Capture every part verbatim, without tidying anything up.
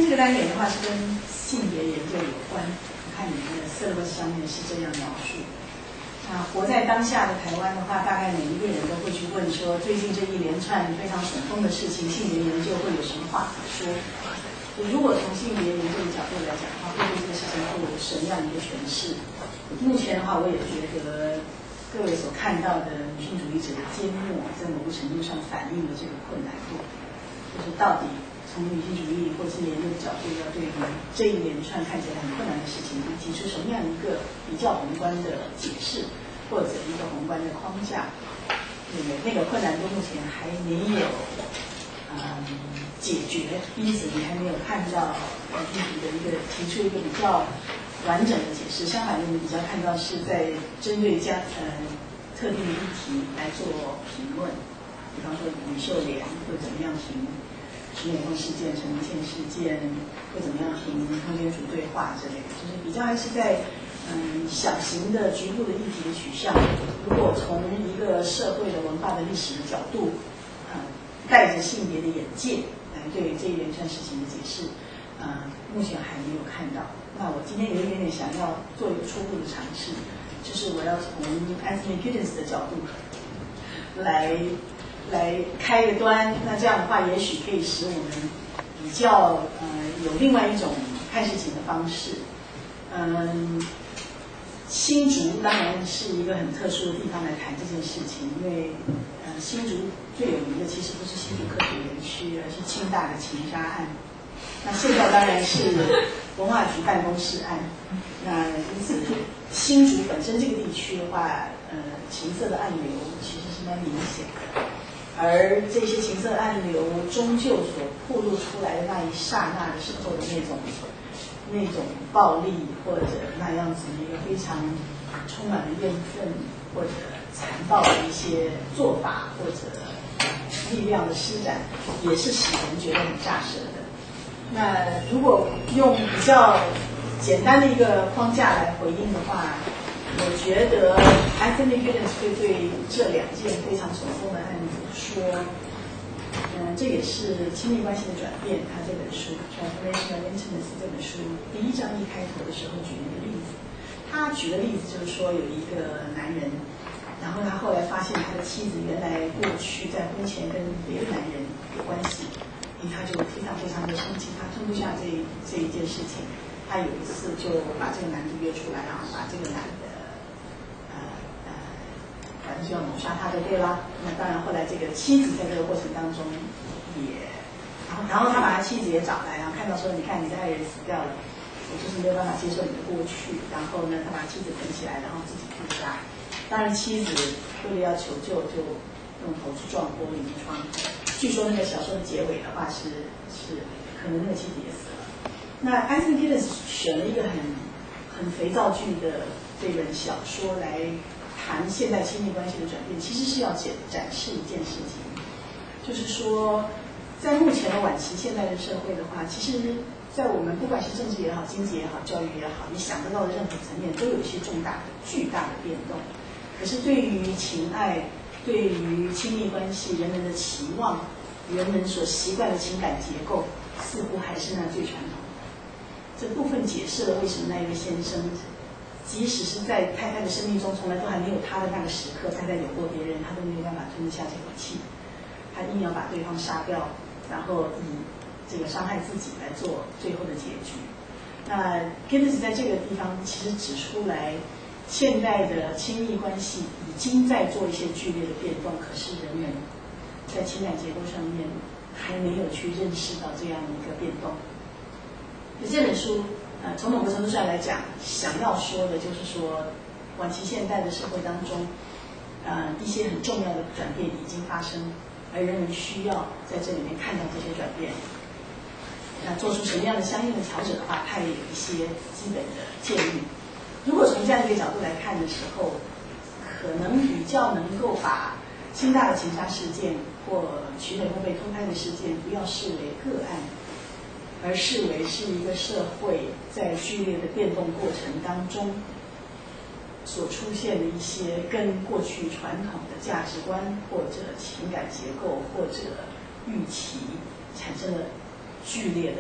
这个单元的话是跟性别研究有关，我看你们的 syllabus 上面是这样描述。啊，活在当下的台湾的话，大概每一个人都会去问说，最近这一连串非常耸动的事情，性别研究会有什么话可说？如果从性别研究的角度来讲的话，会对这个事情会有什么样的一个诠释？目前的话，我也觉得各位所看到的女性主义者的缄默，在某个程度上反映了这个困难度，就是到底从女性主义或性别研究的角度，要对于这一连串看起来很困难的事情，提出什么样一个比较宏观的解释，或者一个宏观的框架。那个那个困难度目前还没有嗯解决，因此你还没有看到女性主义的一个提出一个比较完整的解释。相反，我们比较看到是在针对家呃特定的议题来做评论，比方说吕秀莲会怎么样评石美凤事件、陈文茜事件，会怎么样评空间组对话之类的，就是比较还是在嗯小型的局部的议题的取向。如果从一个社会的文化的历史的角度，嗯，带着性别的眼界来对这一连串事情的解释，嗯，目前还没有看到。那我今天有一点点想要做一个初步的尝试，就是我要从 Anthony Giddens 的角度来来开个端。那这样的话，也许可以使我们比较呃有另外一种看事情的方式。嗯，新竹当然是一个很特殊的地方来谈这件事情，因为呃新竹最有名的其实不是新竹科学园区，而是清大的情杀案。那现在当然是文化局办公室案。那因此，新竹本身这个地区的话，呃，情色的暗流其实是蛮明显的，而这些情色暗流终究所暴露出来的那一刹那的时候的那种那种暴力，或者那样子一个非常充满了怨愤或者残暴的一些做法，或者力量的施展，也是使人觉得很乍舌的。那如果用比较简单的一个框架来回应的话，我觉得 Anthony Giddens 会对这两件非常耸动的案子说，嗯，这也是亲密关系的转变。他这本书《Transformation of Intimacy》这本书第一章一开头的时候举了一个例子，他举的例子就是说有一个男人，然后他后来发现他的妻子原来过去在婚前跟别的男人有关系，因为他就非常非常的生气，他吞不下这这一件事情。他有一次就把这个男的约出来，然后把这个男的呃呃，反正就要谋杀他就对啦。那当然后来这个妻子在这个过程当中也，然后然后他把他妻子也找来，然后看到说，你看你的爱人死掉了，我就是没有办法接受你的过去。然后呢，他把妻子捆起来，然后自己自杀。当然妻子为了要求救，就用头去撞玻璃窗。据说那个小说的结尾的话是是，可能那个妻子也死了。那 Anthony Giddens 选了一个很很肥皂剧的这本小说来谈现代亲密关系的转变，其实是要展展示一件事情，就是说，在目前的晚期现代的社会的话，其实，在我们不管是政治也好、经济也好、教育也好，你想得到的任何层面，都有一些重大的、巨大的变动。可是对于情爱、对于亲密关系，人们的期望、人们所习惯的情感结构，似乎还是那最传统。这部分解释了为什么那一位先生，即使是在太太的生命中从来都还没有他的那个时刻，太太有过别人，他都没有办法吞得下这口气，他硬要把对方杀掉，然后以这个伤害自己来做最后的结局。那 Giddens 在这个地方其实指出来，现代的亲密关系已经在做一些剧烈的变动，可是人们在情感结构上面还没有去认识到这样一个变动。这本书，呃，从某个程度上来讲，想要说的就是说，晚期现代的社会当中，呃，一些很重要的转变已经发生，而人们需要在这里面看到这些转变，那做出什么样的相应的调整的话，它也有一些基本的建议。如果从这样一个角度来看的时候，可能比较能够把清大的情杀事件或徐美凤被偷拍的事件，不要视为个案，而视为是一个社会在剧烈的变动过程当中所出现的一些跟过去传统的价值观或者情感结构或者预期产生了剧烈的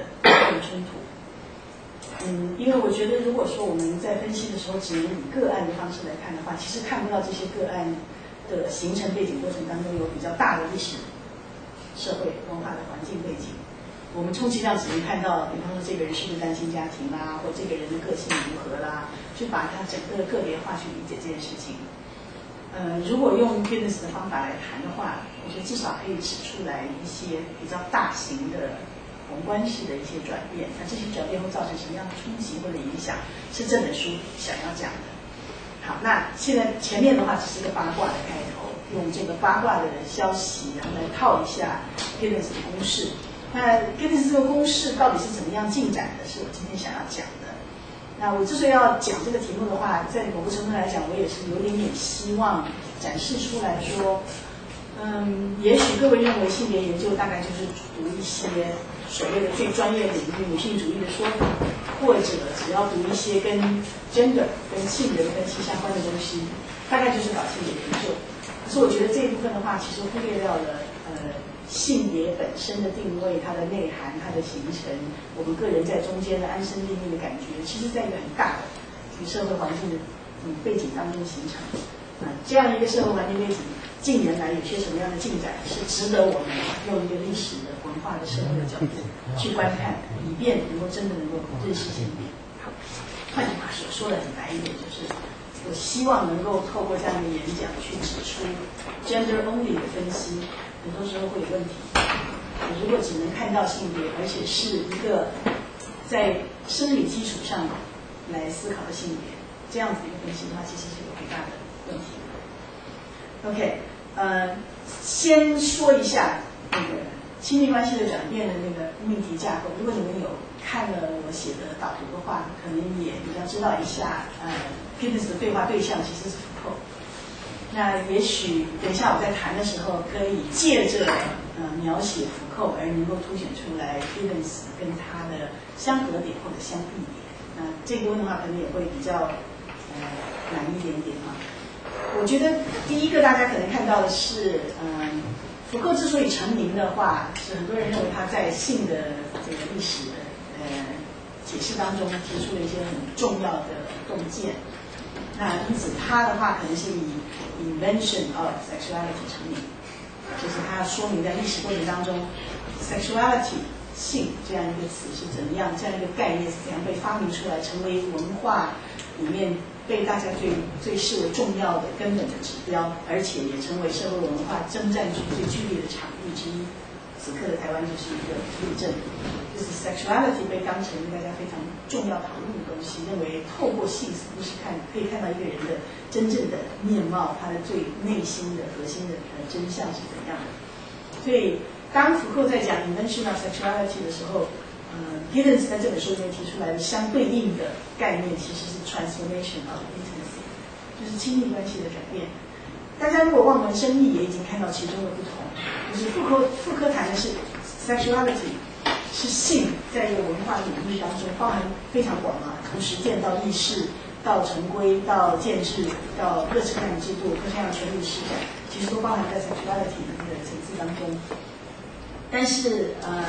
盾冲突。嗯，因为我觉得如果说我们在分析的时候只能以个案的方式来看的话，其实看不到这些个案的形成背景过程当中有比较大的历史、社会文化的环境背景。我们充其量只能看到，比方说这个人是不是单亲家庭啦，或这个人的个性如何啦，去把他整个个别化去理解这件事情。呃，如果用 Giddens 的方法来谈的话，我觉得至少可以指出来一些比较大型的宏观式的一些转变。那这些转变会造成什么样的冲击或者影响，是这本书想要讲的。好，那现在前面的话只是个八卦的开头，用这个八卦的消息，然后来套一下 Giddens 的公式。那 Giddens 这个公式到底是怎么样进展的，是我今天想要讲的。那我之所以要讲这个题目的话，在某个程度来讲，我也是有点点希望展示出来说，嗯，也许各位认为性别研究大概就是读一些所谓的最专业领域女性主义的说法，或者只要读一些跟 gender 跟性别的分析相关的东西，大概就是搞性别研究。可是我觉得这一部分的话，其实忽略掉了呃。性别本身的定位、它的内涵、它的形成，我们个人在中间的安身立命的感觉，其实在一个很大的这个社会环境的嗯背景当中形成。啊，这样一个社会环境背景，近年来有些什么样的进展，是值得我们用一个历史的、文化的、社会的角度去观看，以便能够真的能够认识性别。换句话说，说的很白一点，就是我希望能够透过这样的演讲去指出 gender only 的分析。很多时候会有问题。如果只能看到性别，而且是一个在生理基础上来思考的性别，这样子一个分析的话，其实是有很大的问题的。OK， 呃，先说一下那个亲密关系的转变的那个命题架构。如果你们有看了我写的导图的话，可能也比较知道一下，呃 Giddens 的对话对象其实是福寇。那也许等一下我在谈的时候，可以借着呃描写福寇而能够凸显出来 Giddens 跟他的相合点或者相异点。那这个部分的话，可能也会比较呃难一点点啊。我觉得第一个大家可能看到的是，嗯、呃，福寇之所以成名的话，是很多人认为他在性的这个历史的呃解释当中提出了一些很重要的洞见。那因此他的话可能是以 invention of sexuality 成名，就是他说明在历史过程当中 sexuality 性这样一个词是怎么样，这样一个概念是怎样被发明出来，成为文化里面被大家最最视为重要的根本的指标，而且也成为社会文化征战最最剧烈的场域之一。此刻的台湾就是一个例证，就是 sexuality 被当成大家非常重要讨论的东西，认为透过性似乎是看可以看到一个人的真正的面貌，他的最内心的核心的呃真相是怎样的。所以当福寇在讲 invention of sexuality 的时候，呃 Giddens 在这本书里面提出来的相对应的概念其实是 transformation of intimacy， 就是亲密关系的转变。大家如果望文生义，也已经看到其中的不同。就是妇科妇科谈的是 sexuality， 是性在一个文化领域当中包含非常广啊，从实践到意识，到成规，到建制，到各式各样的制度、各式各样的权利施展，其实都包含在 sexuality 的这个层次当中。但是呃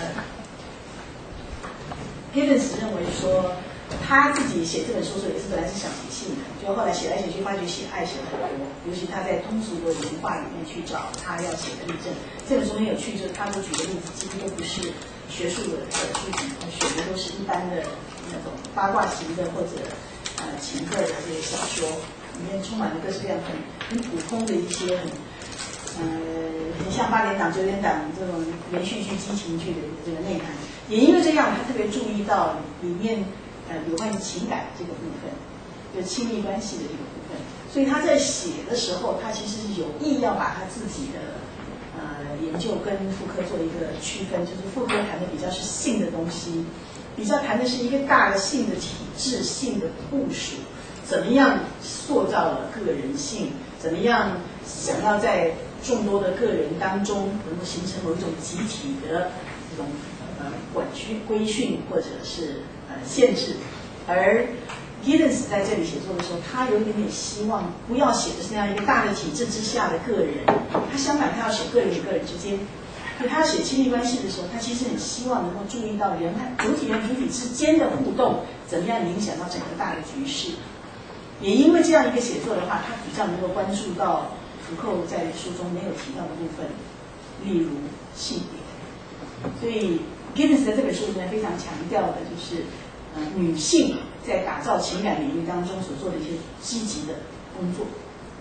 ，Giddens 认为说，他自己写这本书的时候也是本来是想写性的，就后来写来写去，发觉写爱写很多，尤其他在通俗的文化里面去找他要写的例证。这本书很有趣，就是他都举的例子几乎都不是学术的书籍，选的都是一般的那种八卦型的或者呃情歌的这些小说，里面充满了各式各样很很普通的一些很呃很像八点档、九点档这种连续剧、激情剧的这个内涵。也因为这样，他特别注意到里面。呃，有关于情感这个部分，就是亲密关系的这个部分，所以他在写的时候，他其实是有意要把他自己的呃研究跟妇科做一个区分，就是妇科谈的比较是性的东西，比较谈的是一个大的性的体制、性的部署，怎么样塑造了个人性，怎么样想要在众多的个人当中能够形成某一种集体的这种呃管区规训或者是。呃，限制，而 Giddens 在这里写作的时候，他有一点点希望不要写的是那样一个大的体制之下的个人，他相反，他要写个人与个人之间，所以他要写亲密关系的时候，他其实很希希望能够注意到人和主体和主体之间的互动怎么样影响到整个大的局势。也因为这样一个写作的话，他比较能够关注到福寇在书中没有提到的部分，例如性别。所以 Giddens 在这本书里面非常强调的就是，呃，女性在打造情感领域当中所做的一些积极的工作。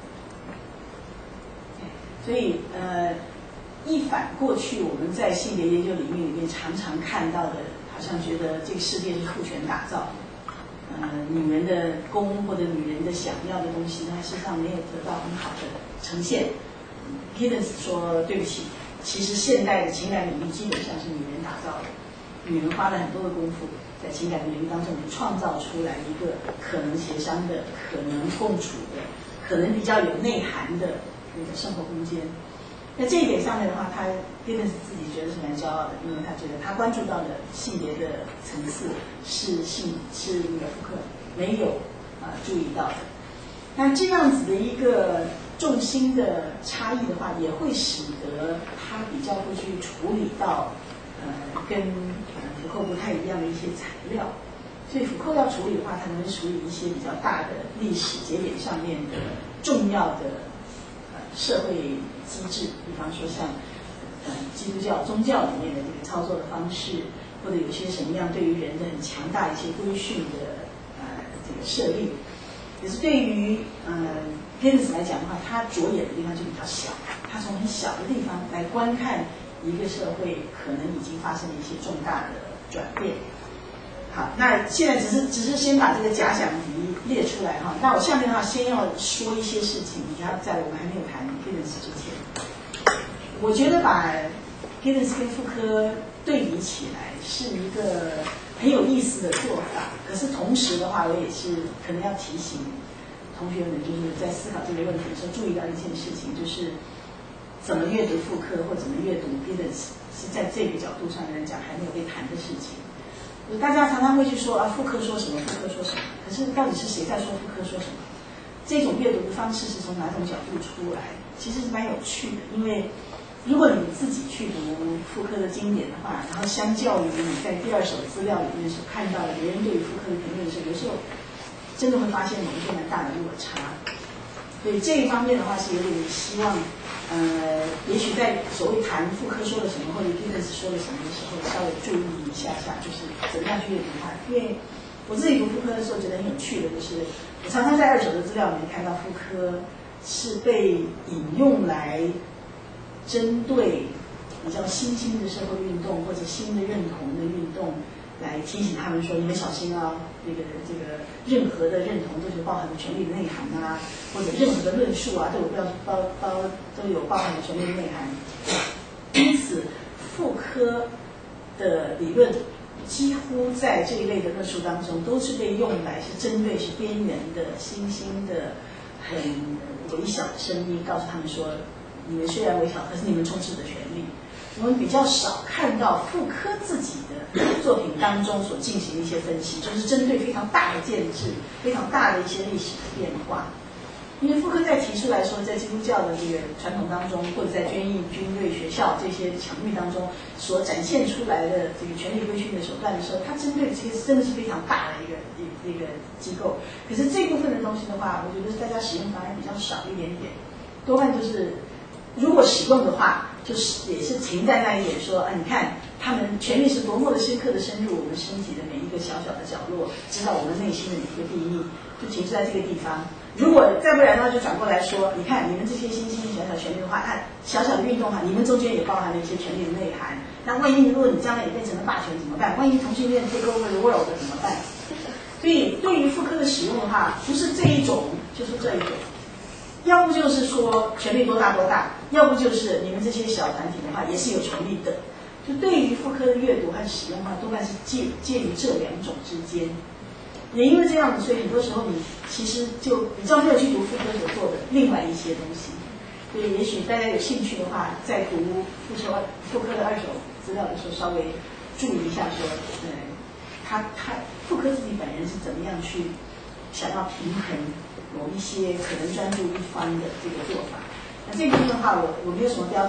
所以，呃，一反过去我们在性别研究领域里面常常看到的，好像觉得这个世界是父权打造，呃，女人的攻或者女人的想要的东西，它事实上没有得到很好的呈现。Giddens 说，对不起，其实现代的情感领域基本上是女人打造的，女人花了很多的功夫，在情感领域当中，我们创造出来一个可能协商的、可能共处的、可能比较有内涵的那个生活空间。那这一点上面的话，他 Giddens 自己觉得是蛮骄傲的，因为他觉得他关注到的性别的层次是性是那个福克没有啊、呃、注意到的。那这样子的一个重心的差异的话，也会使得他比较会去处理到呃跟呃福克不太一样的一些材料。所以福克要处理的话，他能处理一些比较大的历史节点上面的重要的呃社会机制，比方说像呃基督教宗教里面的这个操作的方式，或者有些什么样对于人的很强大一些规训的呃这个设立。也是对于呃 Giddens 来讲的话，他着眼的地方就比较小，他从很小的地方来观看一个社会可能已经发生了一些重大的转变。好，那现在只是只是先把这个假想敌列出来哈。那我下面的话先要说一些事情，你要在我们还没有谈 Giddens 之前，我觉得把 Giddens 跟福柯对比起来是一个很有意思的做法。可是同时的话，我也是可能要提醒同学们，就是在思考这个问题的时候，注意到一件事情，就是怎么阅读福柯或怎么阅读 Giddens 是在这个角度上来讲还没有被谈的事情。大家常常会去说啊，福柯说什么，福柯说什么，可是到底是谁在说福柯说什么？这种阅读的方式是从哪种角度出来？其实是蛮有趣的，因为如果你自己去读福柯的经典的话，然后相较于你在第二手资料里面所看到的别人对于福柯的评论的时候，有时候真的会发现有一些蛮大的落差。所以这一方面的话是有点希望，呃，也许在所谓谈福柯说了什么或者 Giddens 说了什么的时候，稍微注意一下下，就是怎么样去阅读它。因为我自己读福柯的时候觉得很有趣的，就是我常常在二手的资料里面看到福柯是被引用来针对比较新兴的社会运动或者新的认同的运动，来提醒他们说：你们小心啊，这个这个任何的认同都是包含了权力的内涵啊，或者任何的论述啊都有包包包都有包含了权力的内涵。因此，福柯的理论几乎在这一类的论述当中都是被用来是针对是边缘的新兴的很微小的声音，告诉他们说：你们虽然微小，可是你们充斥着权力。我们比较少看到福柯自己的作品当中所进行的一些分析，就是针对非常大的建制、非常大的一些历史的变化。因为福柯在提出来说，在基督教的这个传统当中，或者在军役、军队、学校这些场域当中所展现出来的这个权力规训的手段的时候，他针对这个真的是非常大的一个一一个机构。可是这部分的东西的话，我觉得大家使用反而比较少一点点，多半就是如果使用的话，就是也是停在那一点说，啊，你看他们权力是多么的深刻的深入我们身体的每一个小小的角落，知道我们内心的每一个秘密，就停在这个地方。如果再不然的话，就转过来说，你看你们这些新兴小小权力的话，按小小的运动哈，你们中间也包含了一些权力的内涵。那万一如果你将来也变成了霸权怎么办？万一同性恋 take over the world 怎么办？所以对于福柯的使用的话，不是这一种，就是这一种。要不就是说权力多大多大，要不就是你们这些小团体的话也是有权力的。就对于福柯的阅读和使用的话，多半是介介于这两种之间。也因为这样子，所以很多时候你其实就比较没有去读福柯所做的另外一些东西。所以也许大家有兴趣的话，在读福柯福柯的二手资料的时候，稍微注意一下说，嗯，他他福柯自己本人是怎么样去想要平衡某一些可能专注一方的这个做法。那这部分的话，我我没有什么标准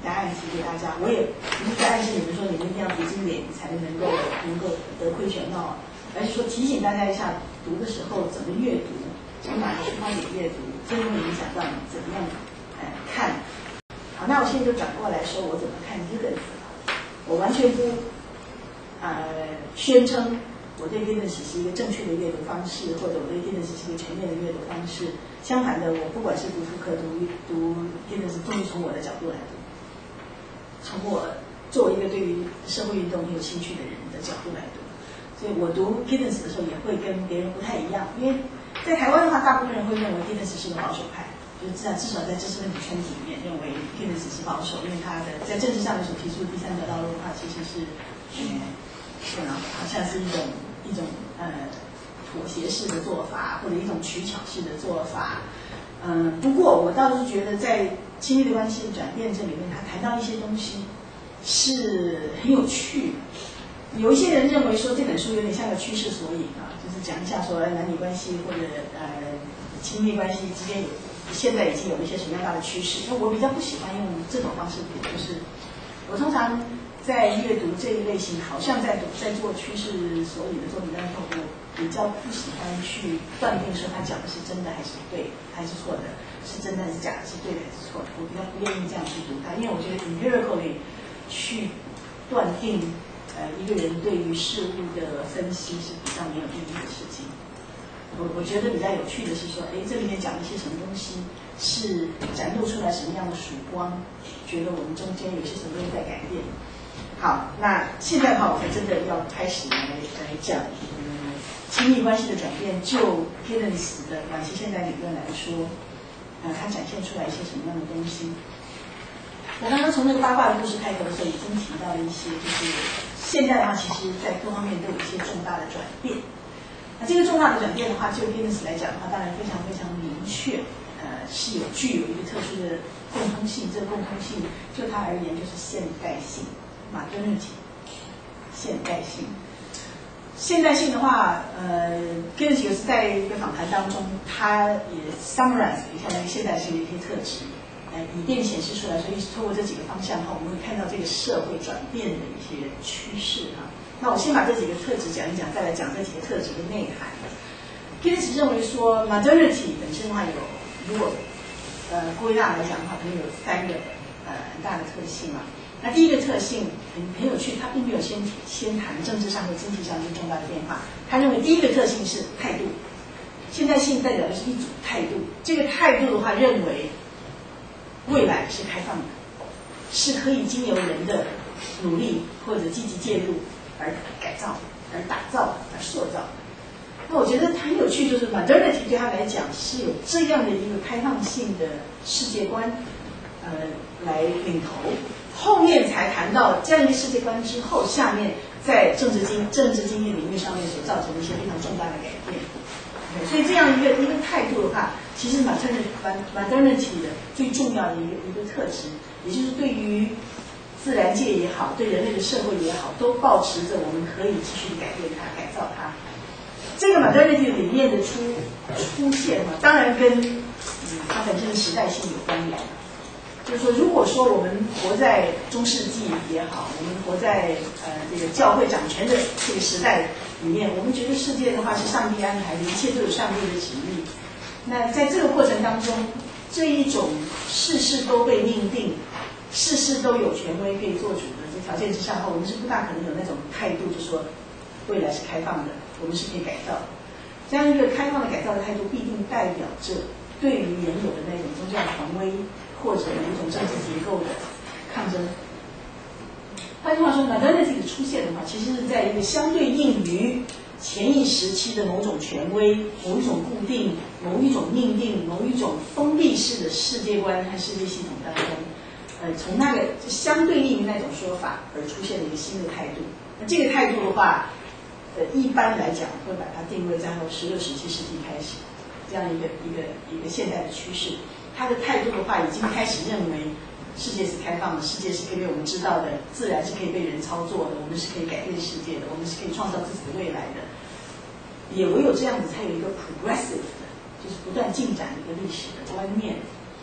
答案提给大家。我也不是在暗示你们说你们一定要读经典才能够能够得亏全貌，而是说提醒大家一下，读的时候怎么阅读，从哪个出发点阅读，这会影响到你怎么样呃看。好，那我现在就转过来说我怎么看这个字。我完全不呃宣称我对 Giddens 是一个正确的阅读方式，或者我对 Giddens 是一个全面的阅读方式。相反的，我不管是读福柯、读读 Giddens，都是从我的角度来读，从我作为一个对于社会运动很有兴趣的人的角度来读。所以我读 Giddens 的时候也会跟别人不太一样，因为在台湾的话，大部分人会认为 Giddens 是个保守派。就至少至少在知识分子圈体里面，认为 Giddens 是保守，因为他的在政治上面所提出的第三条道路的话，其实是，嗯，嗯，好像是一种一种呃妥协式的做法，或者一种取巧式的做法。嗯，不过我倒是觉得在亲密的关系转变这里面，他谈到一些东西是很有趣的。有一些人认为说这本书有点像个趋势索引啊，就是讲一下说男女关系或者呃亲密关系之间有。现在已经有一些什么样大的趋势？那我比较不喜欢用这种方式读，就是我通常在阅读这一类型，好像在读在做趋势索引的作品当中，我比较不喜欢去断定说他讲的是真的还是对还是错的，是真的还是假的，是对的还是错的。我比较不愿意这样去读它，因为我觉得 empirically 去断定呃一个人对于事物的分析是比较没有意义的事情。我我觉得比较有趣的是说，哎，这里面讲一些什么东西是展露出来什么样的曙光，觉得我们中间有些什么东西在改变。好，那现在的话，我才真的要开始来来讲，嗯，亲密关系的转变。就 Giddens 的关系现代理论来说，呃，它展现出来一些什么样的东西？我刚刚从那个八卦的故事开头的时候，已经提到了一些，就是现在的话，其实在各方面都有一些重大的转变。那这个重大的转变的话，就 Giddens 来讲的话，当然非常非常明确，呃，是有具有一个特殊的共通性。这个共通性就它而言就是现代性 ，modernity， 现代性。现代性的话，呃 ，Giddens 有是在一个访谈当中，他也 summarize 了一下那个现代性的一些特质，呃，以便显示出来。所以透过这几个方向的话，我们会看到这个社会转变的一些趋势哈。那我先把这几个特质讲一讲，再来讲这几个特质的内涵。Giddens 认为说 modernity 本身的话有，如果呃归纳来讲的话，可能有三个呃很大的特性啊。那第一个特性很很有趣，他并没有先先谈政治上和经济上一些重大的变化。他认为第一个特性是态度，现代性代表的是一种态度。这个态度的话，认为未来是开放的，是可以经由人的努力或者积极介入而改造、而打造、而塑造。那我觉得很有趣，就是 modernity 对他来讲是有这样的一个开放性的世界观，呃，来领头。后面才谈到这样一个世界观之后，下面在政治经政治经济领域上面所造成的一些非常重大的改变。Okay, 所以这样一个一个态度的话，其实 modernity 的最重要的一个一个特质，也就是对于自然界也好，对人类的社会也好，都保持着我们可以继续改变它、改造它。这个 modernity 理念的出出现嘛，当然跟嗯它本身的时代性有关联。就是说，如果说我们活在中世纪也好，我们活在呃这个教会掌权的这个时代里面，我们觉得世界的话是上帝安排的，一切都有上帝的旨意。那在这个过程当中，这一种事事都被命定，事事都有权威可以做主的这条件之下，我们是不大可能有那种态度，就说未来是开放的，我们是可以改造的。这样一个开放的改造的态度，必定代表着对于原有的那种宗教权威或者有一种政治结构的抗争。换句话说 modernity 的出现的话，其实是在一个相对应于前一时期的某种权威、某一种固定、某一种命定、某一种封闭式的世界观和世界系统当中，呃，从那个相对应于那种说法而出现的一个新的态度。那这个态度的话，呃，一般来讲会把它定位在十六、十七世纪开始这样一个一个一个现代的趋势。他的态度的话，已经开始认为世界是开放的，世界是可以被我们知道的，自然是可以被人操作的，我们是可以改变世界的，我们是可以创造自己的未来的。也唯有这样子，才有一个 progressive 的，就是不断进展的一个历史的观念。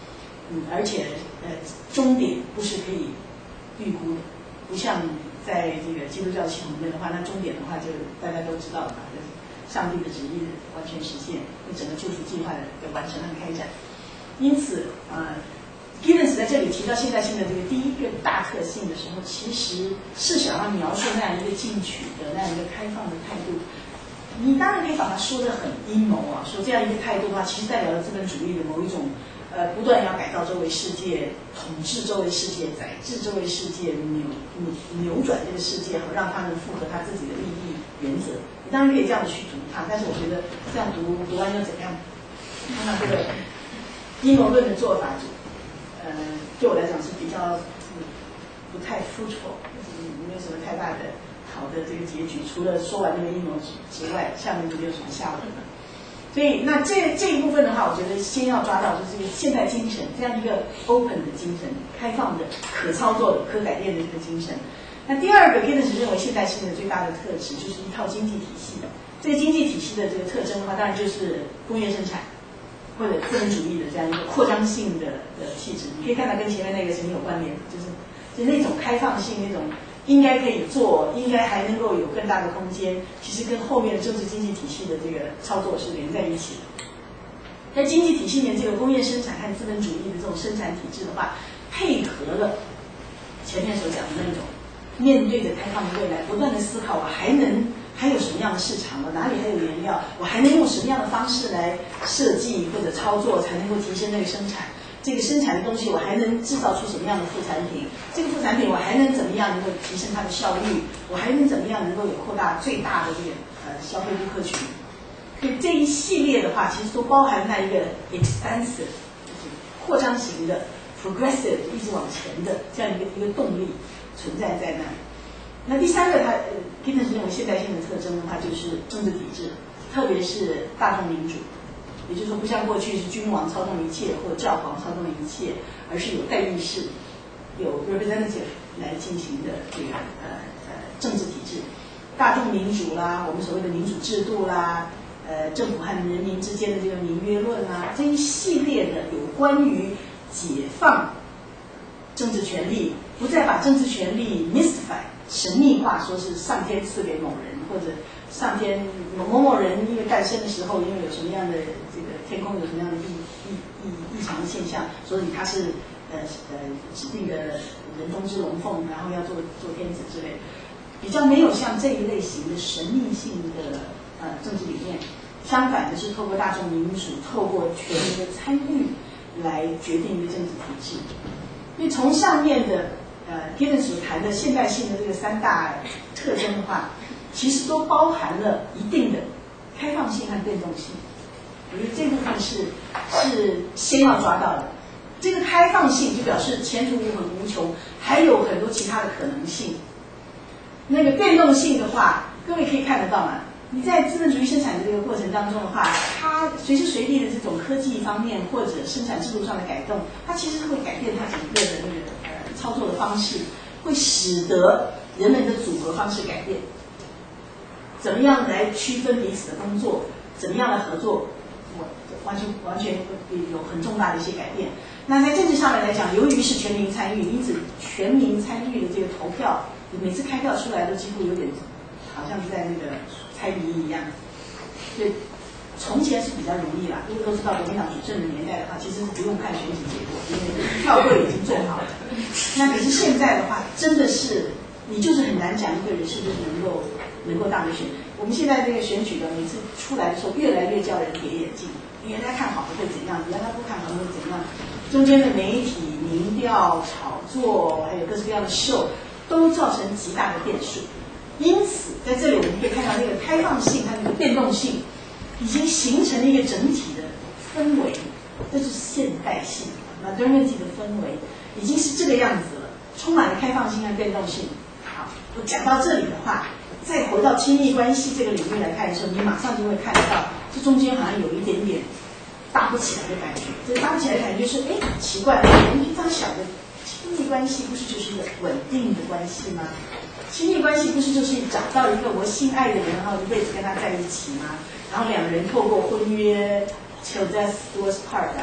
嗯，而且呃终点不是可以预估的，不像在这个基督教系统里面的话，那终点的话就大家都知道了嘛，就是上帝的旨意的完全实现，对整个救赎计划的完成和开展。因此，呃 Giddens 在这里提到现代性的这个第一个大特性的时候，其实是想要描述那样一个进取的、那样一个开放的态度。你当然可以把它说得很阴谋啊，说这样一个态度的话，其实代表了资本主义的某一种呃不断要改造周围世界、统治周围世界、宰制周围世界、扭扭扭转这个世界，和让他们符合他自己的利益原则。你当然可以这样子去读它，但是我觉得这样读读完又怎样？看到这个阴谋论的做法，呃，对我来讲是比较、嗯、不太出丑，嗯，没有什么太大的好的这个结局，除了说完那个阴谋之外，下面就没有什么下文了。所以，那这这一部分的话，我觉得先要抓到就是这个现代精神，这样一个 open 的精神，开放的、可操作的、可改变的这个精神。那第二个 Giddens 认为现代性的最大的特质就是一套经济体系的。这个经济体系的这个特征的话，当然就是工业生产。或者资本主义的这样一个扩张性的的气质，你可以看到跟前面那个是没有关联的，就是就那种开放性，那种应该可以做，应该还能够有更大的空间，其实跟后面的政治经济体系的这个操作是连在一起的。在经济体系里面，这个工业生产和资本主义的这种生产体制的话，配合了前面所讲的那种面对着开放的未来，不断的思考我还能。还有什么样的市场？我哪里还有原料？我还能用什么样的方式来设计或者操作，才能够提升那个生产？这个生产的东西，我还能制造出什么样的副产品？这个副产品我还能怎么样能够提升它的效率？我还能怎么样能够有扩大最大的这个呃消费顾客群？所以这一系列的话，其实都包含那一个 expansive， 就是扩张型的 progressive， 一直往前的这样一个一个动力存在在那里。那第三个，它呃 Giddens 认为现代性的特征的话，就是政治体制，特别是大众民主，也就是说，不像过去是君王操纵一切或教皇操纵一切，而是有代议士、有 representative 来进行的这个呃呃政治体制，大众民主啦，我们所谓的民主制度啦，呃，政府和人民之间的这个民约论啦，这一系列的有关于解放政治权利，不再把政治权利 mystify。神秘化，说是上天赐给某人，或者上天某某某人因为诞生的时候，因为有什么样的这个天空有什么样的异异异异常的现象，所以他是呃呃指定的人中之龙凤，然后要做做天子之类的，比较没有像这一类型的神秘性的呃政治理念。相反的是，透过大众民主，透过全民的参与来决定一个政治体制。因为从上面的。呃 Giddens 所谈的现代性的这个三大特征的话，其实都包含了一定的开放性和变动性。我觉得这部分是是先要抓到的。这个开放性就表示前途无无穷，还有很多其他的可能性。那个变动性的话，各位可以看得到嘛？你在资本主义生产的这个过程当中的话，它随时随地的这种科技方面或者生产制度上的改动，它其实会改变它整个的那个呃操作的方式，会使得人们的组合方式改变。怎么样来区分彼此的工作？怎么样来合作？我完全完全有很重大的一些改变。那在政治上面来讲，由于是全民参与，因此全民参与的这个投票，每次开票出来都几乎有点好像是在那个猜谜一样。所以从前是比较容易啦，因为都知道国民党主政的年代的话，其实是不用看选举结果，因为票柜已经做好了。那可是现在的话，真的是你就是很难讲一个人是不是能够能够当选。我们现在这个选举的每次出来的时候，越来越叫人跌眼镜。原来看好的会怎样，原来不看好的会怎样。中间的媒体、民调、炒作，还有各式各样的秀，都造成极大的变数。因此，在这里我们可以看到那个开放性和那个变动性，已经形成了一个整体的氛围。这是现代性 modernity 的氛围，已经是这个样子了，充满了开放性和变动性。好，我讲到这里的话，再回到亲密关系这个领域来看的时候，你马上就会看到，这中间好像有一点点搭不起来的感觉。这搭不起来的感觉是，哎，奇怪，我们平常想的亲密关系不是就是一个稳定的关系吗？亲密关系不是就是找到一个我心爱的人，然后一辈子跟他在一起吗？然后两人透过婚约 till death do us part 啊，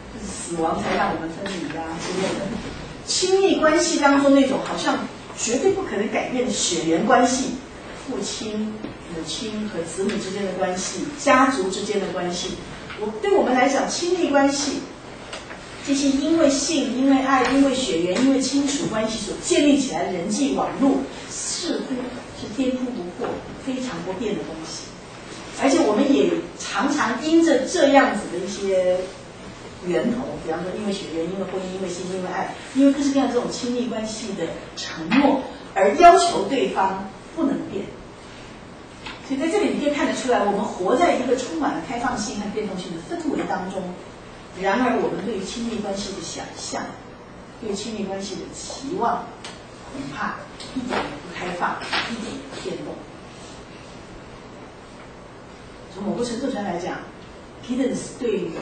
就是死亡才让我们分离啊之类的。亲密关系当中那种好像绝对不可能改变的血缘关系，父亲、母亲和子女之间的关系，家族之间的关系，我对我们来讲，亲密关系这些因为性、因为爱、因为血缘、因为亲属关系所建立起来的人际网络，似乎是颠扑不破、非常不变的东西。而且我们也常常因着这样子的一些源头，比方说因为血缘、因为婚姻、因为性、因为爱、因为各式各样这种亲密关系的承诺，而要求对方不能变。所以在这里你可以看得出来，我们活在一个充满了开放性和变动性的氛围当中。然而，我们对于亲密关系的想象，对亲密关系的期望，恐怕一点也不开放，一点也不变动。从某个程度上来讲 ，Giddens 对于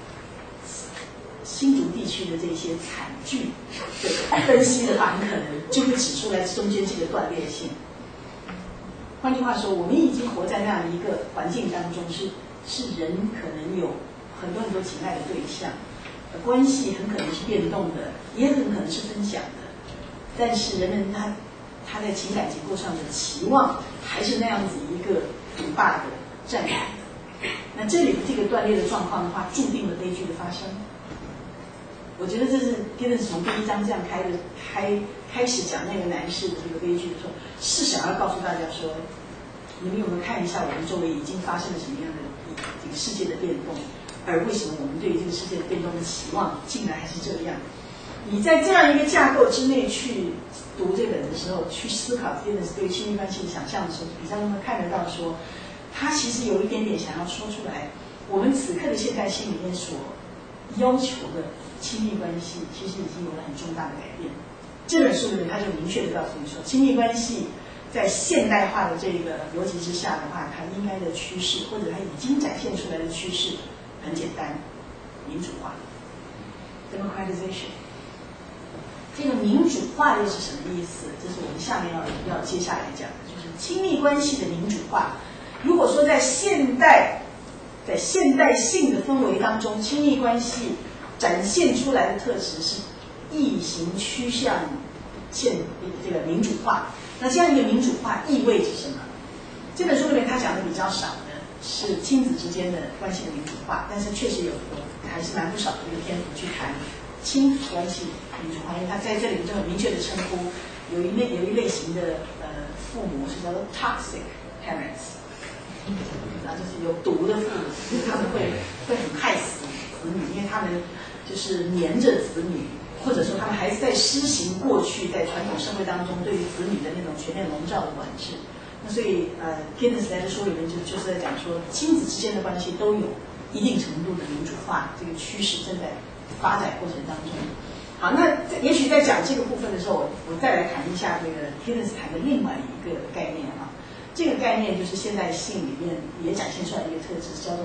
新竹地区的这些惨剧的分析的话，很可能就会指出来中间这个断裂性。换句话说，我们已经活在那样一个环境当中，是是人可能有很多很多情爱的对象，关系很可能是变动的，也很可能是分享的。但是人们他他在情感结构上的期望，还是那样子一个独霸的占有的。那这里的这个断裂的状况的话，注定了悲剧的发生。我觉得这是 Giddens 从第一章这样开的开开始讲那个男士的这个悲剧的时候，是想要告诉大家说，你们有没有看一下我们周围已经发生了什么样的这个世界的变动，而为什么我们对于这个世界的变动的期望竟然还是这样？你在这样一个架构之内去读这本的时候，去思考 Giddens 对亲密关系的想象的时候，比较能够看得到说，他其实有一点点想要说出来，我们此刻的现代性里面所要求的亲密关系，其实已经有了很重大的改变。这本书里面他就明确的告诉你说，亲密关系在现代化的这个逻辑之下的话，它应该的趋势，或者它已经展现出来的趋势，很简单，民主化 ，democratization。这个民主化又是什么意思？这是我们下面要要接下来讲的，就是亲密关系的民主化。如果说在现代，在现代性的氛围当中，亲密关系展现出来的特质是异行趋向现这个民主化。那这样一个民主化意味着什么？这本书里面他讲的比较少的是亲子之间的关系的民主化，但是确实有有还是蛮不少的一个篇幅去谈亲子关系民主化，因为他在这里就很明确的称呼有一类有一类型的呃父母是叫做 toxic parents， 然后就是有毒的父母，就是他们会会很害死子女，因为他们就是黏着子女，或者说他们还是在施行过去在传统社会当中对于子女的那种全面笼罩的管制。那所以呃 Giddens 在这书里面就就是在讲说，亲子之间的关系都有一定程度的民主化这个趋势正在发展过程当中。好，那也许在讲这个部分的时候，我我再来谈一下这个 Giddens 谈的另外一个概念啊。这个概念就是现代性里面也展现出来的一个特质，叫做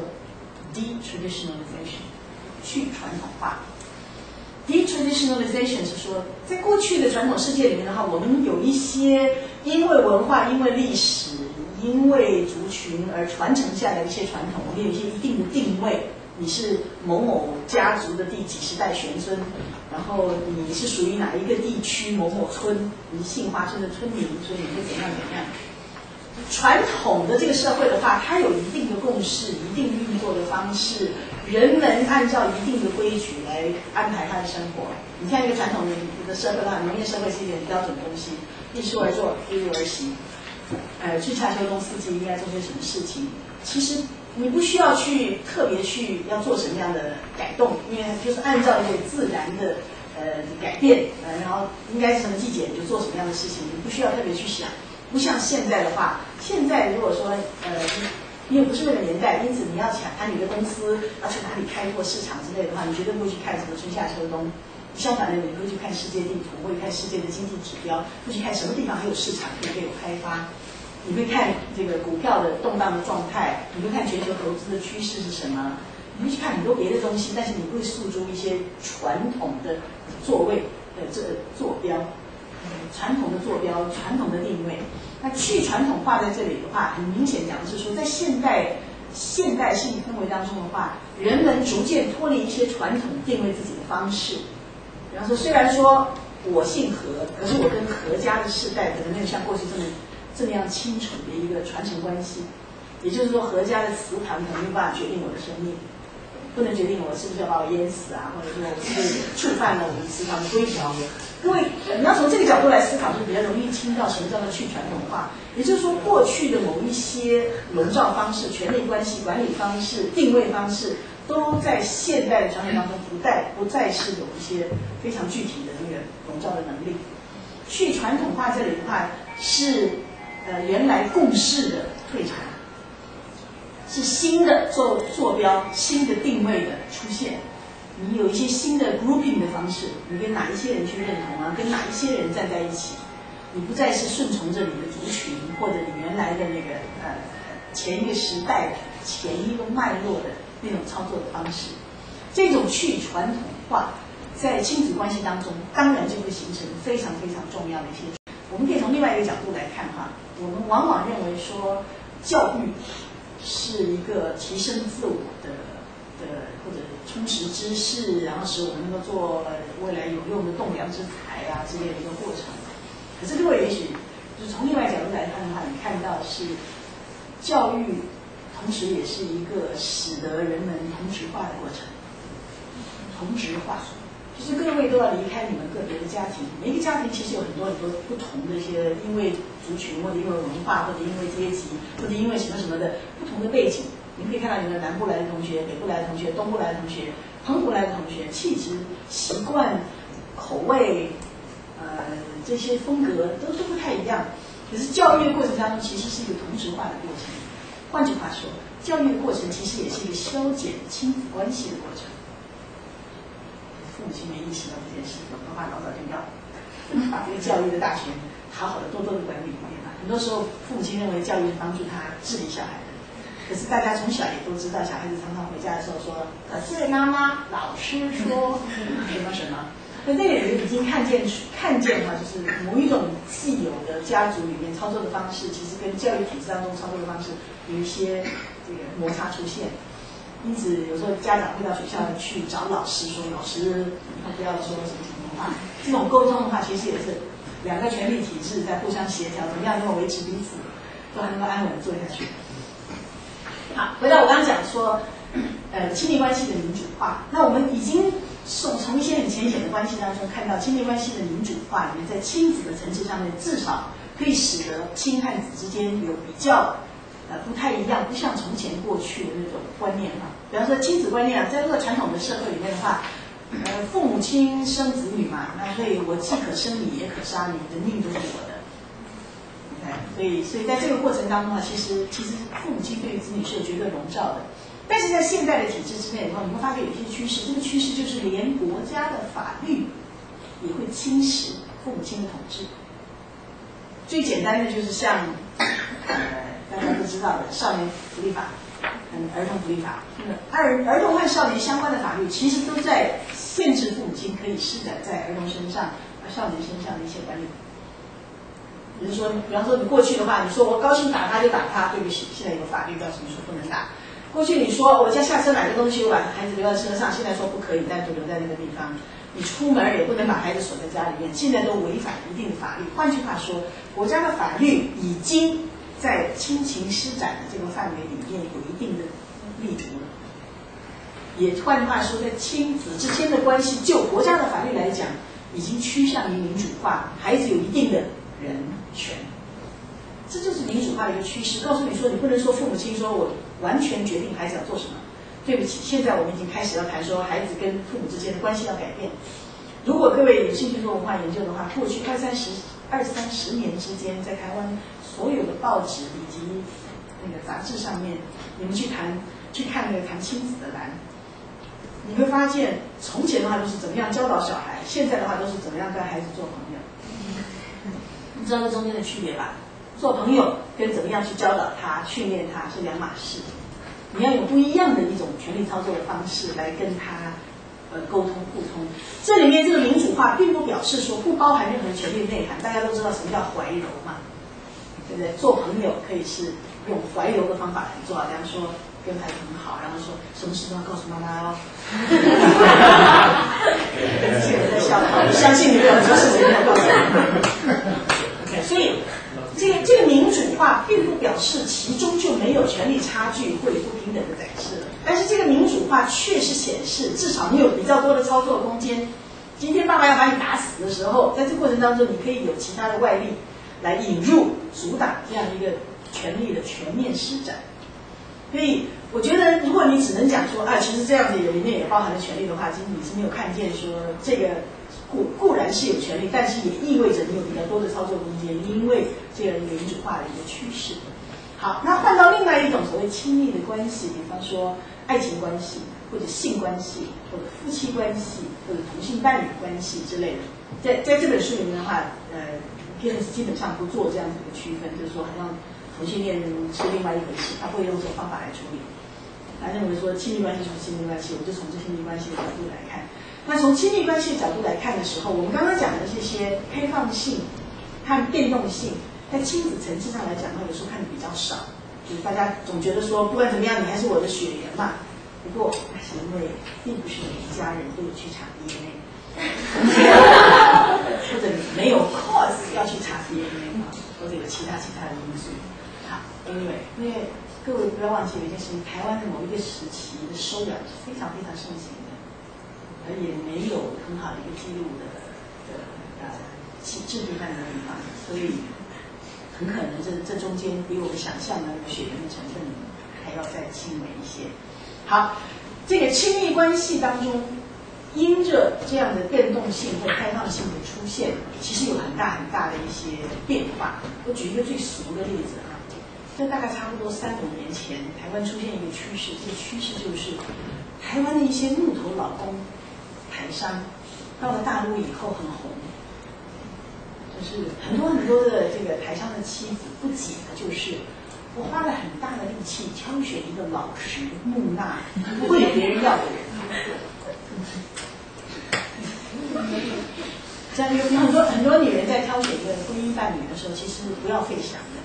detraditionalization， 去传统化。Detraditionalization 是说，在过去的传统世界里面的话，我们有一些因为文化、因为历史、因为族群而传承下来的一些传统，我们有一些一定的定位。你是某某家族的第几十代玄孙，然后你是属于哪一个地区某某村，你姓华村的村民，所以你会怎样怎样。传统的这个社会的话，它有一定的共识、一定运作的方式，人们按照一定的规矩来安排他的生活。你看一个传统的社会的话，农业社会是一点标准的东西，一书而作，一入而行。呃，春夏秋冬四季应该做些什么事情？其实你不需要去特别去要做什么样的改动，因为就是按照一个自然的呃改变，呃，然后应该是什么季节你就做什么样的事情，你不需要特别去想。不像现在的话，现在如果说呃，因为不是那个年代，因此你要想谈你的公司要去哪里开拓市场之类的话，你绝对不会去看什么春夏秋冬。相反的，你会去看世界地图，会看世界的经济指标，会去看什么地方还有市场可以被我开发。你会看这个股票的动荡的状态，你会看全球投资的趋势是什么，你会去看很多别的东西，但是你会诉诸一些传统的座位的这坐标。传统的坐标，传统的定位，那去传统化在这里的话，很明显讲的是说，在现代现代性氛围当中的话，人们逐渐脱离一些传统定位自己的方式。比方说，虽然说我姓何，可是我跟何家的世代可能没有像过去这么这么样清楚的一个传承关系。也就是说，何家的祠堂可能没有办法决定我的生命，不能决定我是不是要把我淹死啊，或者说我是不是触犯了我们祠堂的规条。各位，你要从这个角度来思考，就比较容易听到什么叫做去传统化。也就是说，过去的某一些笼罩方式、权力关系、管理方式、定位方式，都在现代的传统当中不再不再是有一些非常具体的那个笼罩的能力。去传统化这里的话，是呃原来共识的退场，是新的坐坐标、新的定位的出现。你有一些新的 grouping 的方式，你跟哪一些人去认同啊？跟哪一些人站在一起？你不再是顺从着你的族群，或者你原来的那个呃前一个时代、前一个脉络的那种操作的方式。这种去传统化，在亲子关系当中，当然就会形成非常非常重要的一些。我们可以从另外一个角度来看哈，我们往往认为说，教育是一个提升自我的的或者充实知识，然后使我们能够做未来有用的栋梁之才啊之类的一个过程。可是各位也许就是从另外角度来看的话，你看到的是教育，同时也是一个使得人们同质化的过程。同质化就是各位都要离开你们个别的家庭，每一个家庭其实有很多很多不同的一些，因为族群或者因为文化或者因为阶级或者因为什么什么的不同的背景。你可以看到你们南部来的同学、北部来的同学、东部来的同学、澎湖来的同学，气质、习惯、口味，呃，这些风格都都不太一样。可是教育的过程当中，其实是一个同质化的过程。换句话说，教育的过程其实也是一个消减亲子关系的过程。父母亲没意识到这件事，爸爸老早就要把这个教育的大权好好的多多的管理一遍嘛。很多时候，父母亲认为教育是帮助他治理小孩的。可是大家从小也都知道，小孩子常常回家的时候说：“可是妈妈，老师说什么什么。”那这个人已经看见看见哈，就是某一种既有的家族里面操作的方式，其实跟教育体制当中操作的方式有一些这个摩擦出现。因此，有时候家长会到学校去找老师说：“老师，不要说什么什么话。”这种沟通的话，其实也是两个权力体制在互相协调，怎么样能够维持彼此都还能够安稳的做下去。好，回到我刚刚讲说，呃，亲密关系的民主化。那我们已经从从一些很浅显的关系当中看到，亲密关系的民主化里面，在亲子的层次上面，至少可以使得亲和子之间有比较呃不太一样，不像从前过去的那种观念哈。比方说亲子观念啊，在这个传统的社会里面的话，呃，父母亲生子女嘛，那所以我既可生你，也可杀你，你的命都是我的。所以，所以在这个过程当中啊，其实其实父母亲对于子女是有绝对笼罩的。但是在现代的体制之内的话，你会发现有一些趋势，这个趋势就是连国家的法律也会侵蚀父母亲的统治。最简单的就是像呃大家都知道的少年福利法、嗯儿童福利法，儿儿童和少年相关的法律，其实都在限制父母亲可以施展在儿童身上、少年身上的一些管理。比如说，比方说你过去的话，你说我高兴打他就打他，对不起，现在有法律告诉你说不能打。过去你说我家下车买个东西，我把孩子留在车上，现在说不可以，但就留在那个地方。你出门也不能把孩子锁在家里面，现在都违反一定的法律。换句话说，国家的法律已经在亲情施展的这个范围里面有一定的立足了。也换句话说，在亲子之间的关系，就国家的法律来讲，已经趋向于民主化，孩子有一定的人权。这就是民主化的一个趋势。告诉你说，你不能说父母亲说我完全决定孩子要做什么。对不起，现在我们已经开始要谈说孩子跟父母之间的关系要改变。如果各位有兴趣做文化研究的话，过去二三十、二三十年之间，在台湾所有的报纸以及那个杂志上面，你们去谈、去看那个谈亲子的栏，你会发现，从前的话都是怎么样教导小孩，现在的话都是怎么样跟孩子做朋友。你知道这中间的区别吧？做朋友跟怎么样去教导他、训练他是两码事。你要有不一样的一种权力操作的方式来跟他呃沟通互通。这里面这个民主化并不表示说不包含任何权力内涵，大家都知道什么叫怀柔嘛，对不对？做朋友可以是用怀柔的方法来做，比方说跟孩子很好，然后说什么事都要告诉妈妈哦。这个在笑他，我相信你们有很多事情要告诉妈妈。OK， 所以这个这个民主化并不表示其中就没有权力差距或者不平等的展示了，但是这个民主化确实显示，至少你有比较多的操作空间。今天爸爸要把你打死的时候，在这个过程当中，你可以有其他的外力来引入、阻挡这样一个权力的全面施展。所以我觉得，如果你只能讲说啊，其实这样子也里面也包含了权利的话，其实你是没有看见说这个固固然是有权利，但是也意味着你有比较多的操作空间，因为这样一个民主化的一个趋势。好，那换到另外一种所谓亲密的关系，比方说爱情关系，或者性关系，或者夫妻关系，或者同性伴侣关系之类的，在在这本书里面的话，呃，基基本上不做这样子的区分，就是说好像同性恋是另外一回事，他会用这种方法来处理。他认为说亲密关系就是亲密关系，我就从这亲密关系的角度来看。那从亲密关系的角度来看的时候，我们刚刚讲的这些开放性和变动性，在亲子层次上来讲，那有时候看的比较少，就是大家总觉得说，不管怎么样，你还是我的血缘嘛。不过那是因为并不是每一家人都有去查 D N A， 或者没有 cause 要去查 D N A 啊，或者有其他其他的因素。好 ，anyway， 因为各位不要忘记有一件事情，台湾的某一个时期的收养是非常非常盛行的，而也没有很好的一个记录的的呃制制度在那个地方，所以很可能这这中间比我们想象的血缘的成分还要再轻微一些。好，这个亲密关系当中，因着这样的变动性或开放性的出现，其实有很大很大的一些变化。我举一个最俗的例子啊，这大概差不多三五年前，台湾出现一个趋势，这个趋势就是台湾的一些木头老公台商到了大陆以后很红，就是很多很多的这个台商的妻子不解的就是。我花了很大的力气挑选一个老实、木讷、不会别人要的人。这样有很多很多女人在挑选一个婚姻伴侣的时候，其实不要费想的。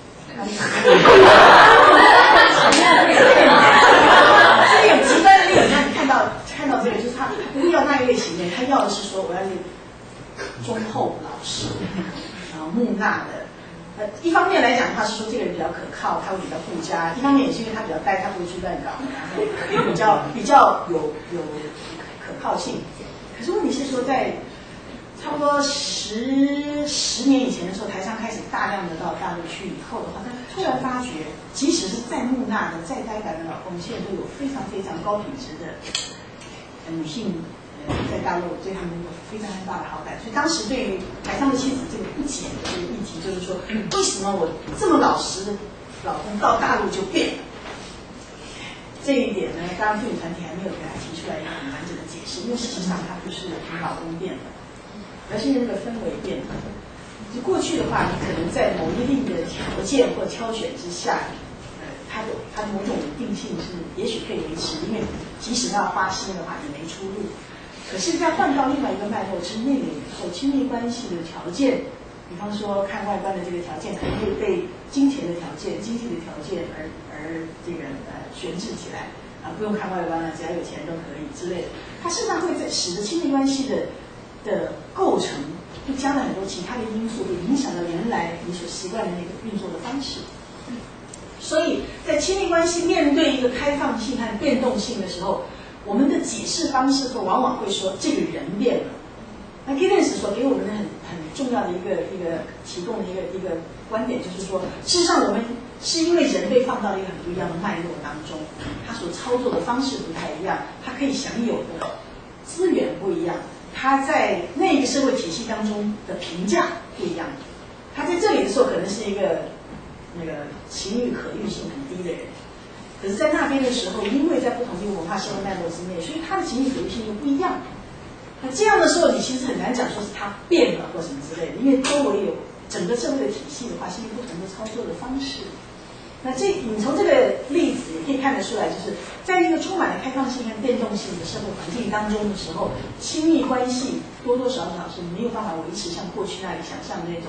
这里有极端的例子，让你看到看到这个，就是他他不要那一类型的，他要的是说我要那忠厚老实，然后木讷的。呃，一方面来讲的话是说这个人比较可靠，他会比较顾家；一方面也是因为他比较呆，他不会去乱搞，然后比较比较有有可靠性。可是问题是说，在差不多十十年以前的时候，台商开始大量的到大陆去以后的话，他突然发觉，即使是再木讷的、再呆板的老公，现在都有非常非常高品质的女性。在大陆对他们有非常大的好感，所以当时对于台商的妻子这个不解的这个议题，就是说，为什么我这么老实的老公到大陆就变了？这一点呢，当然妇女团体还没有给他提出来一个很完整的解释，因为事实上他不是你老公变了，而是那个氛围变了。就过去的话，你可能在某一定的条件或挑选之下，呃，它的它的某种稳定性是也许可以维持，因为即使要花心的话，也没出路。可是，在换到另外一个脉络之内了以后，亲密关系的条件，比方说看外观的这个条件，可能会被金钱的条件、经济的条件而而这个呃悬置起来啊，不用看外观了，只要有钱都可以之类的。它事实上会在使得亲密关系的的构成，就加了很多其他的因素，也影响了原来你所习惯的那个运作的方式。所以在亲密关系面对一个开放性和变动性的时候，我们的解释方式都往往会说这个人变了。那 Giddens 所给我们的很很重要的一个一个提供的一个一个观点，就是说，事实上我们是因为人被放到了一个很不一样的脉络当中，他所操作的方式不太一样，他可以享有的资源不一样，他在那个社会体系当中的评价不一样。他在这里的时候可能是一个那个情欲可遇性很低的人。可是，在那边的时候，因为在不同的文化社会脉络之内，所以他的情绪可遇性又不一样。那这样的时候，你其实很难讲说是他变了或什么之类的，因为周围有整个社会的体系的话，是一个不同的操作的方式。那这你从这个例子也可以看得出来，就是在一个充满了开放性和变动性的社会环境当中的时候，亲密关系多多少少是没有办法维持像过去那里想象的那种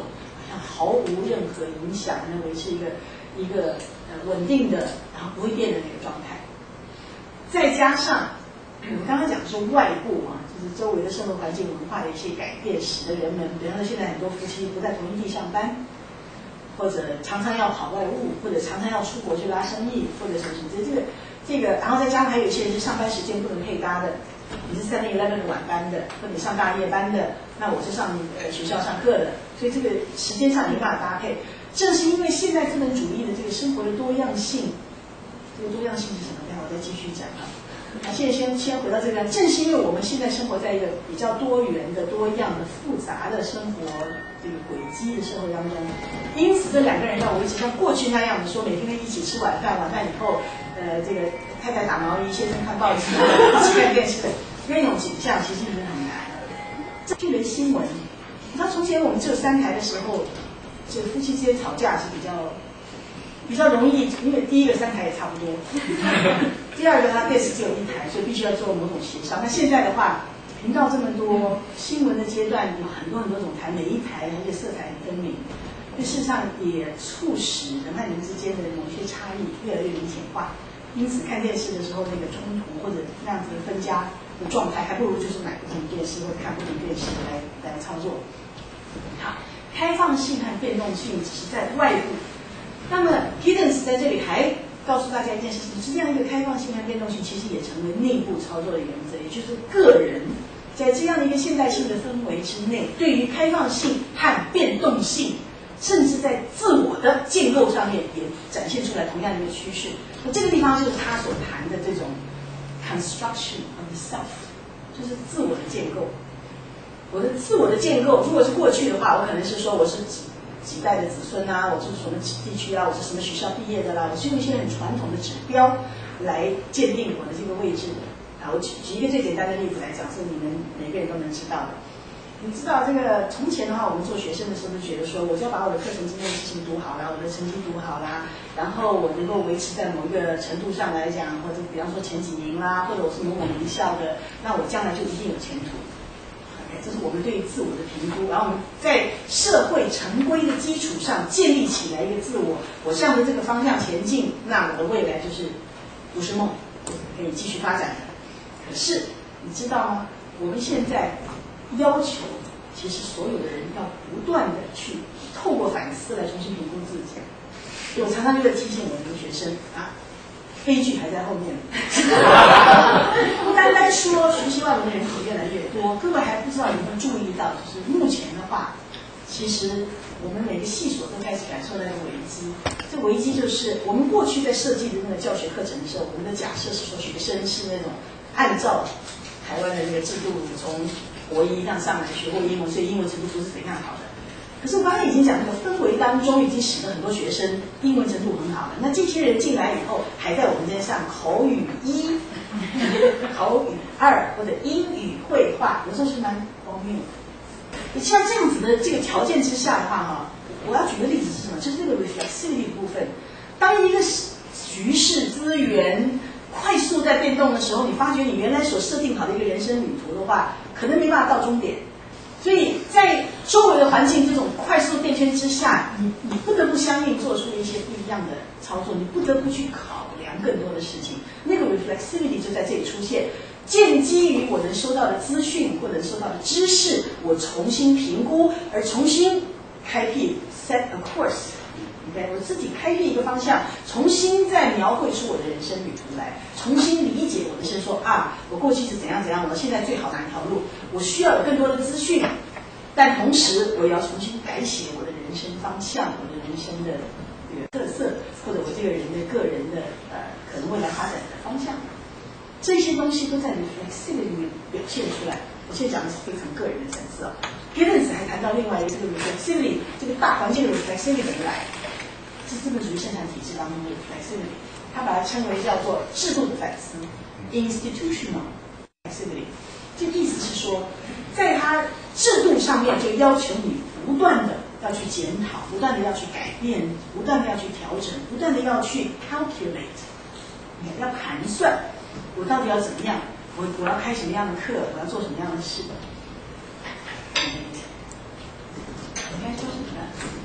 像毫无任何影响，能维持一个一个呃稳定的，然后不会变的那个状态。再加上我们刚刚讲说外部啊，就是周围的社会环境、文化的一些改变，使得人们，比方说现在很多夫妻不在同一地上班，或者常常要跑外务，或者常常要出国去拉生意，或者什么什么这这个这个，然后再加上还有一些人是上班时间不能配搭的，你是三零 eleven 的晚班的，或者你上大夜班的，那我是上呃学校上课的，所以这个时间上没办法搭配。正是因为现代资本主义的这个生活的多样性，这个多样性是什么？待会我再继续讲啊。那现在先先回到这个，正是因为我们现在生活在一个比较多元的、多样的、复杂的生活这个轨迹的社会当中，因此这两个人要维持像过去那样的说每天一起吃晚饭，晚饭以后，呃，这个太太打毛衣，先生看报纸，一起看电视的那种景象，其实已经很难了。这就连新闻，你知道从前我们只有三台的时候，这夫妻之间吵架是比较比较容易，因为第一个三台也差不多。第二个，它电视只有一台，所以必须要做某种协商。那现在的话，频道这么多，新闻的阶段有很多很多种台，每一台而且色彩很分明，所以事实上也促使人和人之间的某些差异越来越明显化。因此，看电视的时候那个冲突或者那样子的分家的状态，还不如就是买不同电视或者看不同电视来来操作。好，开放性和变动性只是在外部。那么 Giddens 在这里还告诉大家一件事情，是这样一个开放性和变动性，其实也成为内部操作的原则，也就是个人在这样的一个现代性的氛围之内，对于开放性和变动性，甚至在自我的建构上面也展现出来同样的一个趋势。那这个地方就是他所谈的这种 construction of the self， 就是自我的建构。我的自我的建构，如果是过去的话，我可能是说我是几代的子孙啊，我是什么地区啊，我是什么学校毕业的啦，我是用一些很传统的指标来鉴定我的这个位置的。啊，我举举一个最简单的例子来讲，是你们每个人都能知道的。你知道这个从前的话，我们做学生的时候就觉得说，我就要把我的课程今天的事情读好啦，我的成绩读好啦，然后我能够维持在某一个程度上来讲，或者比方说前几名啦，或者我是某某名校的，那我将来就一定有前途。这是我们对于自我的评估，然后我们在社会成规的基础上建立起来一个自我，我向着这个方向前进，那我的未来就是不是梦，可以继续发展的。可是你知道吗？我们现在要求，其实所有的人要不断的去透过反思来重新评估自己。我常常就在提醒我们的学生啊，悲剧还在后面。不单单说学习外文的人口越来越多，各位还不知道有没有注意到，就是目前的话，其实我们每个系所都开始感受到一个危机。这危机就是我们过去在设计的那个教学课程的时候，我们的假设是说学生是那种按照台湾的那个制度从国一上上来学过英文，所以英文程度不是怎样好的。可是我刚才已经讲，那个氛围当中已经使得很多学生英文程度很好了。那这些人进来以后，还在我们这边上口语一、口语二或者英语绘画，有时候是蛮荒谬的。像这样子的这个条件之下的话，哈，我要举个例子是什么？就是这个 reflexivity 的部分。当一个局势资源快速在变动的时候，你发觉你原来所设定好的一个人生旅途的话，可能没办法到终点。所以在周围的环境这种快速变迁之下，你你不得不相应做出一些不一样的操作，你不得不去考量更多的事情。那个 reflexivity 就在这里出现，建基于我能收到的资讯或者收到的知识，我重新评估，而重新开辟 set a course。OK， 我自己开辟一个方向，重新再描绘出我的人生旅途来，重新理解我的生说啊，我过去是怎样怎样，我现在最好哪一条路，我需要有更多的资讯，但同时我也要重新改写我的人生方向，我的人生的特色，或者我这个人的个人的呃可能未来发展的方向，这些东西都在 reflexivity 里面表现出来。我现在讲的是非常个人的层次啊。Giddens 还谈到另外一个这个 reflexivity 这个大环境的 reflexivity 怎么来？是资本主义生产体制当中的 reflexivity， 他把它称为叫做制度的反思 institutional reflexivity。这意思是说，在它制度上面就要求你不断的要去检讨，不断的要去改变，不断的要去调整，不断的要去 calculate， 要盘算我到底要怎么样，我我要开什么样的课，我要做什么样的事。我该说什么呢？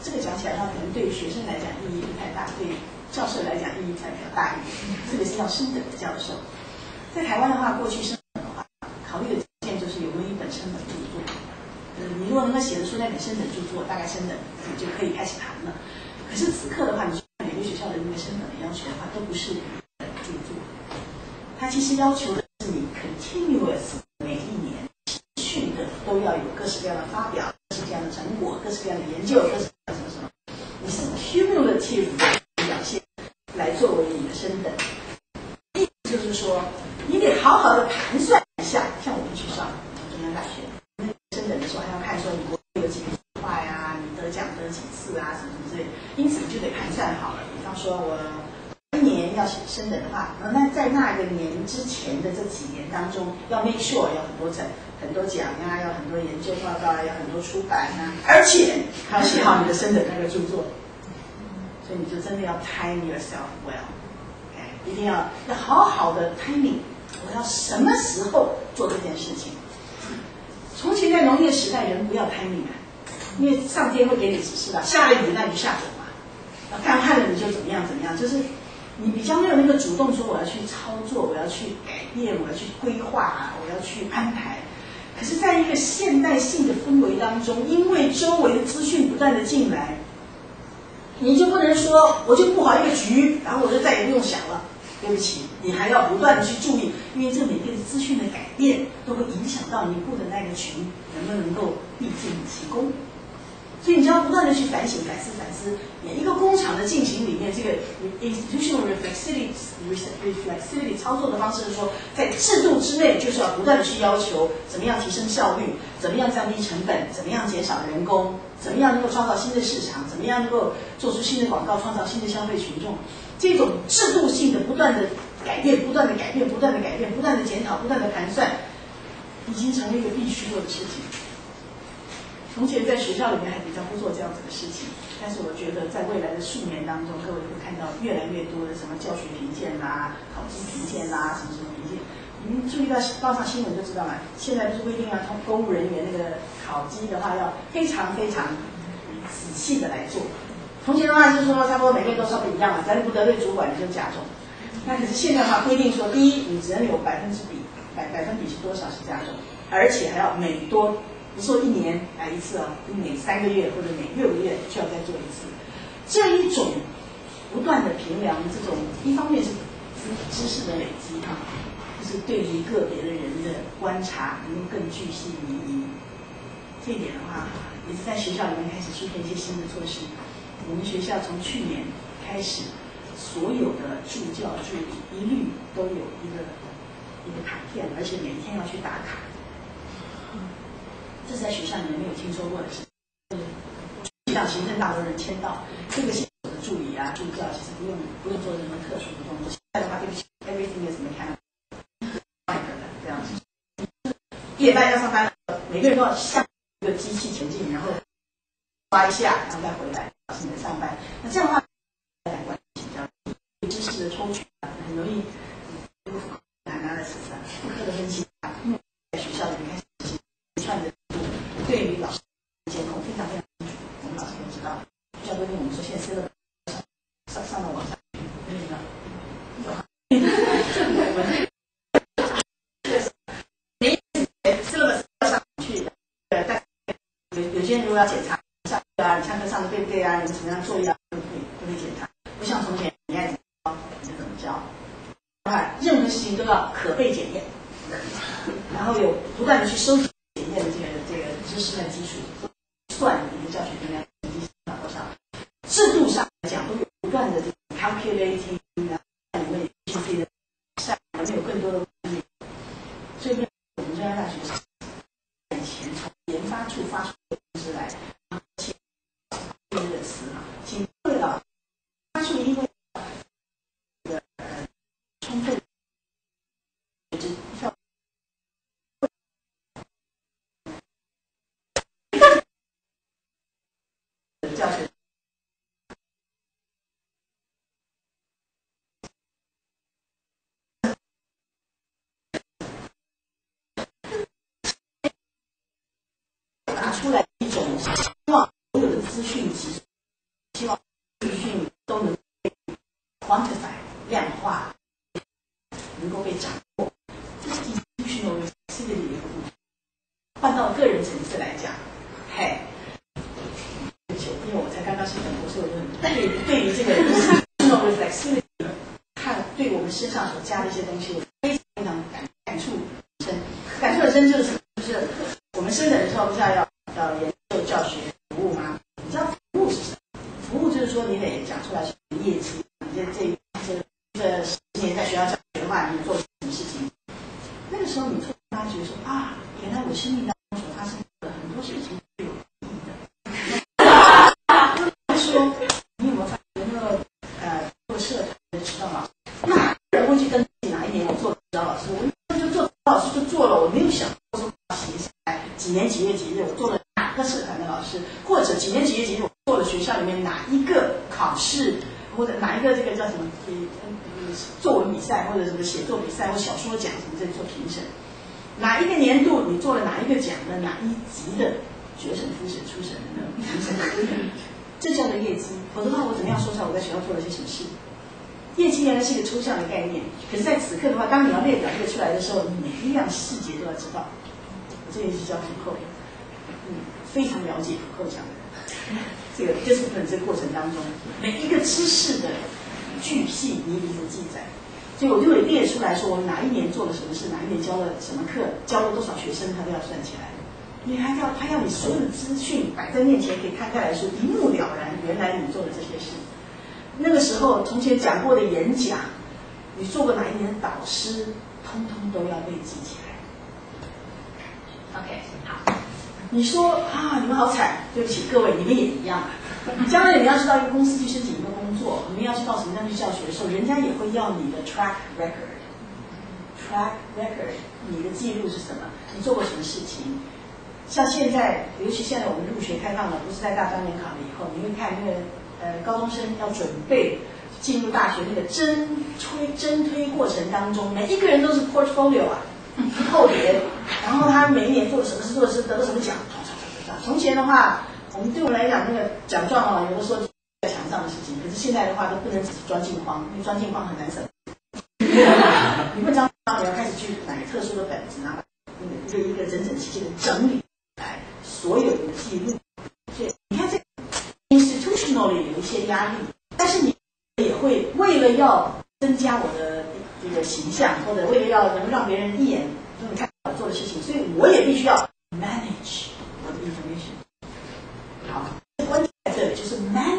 这个讲起来的话，可能对学生来讲意义不太大，对教授来讲意义才比较大一点，特别是要升等的教授。在台湾的话，过去升等的话，考虑的条件就是有没有一本升等著作。呃，你如果能够写得出那本升等著作，大概升等你就可以开始谈了。可是此刻的话，你说每个学校的那个升等的要求的话，都不是著作，它其实要求的是你 continuous 每一年持续的都要有各式各样的发表、各式各样的成果、各式各样的研究、各式各样的什么什么，你是 cumulative 的表现来作为你的升等。意思就是说，你得好好的盘算一下，像我们去上中央大学升等的时候，还要看说你国有几个计划呀，你得奖得几次啊，什么什么之类的，因此你就得盘算好了。比方说我一年要升等的话，那在那个年之前的这几年当中，要 make sure 有很多奖、很多奖啊，要很多研究报告啊，要很多出版啊，而且还要写好你的升等那个著作。所以你就真的要 time yourself well， 一定要要好好的 timing， 我要什么时候做这件事情。从前在农业时代，人不要 timing 啊，因为上天会给你指示的，下了雨那你就下走嘛，干旱了你就怎么样怎么样，就是你比较没有那个主动说我要去操作，我要去改变，我要去规划，我要去安排。可是在一个现代性的氛围当中，因为周围的资讯不断的进来，你就不能说我就布好一个局，然后我就再也不用想了。对不起，你还要不断的去注意，因为这每个资讯的改变都会影响到你布的那个局能不能够毕竟其功。所以你就要不断的去反省、反思、反思。每一个工厂的进行里面，这个 institutional reflexivity reflexivity 操作的方式是说，在制度之内就是要不断的去要求怎么样提升效率，怎么样降低成本，怎么样减少人工，怎么样能够创造新的市场，怎么样能够做出新的广告，创造新的消费群众。这种制度性的不断的改变、不断的改变、不断的改变、不断的检讨、不断的盘算，已经成为一个必须做的事情。从前在学校里面还比较不做这样子的事情，但是我觉得在未来的数年当中，各位会看到越来越多的什么教学评鉴啦、考绩评鉴啦、什么什么评鉴。你们注意到报上新闻就知道了，现在不是规定啊，公务人员那个考绩的话要非常非常仔细的来做。从前的话就是说差不多每个人都差不多一样嘛，只要你不得罪主管你就加重。那可是现在的话规定说，第一你只能有百分之比百百分比是多少是加重，而且还要每多。不是说一年来一次哦，每三个月或者每六个月就要再做一次。这一种不断的评量，这种一方面是知识的累积哈，就是对于个别的人的观察能够更巨细靡遗。这一点的话，也是在学校里面开始出现一些新的措施。我们学校从去年开始，所有的助教助理一律都有一个一个卡片，而且每天要去打卡。这是在学校里面没有听说过的事情，让行政大楼人签到，这个系统的助理啊、助教其实不用不用做任何特殊的动作。现在的话，对不起 ，everything is mechanical， 这样子。夜班要上班了，每个人都要向一个机器前进，然后刷一下，然后再回来进来上班。那这样的话，两关系比较知识的抽取啊，很容易难拿的词啊，复刻的分析啊，因为在学校里面开始一串的。对于老师监控非常非常清楚，我们老师都知道。学校都跟我们说，现在撕了上上到网上，那个每一次撕了撕上去，呃，但有有些人如果要检查上啊，你上课上的对不对啊？你们怎么样作业啊？都可以都可以检查，不像从前你爱怎么教你就怎么教。啊，任何事情都要可被检验，然后有不断的去收集检验的这个这个知识的基础，算你的教学评量成绩达多少。制度上来讲，都有不断的这种 calculating， 然后你们这些的上面有更多的问题。所以我们中央大学以前从研发处发出的通知来，请这个词啊，请对了，发出因为呃充分。教学拿出来一种希望所有的资讯集 quantify 量化，能够被掌握，这是 institutional responsibility 的一个部分。换到个人层次来讲，嘿，因为我才刚刚是本博士，我就很对对于这个 institutional responsibility 看对我们身上所加的一些东西，我非常非常感感触深。感触很深就是什么？就是我们升等的时候不是要要研究教学服务吗？你知道服务是什么？服务就是说你得讲出来是业绩，你这这这这十年在学校教学的话，你做什么事情？那个时候你突然发觉说啊，原来我生命当中所发生的很多事情是有意义的。说你有没有发觉那个呃做社团的指导老师，哪个人会去登记哪一年我做指导老师？我就做指导老师就做了，我没有想过说写下来几年几月几日我做了哪个社团的老师，或者几年几月几日我做了学校里面哪一个考试，或者哪一个这个叫什么呃作文比赛，或者什么写作比赛或小说奖什么这做评审，哪一个年度你做了哪一个奖的哪一级的决审复审初审的那种评审，这叫做业绩。否则的话，我怎么样说出来我在学校做了些什么事？业绩原来是一个抽象的概念，可是在此刻的话，当你要列表列出来的时候，你每一样细节都要知道。我这也是教普寇，嗯，非常了解普寇讲的这个 discipline 这个过程当中，每一个知识的巨细靡遗的记载，所以我就会列出来说，我们哪一年做了什么事，哪一年教了什么课，教了多少学生，他都要算起来。你还要他要你所有的资讯摆在面前，可以摊开来说，一目了然，原来你做了这些事。那个时候从前讲过的演讲，你做过哪一年的导师，通通都要被记起来。OK， 好。你说啊，你们好惨，对不起各位，你们也一样。将来你要知道一个公司去申请一个工作，你们要去到什么地方去教学的时候，人家也会要你的 track record。track record， 你的记录是什么？你做过什么事情？像现在，尤其现在我们入学开放了，不是在大专联考了以后，你会看那个呃高中生要准备进入大学那个真推真推过程当中，每一个人都是 portfolio 啊，后叠，然后他每一年做了什么事，做了什么得了什么奖，从前的话，我们对我们来讲，那个奖状啊，有的时候在墙上的事情，可是现在的话都不能只是装镜框，因为装镜框很难省。你不装框，你要开始去买特殊的本子，然后一个一个整整齐齐的整理来所有的记录。所以你看，这 institutionally 有一些压力，但是你也会为了要增加我的这个形象，或者为了要能让别人一眼就能看到我做的事情，所以我也必须要 manage 我的 information。好，关键在这里就是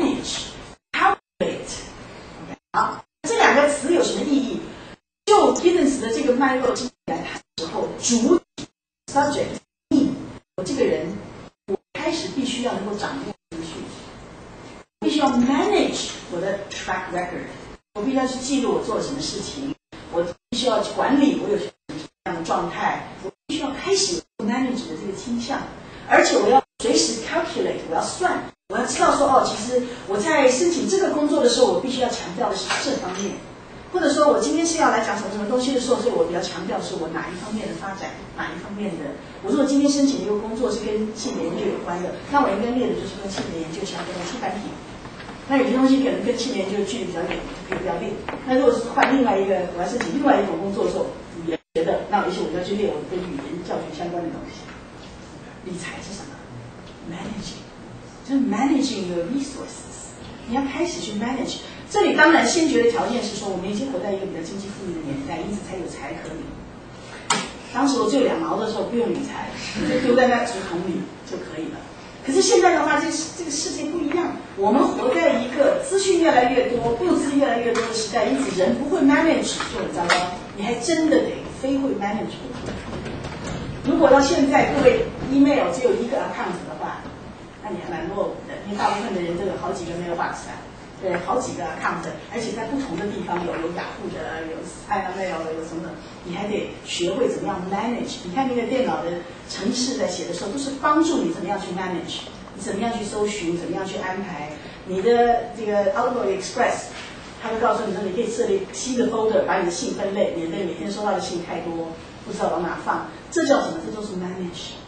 manage、calculate。Okay， 好，这两个词有什么意义？就 Giddens 的这个脉络进来谈的时候，主体 subject 我这个人，我开始必须要能够掌握资讯，必须要 manage 我的 track record， 我必须要去记录我做了什么事情，我必须要去管理我有什么样的状态，我必须要开始有 manage 的这个倾向，而且我要随时 calculate， 我要算，我要知道说哦，其实我在申请这个工作的时候，我必须要强调的是这方面。或者说我今天是要来讲什么什么东西的时候，所以我比较强调的是我哪一方面的发展，哪一方面的。我如果今天申请的一个工作是跟性别研究有关的，那我应该列的就是跟性别研究相关的出版品。那有些东西可能跟性别研究距离比较远，就可以不要列。那如果是换另外一个，我要申请另外一种工作的时候，也觉得那有一些我就要去列我跟语言教学相关的东西。理财是什么 ？managing， 就是 managing your resources， 你要开始去 manage。这里当然先决的条件是说，我们已经活在一个比较经济富裕的年代，因此才有财可理。当时我只有两毛的时候，不用理财，就丢在那竹筒里就可以了。可是现在的话，这这个世界不一样，我们活在一个资讯越来越多、物资越来越多的时代，因此人不会 manage 就很糟糕，你还真的得非会 manage。如果到现在各位 email 只有一个 account 的话，那你还蛮落伍的，因为大部分的人都有好几个 mailbox 啊。对，好几个 account， 而且在不同的地方有有雅虎的，有 Skymail 的，有什么的，你还得学会怎么样 manage。你看那个电脑的程式在写的时候，都是帮助你怎么样去 manage， 你怎么样去搜寻，怎么样去安排你的这个 Outlook Express， 它会告诉你说，你可以设立新的 folder， 把你的信分类，免得每天收到的信太多，不知道往哪放。这叫什么？这都是 manage。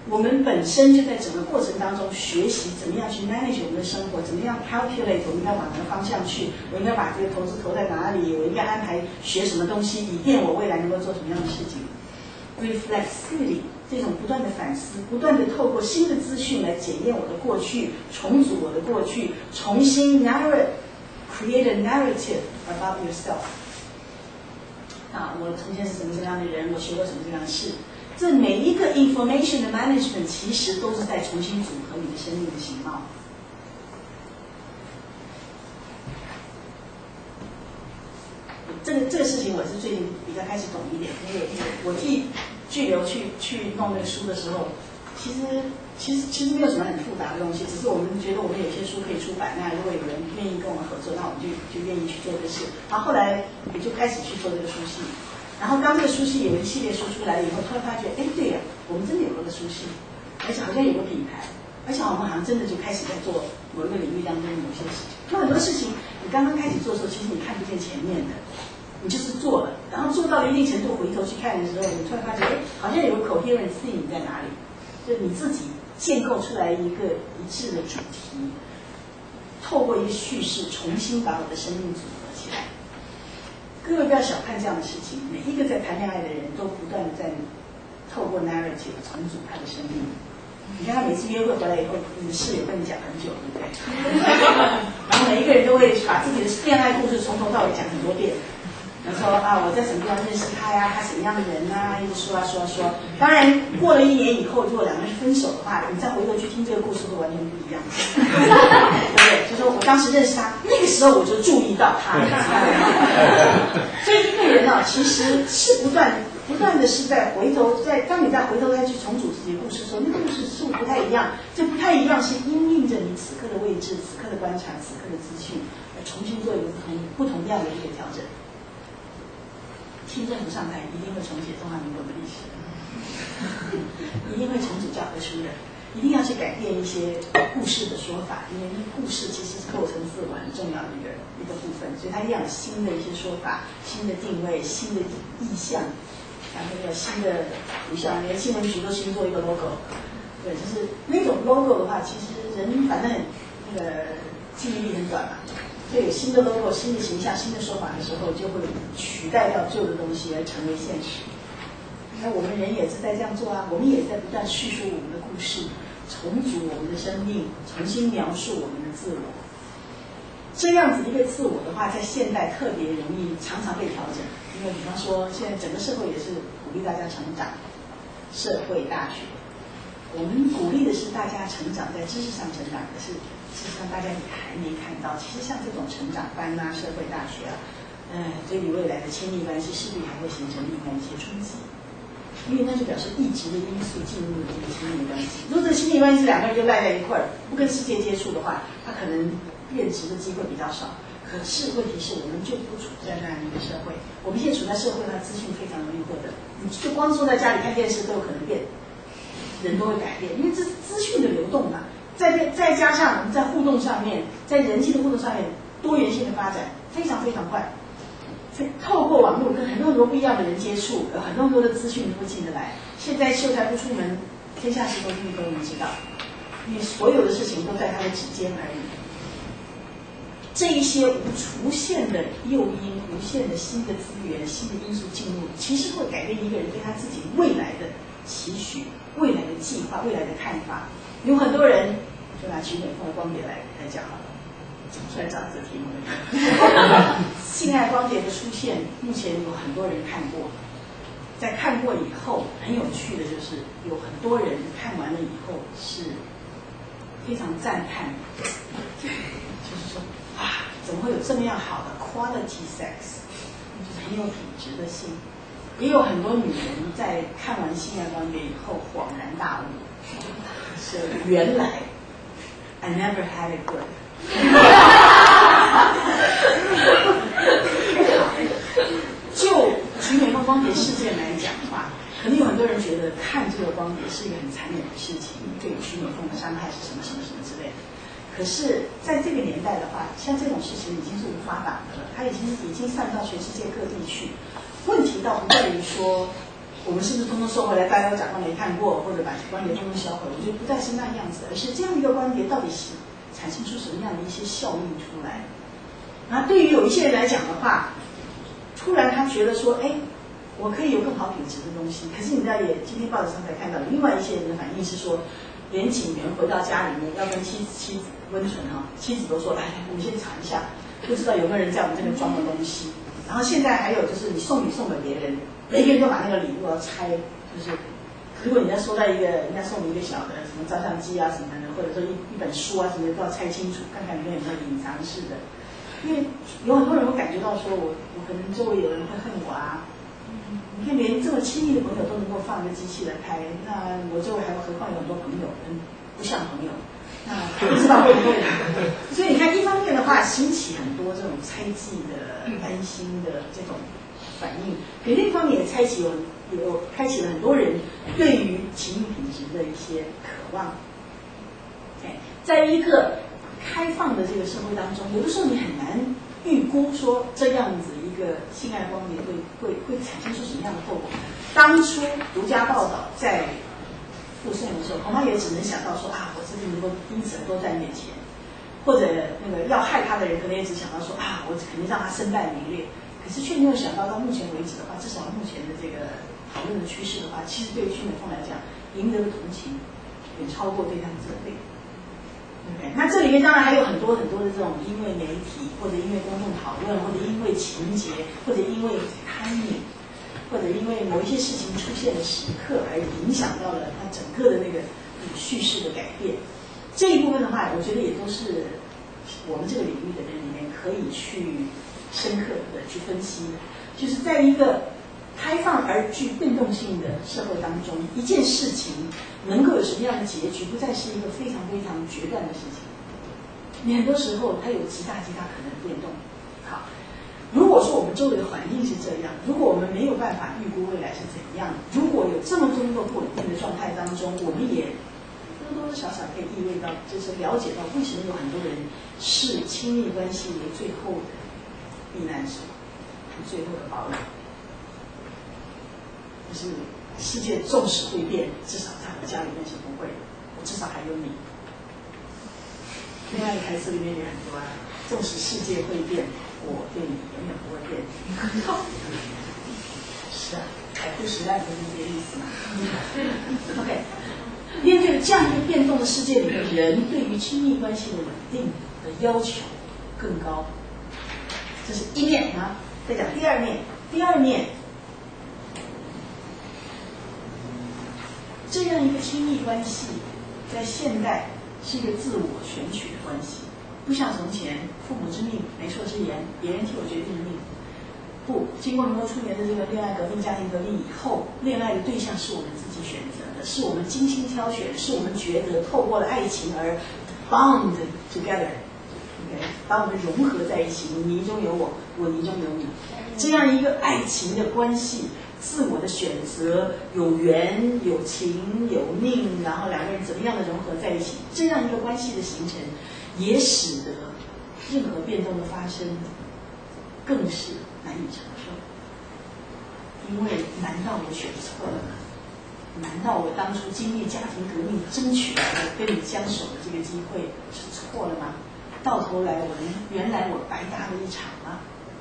我们本身就在整个过程当中学习怎么样去 manage 我们的生活，怎么样 calculate 我们要往哪个方向去，我应该把这个投资投在哪里，我应该安排学什么东西，以便我未来能够做什么样的事情。reflexivity 这种不断的反思，不断的透过新的资讯来检验我的过去，重组我的过去，重新 narrate create a narrative about yourself。啊，我从前是什么什么样的人，我学过什么什么样的事。这每一个 information 的 management 其实都是在重新组合你的生命的形貌。这个这个事情我是最近比较开始懂一点，因为我替巨流去去弄那个书的时候，其实其实其实没有什么很复杂的东西，只是我们觉得我们有些书可以出版，那如果有人愿意跟我们合作，那我们就就愿意去做这事。然后后来也就开始去做这个书系。然后当这个书系有一系列书出来了以后，突然发觉，哎，对呀，我们真的有了个书系，而且好像有个品牌，而且我们好像真的就开始在做某一个领域当中的某些事情。那很多事情你刚刚开始做的时候，其实你看不见前面的，你就是做了，然后做到了一定程度，回头去看的时候，你突然发觉，哎，好像有个 coherent theme 在哪里，就你自己建构出来一个一致的主题，透过一个叙事，重新把我的生命组合起来。各位不要小看这样的事情，每一个在谈恋爱的人都不断的在透过 narrative 重组他的生命。你看他每次约会回来以后，你的室友跟你讲很久，对不对？然后每一个人都会把自己的恋爱故事从头到尾讲很多遍。然后说啊，我在什么地方认识他呀？他什么样的人啊？一直说啊说啊说。当然，过了一年以后，如果两个人分手的话，你再回头去听这个故事会完全不一样，对不对？就说我当时认识他，那个时候我就注意到他。所以一个人啊，其实是不断不断的是在回头，在当你在回头再去重组自己的故事的时候，那个故事是不太一样。这不太一样是因应着你此刻的位置、此刻的观察、此刻的资讯，而重新做一个不同不同样的一个调整。新政府上台一定会重写中华民国的历史，一定会重组教科书的，一定要去改变一些故事的说法，因为那故事其实是构成自我很重要的一个一个部分，所以它一定要有新的一些说法、新的定位、新的意象，然后有新的图像，连新闻局都新做一个 logo， 对，就是那种 logo 的话，其实人反正那个记忆力很短嘛。所以有新的 logo、新的形象、新的说法的时候，就会取代掉旧的东西，而成为现实。那我们人也是在这样做啊，我们也在不断叙述我们的故事，重组我们的生命，重新描述我们的自我。这样子一个自我的话，在现代特别容易常常被调整，因为比方说现在整个社会也是鼓励大家成长，社会大学，我们鼓励的是大家成长，在知识上成长，可是事实上大家也还没看到，其实像这种成长班啊、社会大学啊，哎，对你未来的亲密关系势必还会形成另外一些冲击，因为那就表示异质的因素进入了这个亲密关系。如果这个亲密关系两个人就赖在一块儿，不跟世界接触的话，他可能变质的机会比较少。可是问题是我们就不处在那样一个社会，我们现在处在社会上，资讯非常容易获得，你就光坐在家里看电视都有可能变，人都会改变，因为这是资讯的流动嘛。再再加上我们在互动上面，在人际的互动上面，多元性的发展非常非常快。所以透过网络跟很多很多不一样的人接触，有很多很多的资讯能够进得来。现在秀才不出门，天下事都必都能知道，因为所有的事情都在他的指尖而已。这一些无限的诱因、无限的新的资源、新的因素进入，其实会改变一个人对他自己未来的期许、未来的计划、未来的看法。有很多人就拿徐美凤的光碟来来讲好了，讲出来找这个题目。性爱光碟的出现，目前有很多人看过，在看过以后，很有趣的就是有很多人看完了以后是非常赞叹，就是说啊，怎么会有这么样好的 quality sex， 就是很有品质的性。也有很多女人在看完性爱光碟以后恍然大悟。是原来 I never had it good 就徐美凤光碟事件来讲的话，可能有很多人觉得看这个光碟是一个很残忍的事情，对徐美凤的伤害是什么什么什么之类的。可是在这个年代的话，像这种事情已经是无法挡的了，它已经已经散到全世界各地去。问题倒不在于说我们是不是通通收回来，大家都假装没看过，或者把光碟通通销毁？我觉得不再是那样子，而是这样一个光碟到底是产生出什么样的一些效应出来？然后对于有一些人来讲的话，突然他觉得说，哎，我可以有更好品质的东西。可是你知道，也今天报纸上才看到，另外一些人的反应是说，连警员回到家里面要跟妻子妻子温存哈，妻子都说，来，我们先查一下，不知道有没有人在我们这边装了东西。然后现在还有就是你送礼送给别人，每个人都把那个礼物要拆，就是如果你要收到一个人家送你一个小的什么照相机啊什么的，或者说一一本书啊什么的，都要拆清楚，看看里面有没有隐藏式的。因为有很多人会感觉到说我我可能周围有人会恨我啊，你看连这么亲密的朋友都能够放一个机器来开，那我周围还有何况有很多朋友，嗯，不像朋友，那不知道会不会？所以你看，一方面的话，兴起很多这种猜忌的、担心的这种反应，可另一方面也开启有有开启了很多人对于情谊品质的一些渴望。哎，在一个开放的这个社会当中，有的时候你很难预估说这样子一个性爱光碟会会会产生出什么样的后果。当初独家报道在附送的时候，恐怕也只能想到说啊，我这边能够因此都在面前，或者那个要害他的人可能也只想到说啊，我肯定让他身败名裂。可是却没有想到，到目前为止的话，至少目前的这个讨论的趋势的话，其实对于徐美凤来讲，赢得的同情远超过对他的责备。Okay. 那这里面当然还有很多很多的这种因为媒体或者因为公众讨论或者因为情节或者因为 timing 或者因为某一些事情出现的时刻而影响到了它整个的那个叙事的改变。这一部分的话，我觉得也都是我们这个领域的人里面可以去深刻的去分析的，就是在一个开放而具变动性的社会当中，一件事情能够有什么样的结局，不再是一个非常非常决断的事情。你很多时候它有极大极大可能的变动。好，如果说我们周围的环境是这样，如果我们没有办法预估未来是怎样，如果有这么多个不稳定的状态当中，我们也多多少少可以意味到，就是了解到为什么有很多人视亲密关系为最后的避难所，最后的堡垒。就是世界纵使会变，至少在我家里面是不会的，我至少还有你。另外一个台词里面也很多啊，纵使世界会变，我对你永远不会变。是啊，海枯石烂不是这个意思嘛？OK， 面对这样一个变动的世界里面，人对于亲密关系的稳定的要求更高。这是一面啊，再讲第二面，第二面。这样一个亲密关系，在现代是一个自我选取的关系，不像从前父母之命、媒妁之言，别人替我决定的命。不，经过民国初年的这个恋爱革命、家庭革命以后，恋爱的对象是我们自己选择的，是我们精心挑选，是我们觉得透过了爱情而 bound together，OK， 把我们融合在一起，你泥中有我，我泥中有你，这样一个爱情的关系。自我的选择，有缘有情有命，然后两个人怎么样的融合在一起，这样一个关系的形成，也使得任何变动的发生更是难以承受。因为难道我选错了吗？难道我当初经历家庭革命争取来的跟你相守的这个机会是错了吗？到头来我原来我白搭了一场吗？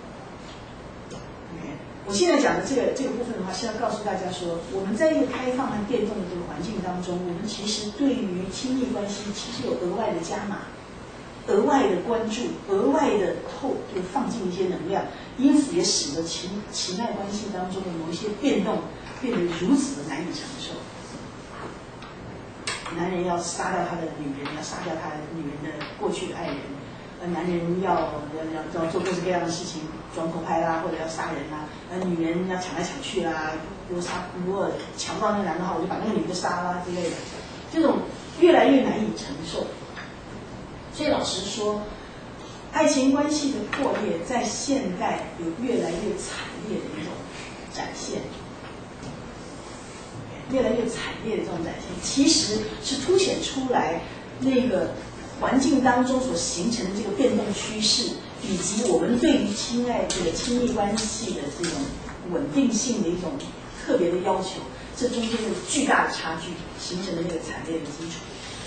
我现在讲的这个这个部分的话，是要告诉大家说，我们在一个开放和变动的这个环境当中，我们其实对于亲密关系其实有额外的加码、额外的关注、额外的透就放进一些能量，因此也使得情情爱关系当中的某一些变动变得如此的难以承受。男人要杀掉他的女人，要杀掉他的女人的过去的爱人。呃，男人要要要要做各式各样的事情，装偷拍啦，或者要杀人啦；呃，女人要抢来抢去啦，如果杀如果抢不到那个男的话，我就把那个女的杀啦之类的，这种越来越难以承受。所以老实说，爱情关系的破裂在现代有越来越惨烈的一种展现，越来越惨烈的这种展现，其实是凸显出来那个环境当中所形成的这个变动趋势，以及我们对于亲爱这个亲密关系的这种稳定性的一种特别的要求，这中间的巨大的差距形成了那个惨烈的基础。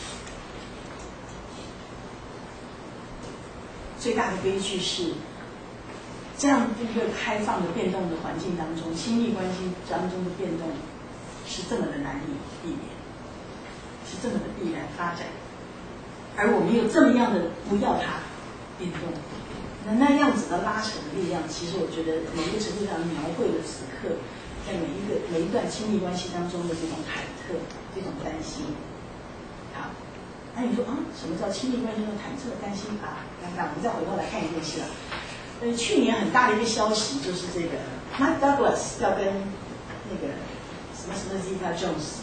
最大的悲剧是，这样一个开放的变动的环境当中，亲密关系当中的变动是这么的难以避免，是这么的必然发展，而我们又这么样的不要它变动，那那样子的拉扯的力量，其实我觉得某一个程度上描绘了此刻在每一个每一段亲密关系当中的这种忐忑、这种担心。好。那你说啊，什么叫亲密关系中的忐忑、担心啊？那那我们再回头来看一件事啊。呃，去年很大的一个消息就是这个 Mark Douglas 要跟那个什么什么 Zeta Jones，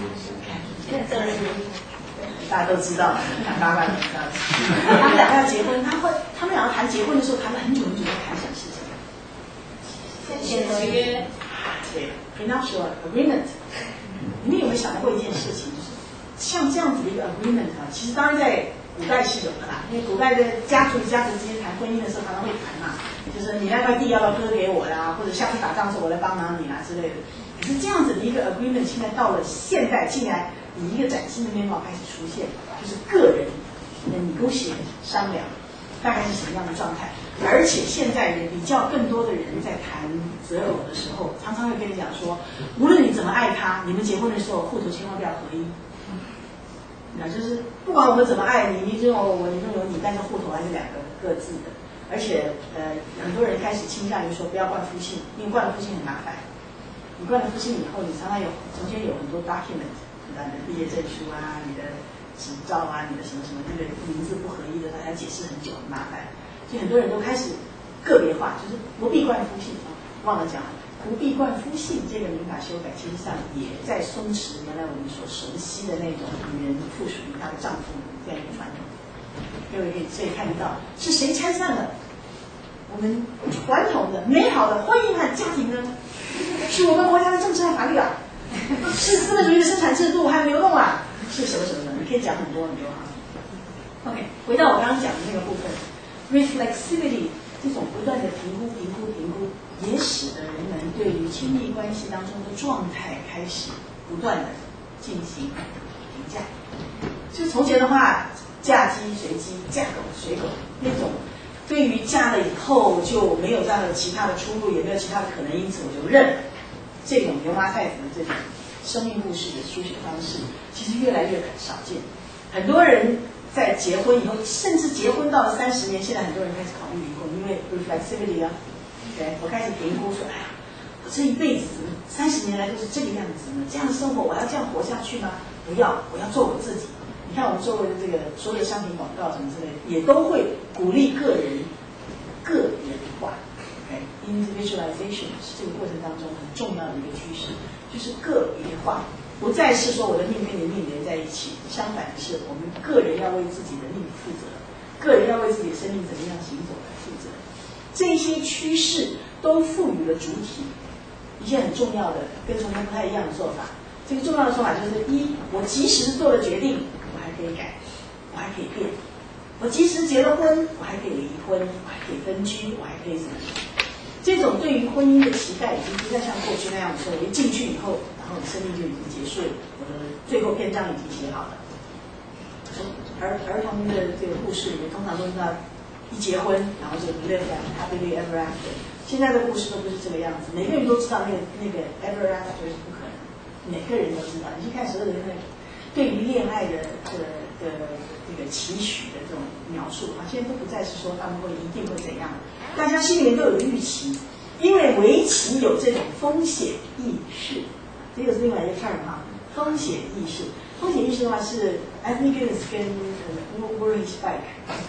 大家都知道，很八卦的知道。他们两个要结婚，他会他们两个谈结婚的时候谈了很久很久，在谈什么事情？ 签合约。 对 ，prenuptial agreement。你们有没有想到过一件事情？像这样子的一个 agreement 啊，其实当然在古代是有的啦，因为古代的家族与家族之间谈婚姻的时候，常常会谈嘛，就是你那块地要不要割给我啦，或者下次打仗的时候我来帮忙你啦之类的。可是这样子的一个 agreement， 现在到了现代，竟然以一个崭新的面貌开始出现，就是个人的negotiate商量，大概是什么样的状态？而且现在也比较更多的人在谈择偶的时候，常常会跟你讲说，无论你怎么爱他，你们结婚的时候户头千万不要合一。那就是不管我们怎么爱你，你拥有我，你拥有你，但是户头还是两个各自的。而且呃，很多人开始倾向于说不要冠夫姓，因为冠了夫姓很麻烦。你冠了夫姓以后，你常常有中间有很多 document， 你的毕业证书啊，你的执照啊，你的什么什么，这个名字不合一的，还要解释很久，很麻烦。所以很多人都开始个别化，就是不必冠夫姓啊，忘了讲。不必冠夫姓这个民法修改，其实上也在松弛原来我们所熟悉的那种女人附属于她的丈夫这样一个传统。各位可以可以看得到，是谁拆散了我们传统的美好的婚姻和家庭呢？是我们国家的政治和法律啊，是资本主义的生产制度还有流动啊，是什么什么的？你可以讲很多很多哈。OK， 回到我刚刚讲的那个部分 ，reflexivity 这种不断的评估、评估、评估。也使得人们对于亲密关系当中的状态开始不断的进行评价。就从前的话，嫁鸡随鸡，嫁狗随狗，那种对于嫁了以后就没有这样的其他的出路，也没有其他的可能，因此我就认了。这种牛妈太子的这种生命故事的书写方式，其实越来越少见。很多人在结婚以后，甚至结婚到了三十年，现在很多人开始考虑离婚，因为 reflexivity 啊。Okay, 我开始评估说，哎呀，我这一辈子三十年来都是这个样子呢，这样的生活我要这样活下去吗？不要，我要做我自己。你看我们周围的这个所有的商品广告什么之类的，也都会鼓励个人个人化。Okay, individualization 是这个过程当中很重要的一个趋势，就是个别化，不再是说我的命跟你的命连在一起，相反的是我们个人要为自己的命负责，个人要为自己的生命怎么样行走来负责。这些趋势都赋予了主体一些很重要的跟从前不太一样的做法。这个重要的说法就是一，我即使做了决定，我还可以改，我还可以变。我即使结了婚，我还可以离婚，我还可以分居，我还可以什么？这种对于婚姻的期待已经不再像过去那样说，我一进去以后，然后生命就已经结束了，我的最后篇章已经写好了。儿儿童的这个故事也通常都是到一结婚，然后就 live happily ever after。现在的故事都不是这个样子，每个人都知道那个那个 ever after 是不可能，每个人都知道。你去看所有的那个对于恋爱的这个的这个期许的这种描述啊，现在都不再是说他们会一定会怎样，大家心里面都有预期，因为围棋有这种风险意识，这个是另外一个 term 哈，风险意识。风险意识的话是 Anthony Giddens 跟呃 Ulrich Beck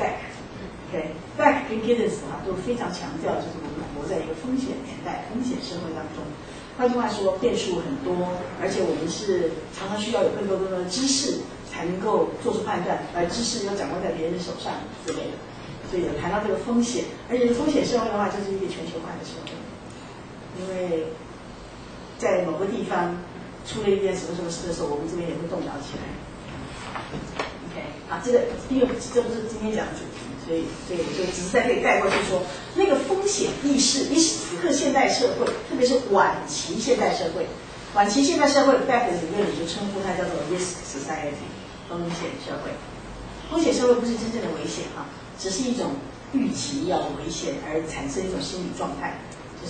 Beck。Okay, Beck 跟 Giddens 的话都非常强调，就是我们活在一个风险年代、风险社会当中。换句话说，变数很多，而且我们是常常需要有更多更多的知识才能够做出判断，而知识又掌握在别人手上之类的。所以有谈到这个风险，而且风险社会的话，就是一个全球化的社会，因为在某个地方出了一件什么什么事的时候，我们这边也会动摇起来。OK， 啊，这个因为这不是今天讲的主题。所以，所以我就只是在这里带过去说，那个风险意识，一时此刻现代社会，特别是晚期现代社会，晚期现代社会 Beck 理论里就称呼它叫做 risk society， 风险社会。风险社会不是真正的危险啊，只是一种预期要危险而产生一种心理状态，就是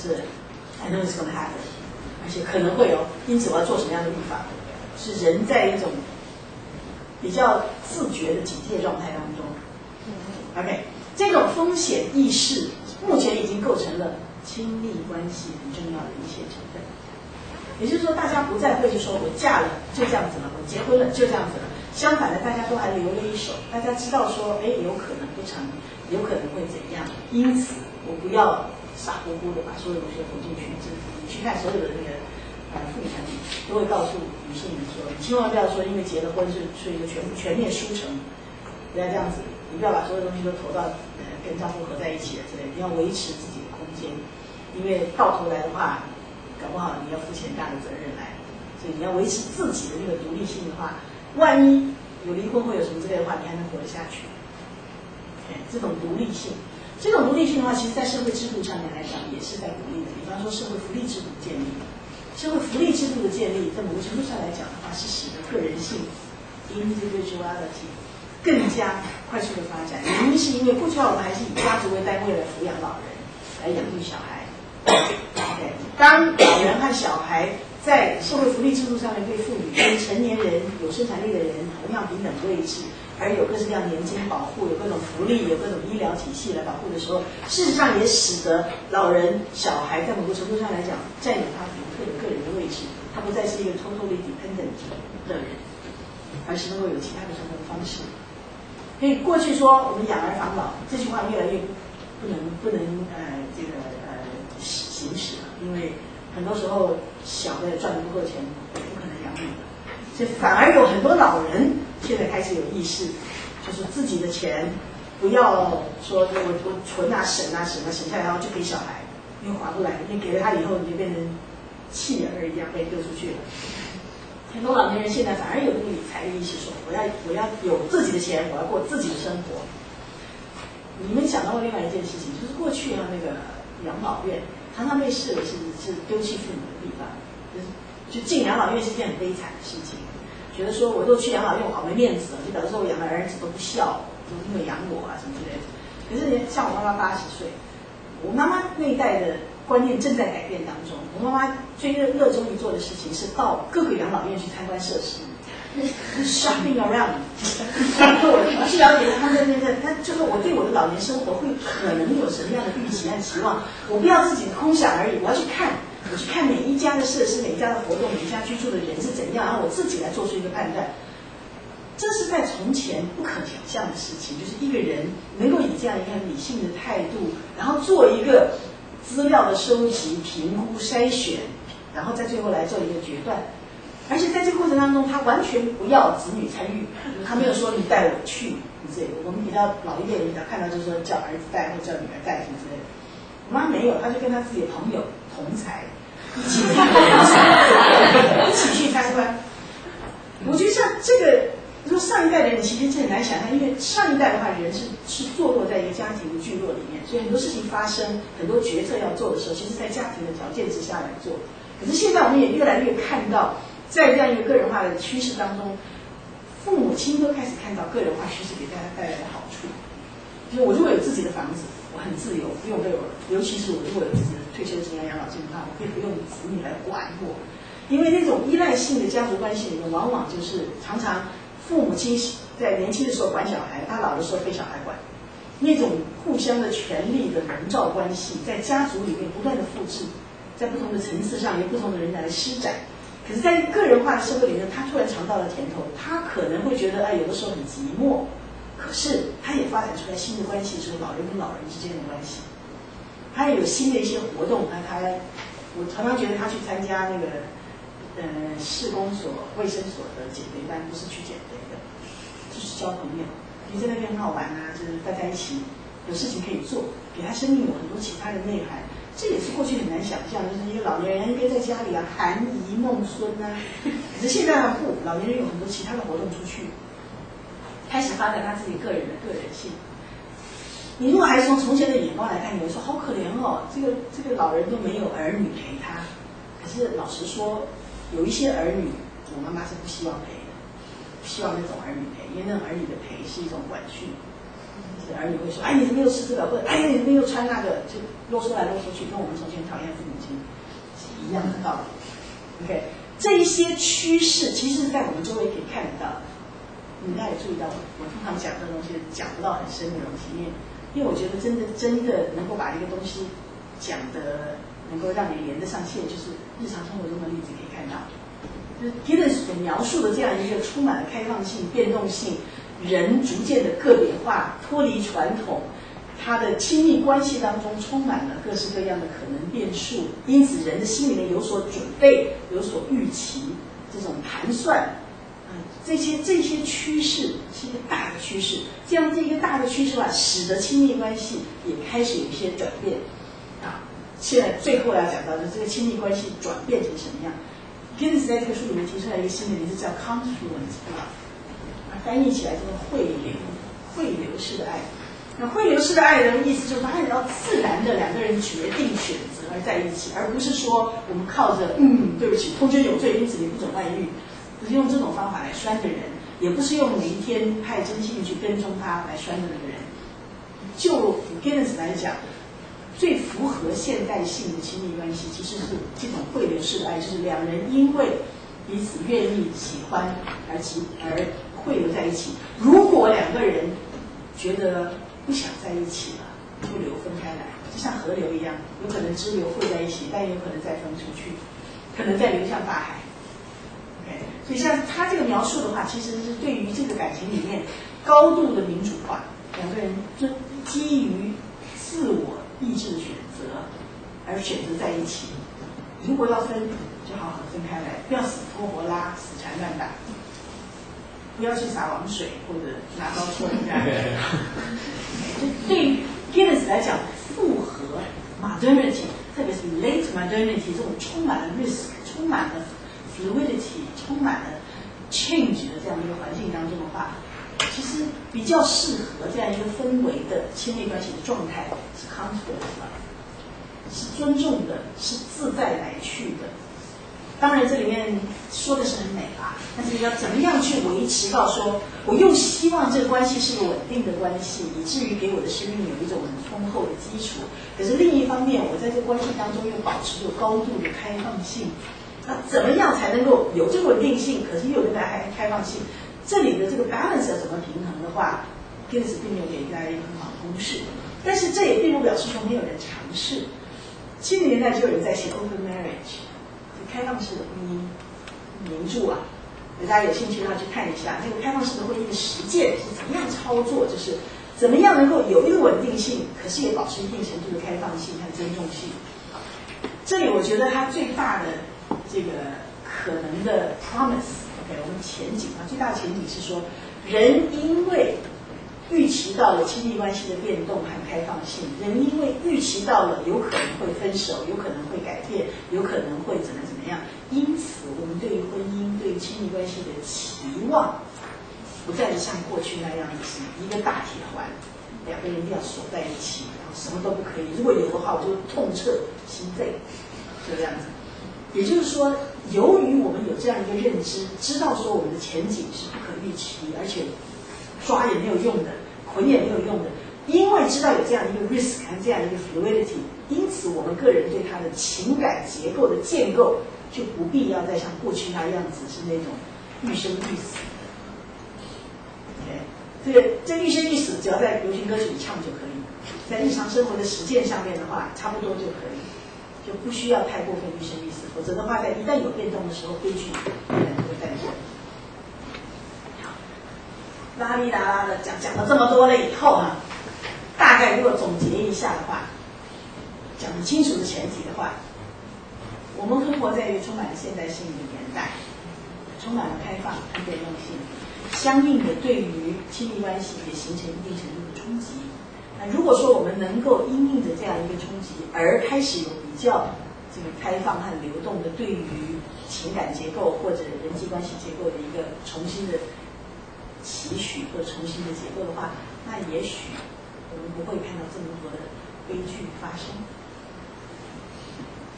I know it's gonna happen， 而且可能会有，因此我要做什么样的预防，是人在一种比较自觉的警戒状态当中。OK， 这种风险意识目前已经构成了亲密关系很重要的一些成分。也就是说，大家不再会去说我嫁了就这样子了，我结婚了就这样子了。相反的，大家都还留了一手，大家知道说，哎，有可能不成，有可能会怎样。因此，我不要傻乎乎的把所有东西都投进去。你去看所有的那个呃妇女团体，都会告诉女性们说，你千万不要说因为结了婚是是一个全部全面输成，不要这样子。你不要把所有东西都投到呃跟丈夫合在一起了之类的，你要维持自己的空间，因为到头来的话，搞不好你要负起很大的责任来，所以你要维持自己的那个独立性的话，万一有离婚会有什么之类的话，你还能活得下去。哎，这种独立性，这种独立性的话，其实在社会制度上面来讲也是在鼓励的。比方说社会福利制度建立，社会福利制度的建立，在某个程度上来讲的话，是使得个人性 individuality 更加快速的发展。原因是因为过去我们还是以家族为单位来抚养老人，来养育小孩。对，当老人和小孩在社会福利制度上面被赋予跟成年人有生产力的人同样平等位置，而有各式各样年金保护，有各种福利，有各种医疗体系来保护的时候，事实上也使得老人、小孩在某个程度上来讲占有他独特的个人的位置，他不再是一个 totally dependent 的人，而是能够有其他的生活方式。所以过去说我们养儿防老这句话越来越不能不能呃这个呃行使了，因为很多时候小的赚的不够钱，不可能养你的，所以反而有很多老人现在开始有意识，就是自己的钱不要说我我存啊省啊省啊省下来然后就给小孩，因为划不来，因为给了他以后你就变成弃儿一样被丢出去了。很多老年人现在反而有这个理财的意识，说我要我要有自己的钱，我要过自己的生活。你们想到另外一件事情，就是过去啊那个养老院常常被视为是是丢弃父母的地方，就是就进养老院是一件很悲惨的事情，觉得说我都去养老院我好没面子，就表示说我养的儿子都不孝，都没有养我啊什么之类的。可是像我妈妈八十岁，我妈妈那一代的观念正在改变当中。我妈妈最热热衷于做的事情是到各个养老院去参观设施 ，shopping around， 我去了解他们的那个，他就是我对我的老年生活会可能有什么样的预期和期望。我不要自己空想而已，我要去看，我去看每一家的设施、每一家的活动、每一家居住的人是怎样，然后我自己来做出一个判断。这是在从前不可想象的事情，就是一个人能够以这样一个很理性的态度，然后做一个资料的收集、评估、筛选，然后在最后来做一个决断。而且在这个过程当中，他完全不要子女参与，他没有说你带我去，这个我们比较老一辈人比较看到就是说叫儿子带或叫女儿带什么之类的。我妈没有，她就跟她自己的朋友同才一起一起去参观。我觉得像这个。如果上一代的人其实是很难想象，因为上一代的话，人是是坐落在一个家庭的聚落里面，所以很多事情发生，很多决策要做的时候，其实在家庭的条件之下来做。可是现在我们也越来越看到，在这样一个个人化的趋势当中，父母亲都开始看到个人化趋势给大家带来的好处。就是我如果有自己的房子，我很自由，不用被我，尤其是我如果有自己的退休金啊、养老金的话，我可以不用子女来管我，因为那种依赖性的家族关系里面，往往就是常常。父母亲在年轻的时候管小孩，他老的时候被小孩管，那种互相的权力的笼罩关系，在家族里面不断的复制，在不同的层次上由不同的人来施展。可是，在个人化的社会里面，他突然尝到了甜头，他可能会觉得，哎，有的时候很寂寞。可是，他也发展出来新的关系，就是老人跟老人之间的关系。他也有新的一些活动，他他，我常常觉得他去参加那个。呃，市公所、卫生所的减肥班不是去减肥的，就是交朋友。你在那边很好玩啊，就是大家一起有事情可以做，给他生命有很多其他的内涵。这也是过去很难想象，就是一个老年人跟在家里啊，含饴弄孙啊。可是现在呢，不，老年人有很多其他的活动出去，开始发展他自己个人的个人性。你如果还是从从前的眼光来看，你会说好可怜哦， 哈，这个这个老人都没有儿女陪他，可是老实说，有一些儿女，我妈妈是不希望陪的，不希望那种儿女陪，因为那种儿女的陪是一种管训。儿女会说：“哎，你怎么又吃这个？或者哎，你怎么又穿那个？”就啰嗦来啰嗦去，跟我们从前讨厌父母亲是一样的道理。OK， 这一些趋势，其实在我们周围可以看得到。你大家也注意到，我通常讲这东西讲不到很深的东西，因为因为我觉得真的真的能够把一个东西讲的能够让你连得上线，就是日常生活中的例子可以看到。就是 Giddens 所描述的这样一个充满了开放性、变动性。人逐渐的个别化，脱离传统，他的亲密关系当中充满了各式各样的可能变数，因此人的心里面有所准备，有所预期，这种盘算，嗯，这些这些趋势是一个大的趋势，这样这一个大的趋势吧，使得亲密关系也开始有一些转变，啊，现在最后要讲到的这个亲密关系转变成什么样 ？Giddens 在这个书里面提出来一个新的名字叫 confluent love。翻译起来就是汇流，汇流式的爱。那汇流式的爱的意思就是按照自然的两个人决定选择而在一起，而不是说我们靠着嗯，对不起，通奸有罪，因此你不准外遇，不是用这种方法来拴着人，也不是用每一天派征信去跟踪他来拴着那个人。就 Giddens 来讲，最符合现代性的亲密关系其实是这种汇流式的爱，就是两人因为彼此愿意喜欢而其而汇流在一起。如果两个人觉得不想在一起了，就流分开来，就像河流一样，有可能支流汇在一起，但也有可能再分出去，可能再流向大海。OK， 所以像他这个描述的话，其实是对于这个感情里面高度的民主化，两个人就基于自我意志的选择而选择在一起。如果要分，就好好分开来，不要死拖活拉、死缠烂打。不要去洒王水或者拿刀戳人家。就对于 Giddens 来讲，复合 modernity， 特别是 late modernity 这种充满了 risk、充满了 fluidity、充满了 change 的这样一个环境当中的话，其实比较适合这样一个氛围的亲密关系的状态是 conflict 是尊重的，是自在来去的。当然，这里面说的是很美啦，但是要怎么样去维持到说，我又希望这个关系是个稳定的关系，以至于给我的生命有一种很丰厚的基础。可是另一方面，我在这个关系当中又保持着高度的开放性。那怎么样才能够有这个稳定性，可是又有这个开开放性？这里的这个 balance 要怎么平衡的话 ，Giddens 并没有给大家一个很好的公式。但是这也并不表示说没有人尝试。七零年代就有人在写 open marriage。开放式的婚姻名著啊，大家有兴趣的话去看一下这个开放式的婚姻的实践是怎么样操作，就是怎么样能够有一个稳定性，可是也保持一定程度的开放性和尊重性。这里我觉得它最大的这个可能的 promise，OK， 我们前景啊，最大的前景是说，人因为预期到了亲密关系的变动和开放性，人因为预期到了有可能会分手，有可能会改变，有可能会怎么怎么样，因此我们对于婚姻、对于亲密关系的期望，不再是像过去那样子是一个大铁环，两个人一定要锁在一起，然后什么都不可以。如果有的话，我就痛彻心扉，就这样子。也就是说，由于我们有这样一个认知，知道说我们的前景是不可预期，而且抓也没有用的，捆也没有用的，因为知道有这样一个 risk 和这样一个 fluidity， 因此我们个人对他的情感结构的建构就不必要再像过去那样子是那种欲生欲死的。Okay， 这个这欲生欲死只要在流行歌曲里唱就可以，在日常生活的实践上面的话，差不多就可以，就不需要太过分欲生欲死，否则的话，在一旦有变动的时候，悲剧必然就会诞生。拉里拉拉的讲讲了这么多了以后啊，大概如果总结一下的话，讲得清楚的前提的话，我们生活在一个充满了现代性的年代，充满了开放和变动性，相应的对于亲密关系也形成一定程度的冲击。那如果说我们能够因应着这样一个冲击，而开始有比较这个开放和流动的对于情感结构或者人际关系结构的一个重新的期许或重新的结构的话，那也许我们不会看到这么多的悲剧发生。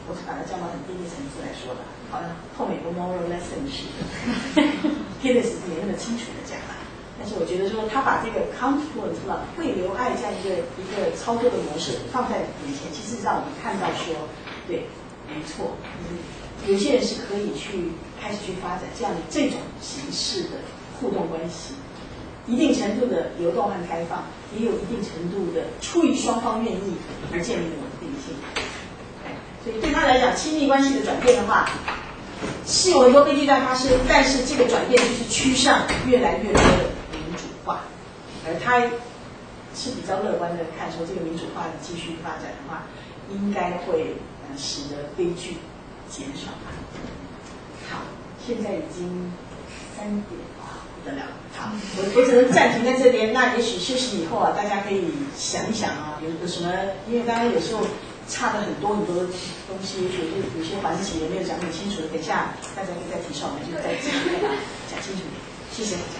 我是把它降到很低的层次来说的，好像后面有个 moral lesson 似的 ，Gillis 没那么清楚的讲啦。但是我觉得说他把这个 confluence love 汇流爱这样一个一个操作的模式放在眼前，其实让我们看到说，对，没错，有些人是可以去开始去发展这样这种形式的互动关系，一定程度的流动和开放，也有一定程度的出于双方愿意而建立的稳定性。所以对他来讲，亲密关系的转变的话，是有很多悲剧在发生，但是这个转变就是趋向越来越多的民主化，而他是比较乐观的看说，这个民主化的继续发展的话，应该会呃使得悲剧减少。好，现在已经三点啊，不得了。好，我我只能暂停在这边。那也许休息以后啊，大家可以想一想啊，有有什么？因为大家有时候差了很多很多东西，也许有有些环节没有讲很清楚的，等一下大家可以再提上，我们就再继续把它讲清楚一点。谢谢大家。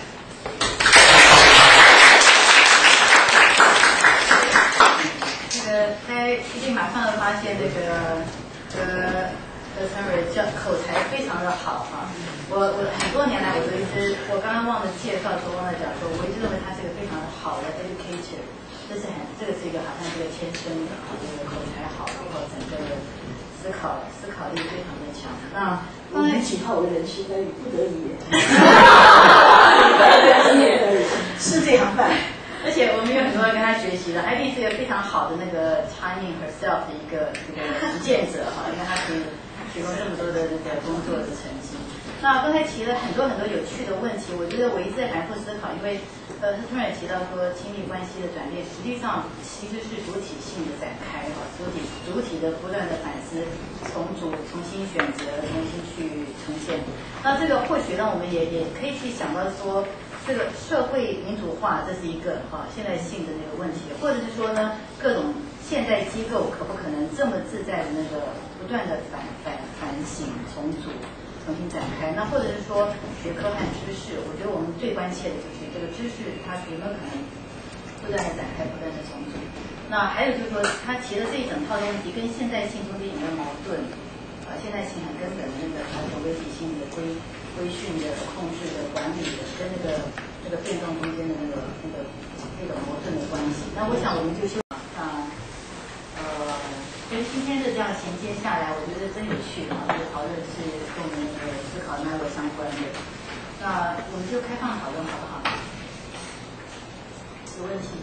这个大家一定马上发现这个呃呃 ，Terry 叫口才非常的好啊。我我很多年来我都一直，我刚刚忘了介绍说忘了讲说，我一直认为他是一个非常好的 educator， 这是很这个是一个好像是一个天生的啊，这个口才好，然后整个思考思考力非常的强。那我们起号为人师，但不得已，是这行饭。 而且我们有很多人跟他学习的，他一定是一个非常好的那个 timing herself 的一个这个实践者哈，因为他可以提供这么多的这个工作的成绩。那刚才提了很多很多有趣的问题，我觉得我一直在反复思考，因为呃，他突然提到说亲密关系的转变，实际上其实是主体性的展开哈，主体主体的不断的反思、重组、重新选择、重新去呈现。那这个或许让我们也也可以去想到说，这个社会民主化这是一个哈现代性的那个问题，或者是说呢，各种现代机构可不可能这么自在的那个不断的反反反省、重组。重新展开，那或者是说学科和知识，我觉得我们最关切的就是这个知识它有没有可能不断的展开，不断的重组。那还有就是说，他提的这一整套的问题跟现代性中间有没有矛盾？啊、呃，现代性很根本的那个传统规体性的规规训的控制的管理的，跟那个那个变动中间的那个那个那种矛盾的关系。那我想我们就希望啊。跟今天的这样衔接下来，我觉得真有趣啊！这个讨论是跟我们那个思考脉络相关的。那我们就开放讨论好不好？有问题？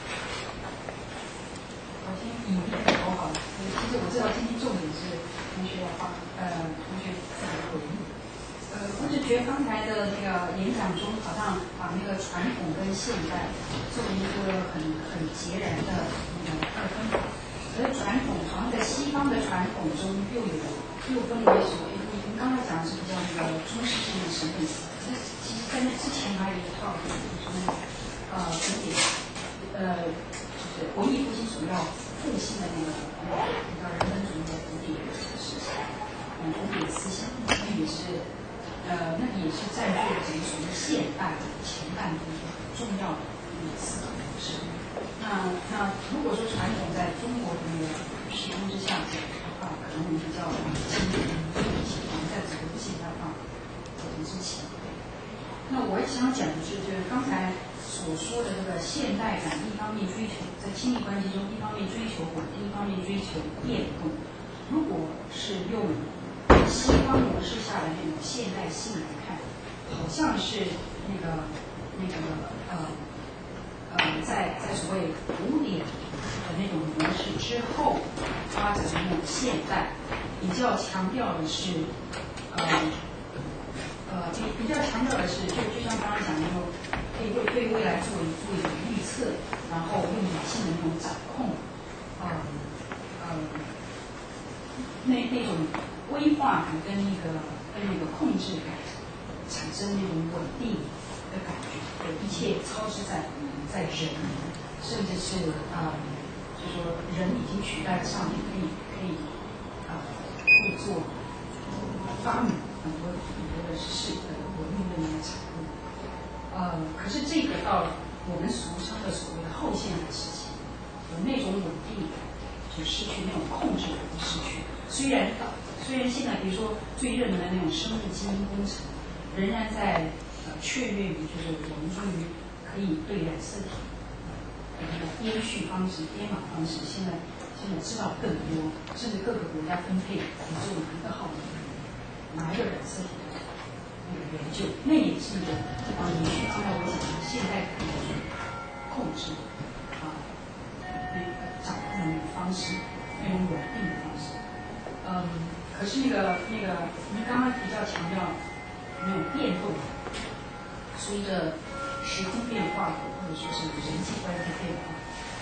我先引一个头好了。其实我知道今天重点是同学的话，呃，同学自己的回忆。呃，我只觉得刚才的那个演讲中，好像把那个传统跟现代做了一个很很截然的那个二分法。而传统好像在西方的传统中又有又分为什么？你们刚才讲的是比较那个中式性的审美思维，其实在那之前还有一套就是那个呃古典呃就是文艺复兴所要复兴的那个那个叫人文主义的古典思想，嗯，古典思想，那也是呃那也是占据了整个所谓现代前半部分很重要的一个思考模式。那那如果说传统在中国的那个时空之下的话，可能我们比较经典的情况，在整个现代化过程之前。那我想讲的是，就是刚才所说的这个现代感，一方面追求在亲密关系中，一方面追求稳定，一方面追求变动。如果是用西方模式下的那种现代性来看，好像是那个那个呃。呃，在在所谓古典的那种模式之后，发展的那种现代，比较强调的是，呃呃，比比较强调的是，就就像刚刚讲的那种，可以为对未来做一做一种预测，然后用理性的那种掌控，呃呃，那那种规划感跟那个跟那个控制感，产生那种稳定的感觉，对一切操之在在人，甚至是啊、呃，就说人已经取代了上帝，可以可以啊，可以做发明很多很多的事，很多文明的那个产物。呃，可是这个到我们俗称的所谓的后现代时期，有那种稳定感， 就失去那种控制感的失去。虽然虽然现在比如说最热门的那种生物基因工程，仍然在呃雀跃于就是我们终于可以对染色体的那个编序方式、编码方式，现在现在知道更多，甚至各个国家分配你做哪一个号码，哪一个染色体的那个研究，那也是一个啊，你去刚才我讲的现代感的控制啊，那个掌控的那种方式，那种稳定的方式。嗯，可是那个那个，你刚刚比较强调那种变动，随着时空变化或者说是人际关系变化，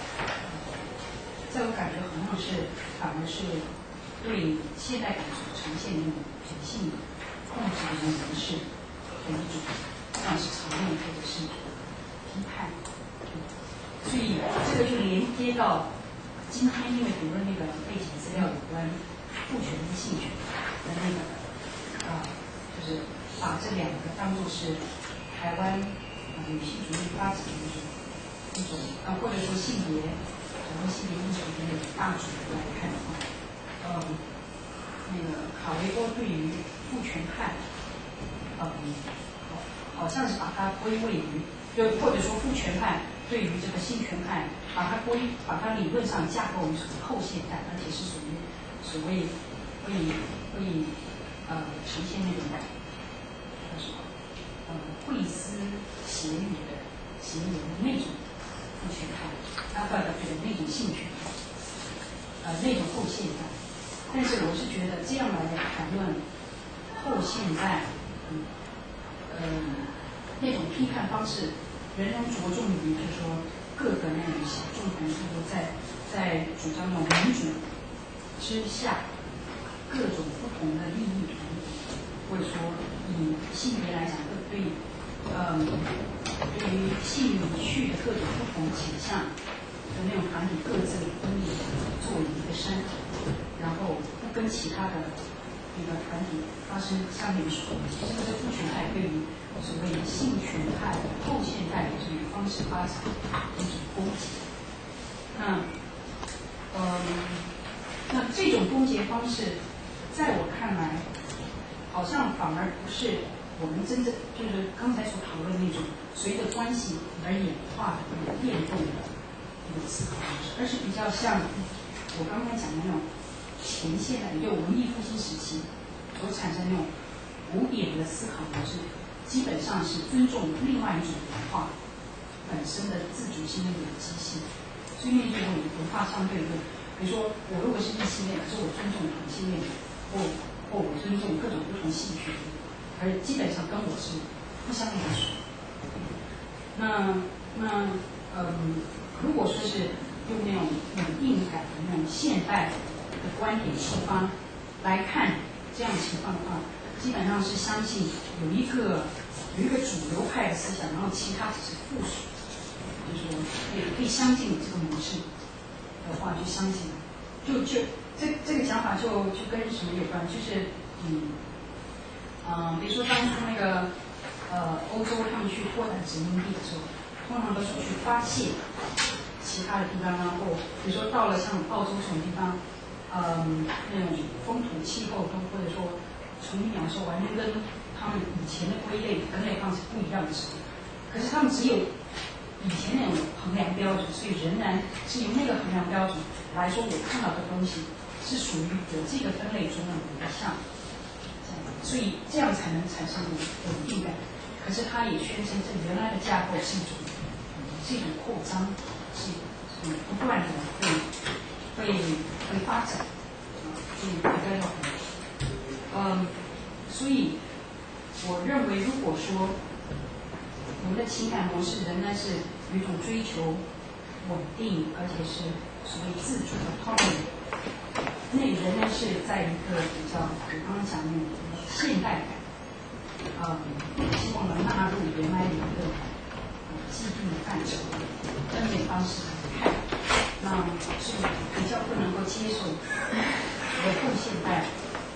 在我感觉好像是反而是对现代感所呈现的那种理性控制的那种模式的一种，不管是常用或者是批判。所以这个就连接到今天，因为读了那个背景资料有关父权跟性权的那个啊、呃，就是把这两个当作是台湾啊、呃、女性主义发展的一种一种啊，或者说性别整个性别艺术的那种大主流来看的话，呃，那个卡维多对于父权派，嗯，好，好像是把它归位于，就或者说父权派对于这个性权派，把它归，把它理论上架构于后现代，而且是属于所谓会会呃呈现那种叫什么呃惠斯协议的协议的那种父权派，啊不不对，那种性权派，呃那种后现代。但是我是觉得这样来谈论后现代，嗯呃那种批判方式，仍然着重于就是说各个那种小众团体都在在主张那种民主之下，各种不同的利益团体，或者说以性别来讲，对嗯对于性与序的各种不同倾向的那种团体各自分离作为一个山，然后不跟其他的那个团体发生相连锁。这个是父权派对于所谓性权派后现代的这种方式发展的一种攻击。那嗯，那这种攻击方式，在我看来，好像反而不是我们真正就是刚才所讨论那种随着关系而演化的那种变动的一种思考模式，而是比较像我刚才讲的那种前现代，就文艺复兴时期所产生那种古典的思考模式，基本上是尊重另外一种文化本身的自主性的有机性。所以那种文化相对论，比如说我如果是异性恋，可是我尊重同性恋，或或我尊重各种不同性群，而基本上跟我是不相连属。那那嗯，如果说是用那种稳定感的那种现代的观点出发来看这样情况的话，基本上是相信有一个有一个主流派的思想，然后其他只是附属。就是说可以可以相信这个模式的话，就相信，就就这这个讲法就就跟什么有关？就是嗯嗯、呃，比如说当初那个呃欧洲他们去拓展殖民地的时候，通常都是去发现其他的地方，然后比如说到了像澳洲这种地方，嗯、呃、那种风土气候都或者说虫鸣鸟兽完全跟他们以前的归类分类方式不一样的时候，可是他们只有以前那种衡量标准，所以仍然是由那个衡量标准来说，我看到的东西是属于我这个分类中的某一项，所以这样才能产生稳定感。可是它也宣称这原来的架构是一种是一种扩张，是是不断的会会会发展，所以大家要嗯，所以我认为如果说我们的情感模式仍然是有一种追求稳定，而且是所谓自主的 autonomy， 那仍然是在一个比较我刚刚讲的那种现代感，呃，希望能纳入原来的一个呃既定的范畴分类方式来看，那是比较不能够接受的后现代。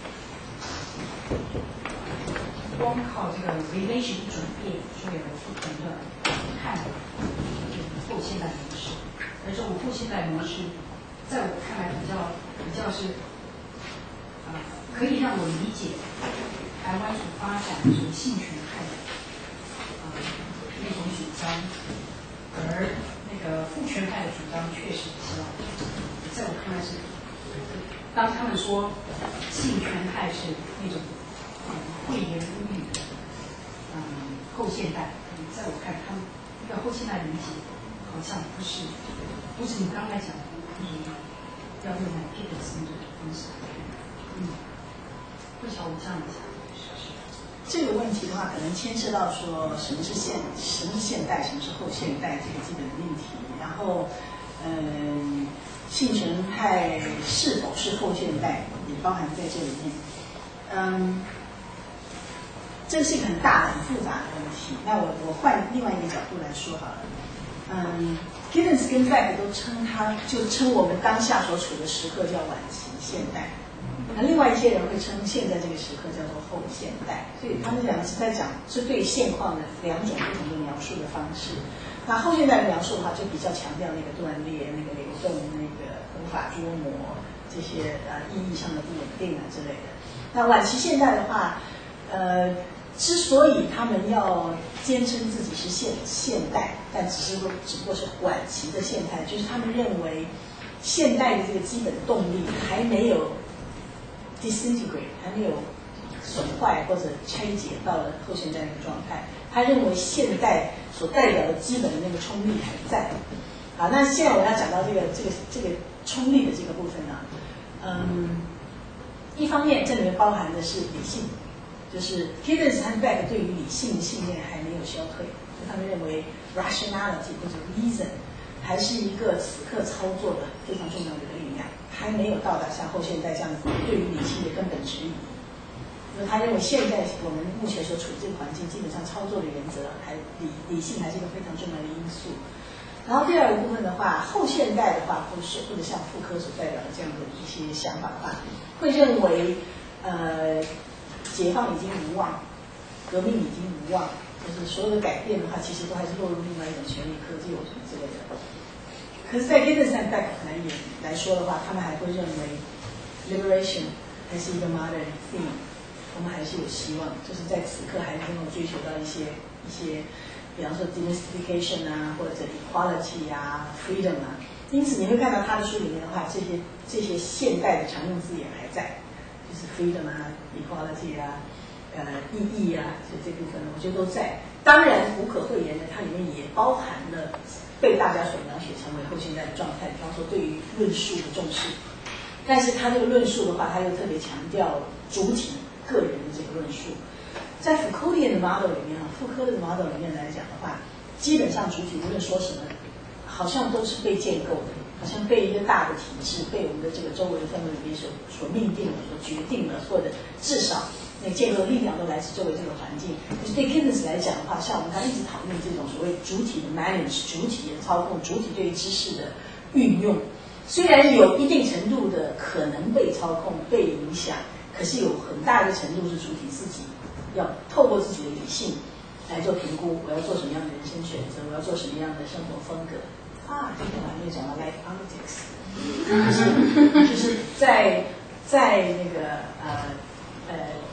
光靠这个 relation 转变，就有不同的看法，后现代模式。而这种后现代模式， 在我看来比较比较是，呃，可以让我理解台湾所发展所性权派的呃那种主张，而那个父权派的主张确实是，在我看来是，当他们说性权派是那种嗯讳言污语的嗯后现代，在我看他们那个后现代理解好像不是不是你刚才讲的。嗯，要用来 Giddens 那种方式，嗯，不晓得我这样讲。 这个问题的话，可能牵涉到说什么是现什么是现代，什么是后现代这个基本的命题。然后，嗯，性权派是否是后现代，也包含在这里面。嗯，这是一个很大的、很复杂的问题。那我我换另外一个角度来说好了。嗯 ，Giddens 跟 Beck 都称他，就称我们当下所处的时刻叫晚期现代。那另外一些人会称现在这个时刻叫做后现代。所以他们两个是在讲是对现况的两种不同的描述的方式。那后现代的描述的话，就比较强调那个断裂、那个流动、那个无法捉摸这些呃意义上的不稳定啊之类的。那晚期现代的话，呃。之所以他们要坚称自己是现现代，但只是只不过是晚期的现代，就是他们认为现代的这个基本动力还没有 disintegrate， 还没有损坏或者拆解到了后现代的状态。他认为现代所代表的基本的那个冲力还在。啊，那现在我要讲到这个这个这个冲力的这个部分呢，嗯，一方面这里面包含的是理性。就是 Giddens 和 Beck 对于理性的信念还没有消退，就他们认为 rationality 或者 reason 还是一个此刻操作的非常重要的力量，还没有到达像后现代这样子对于理性的根本质疑。因为他认为现在我们目前所处的这个环境，基本上操作的原则还理理性还是一个非常重要的因素。然后第二个部分的话，后现代的话，或是或者像傅柯所代表的这样的一些想法的话，会认为呃。解放已经无望，革命已经无望，就是所有的改变的话，其实都还是落入另外一种权力窠臼什么之类的。可是，在 Giddens 和 Beck 来演来说的话，他们还会认为 liberation 还是一个 modern theme， 我们还是有希望，就是在此刻还能够追求到一些一些，比方说 demystification 啊，或者 equality 啊 ，freedom 啊。因此，你会看到他的书里面的话，这些这些现代的常用字眼还在。就是 freedom 啊 ，equality 啊，呃，意义啊，所以这部分我觉得都在。当然，无可讳言的，它里面也包含了被大家所描写成为后现代的状态，比方说对于论述的重视。但是他这个论述的话，他又特别强调主体个人的这个论述。在福柯的 model 里面啊，傅柯的 model 里面来讲的话，基本上主体无论说什么，好像都是被建构的。好像被一个大的体制，被我们的这个周围的氛围里面所所命定了、所决定了，或者至少那建构的力量都来自周围这个环境。就是对 Giddens 来讲的话，像我们刚一直讨论这种所谓主体的 manage、主体的操控、主体对于知识的运用，虽然有一定程度的可能被操控、被影响，可是有很大一个程度是主体自己要透过自己的理性来做评估，我要做什么样的人生选择，我要做什么样的生活风格。啊，今天我还没有讲到 life politics， 就是就是在在那个呃呃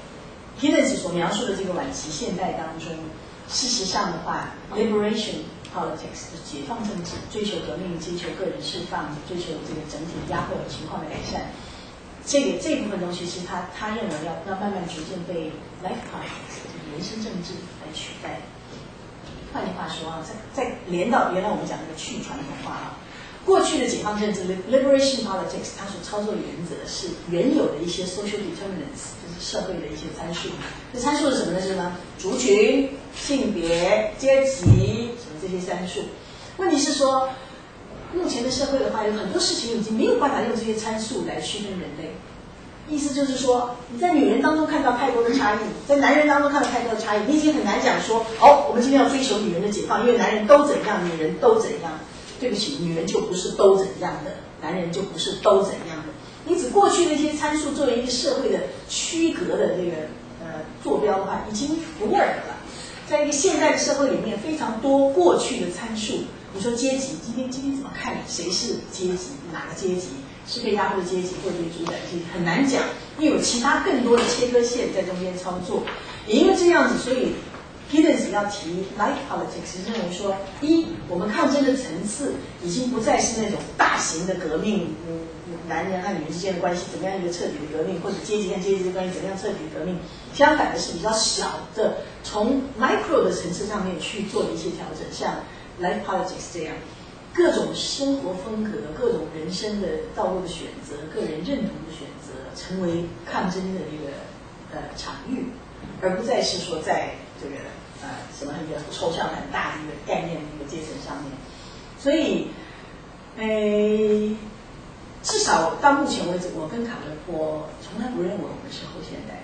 Giddens 所描述的这个晚期现代当中，事实上的话 ，liberation politics 就是解放政治，追求革命，追求个人释放，追求这个整体压迫情况的改善，这个这部分东西是他他认为要要慢慢逐渐被 life politics 就是人生政治来取代。换句话说啊，再再连到原来我们讲那个去传统化啊，过去的解放政治 liberation politics 它所操作的原则是原有的一些 social determinants， 就是社会的一些参数。这参数是什么呢？是什么？族群、性别、阶级什么这些参数。问题是说，目前的社会的话，有很多事情已经没有办法用这些参数来区分人类。意思就是说，你在女人当中看到太多的差异，在男人当中看到太多的差异，你已经很难讲说，哦，我们今天要追求女人的解放，因为男人都怎样，女人都怎样。对不起，女人就不是都怎样的，男人就不是都怎样的。因此，过去的一些参数作为一个社会的区隔的这个呃坐标的话，已经不 work 了。在一个现代的社会里面，非常多过去的参数，你说阶级，今天今天怎么看谁是阶级，哪个阶级？ 是被压迫的阶级或者被主宰阶级，很难讲，因为有其他更多的切割线在中间操作。也因为这样子，所以 Giddens 要提 Like Politics， 认为说，一，我们抗争的层次已经不再是那种大型的革命，嗯，男人和女人之间的关系怎么样一个彻底的革命，或者阶级和阶级的关系怎么样彻底的革命。相反的是比较小的，从 micro 的层次上面去做的一些调整，像 Like Politics 这样，各种生活风格、各种人生的道路的选择、个人认同的选择，成为抗争的这个呃场域，而不再是说在这个呃什么一个抽象很大的一个概念的一个阶层上面。所以，诶，至少到目前为止，我跟卡勒坡从来不认为我们是后现代。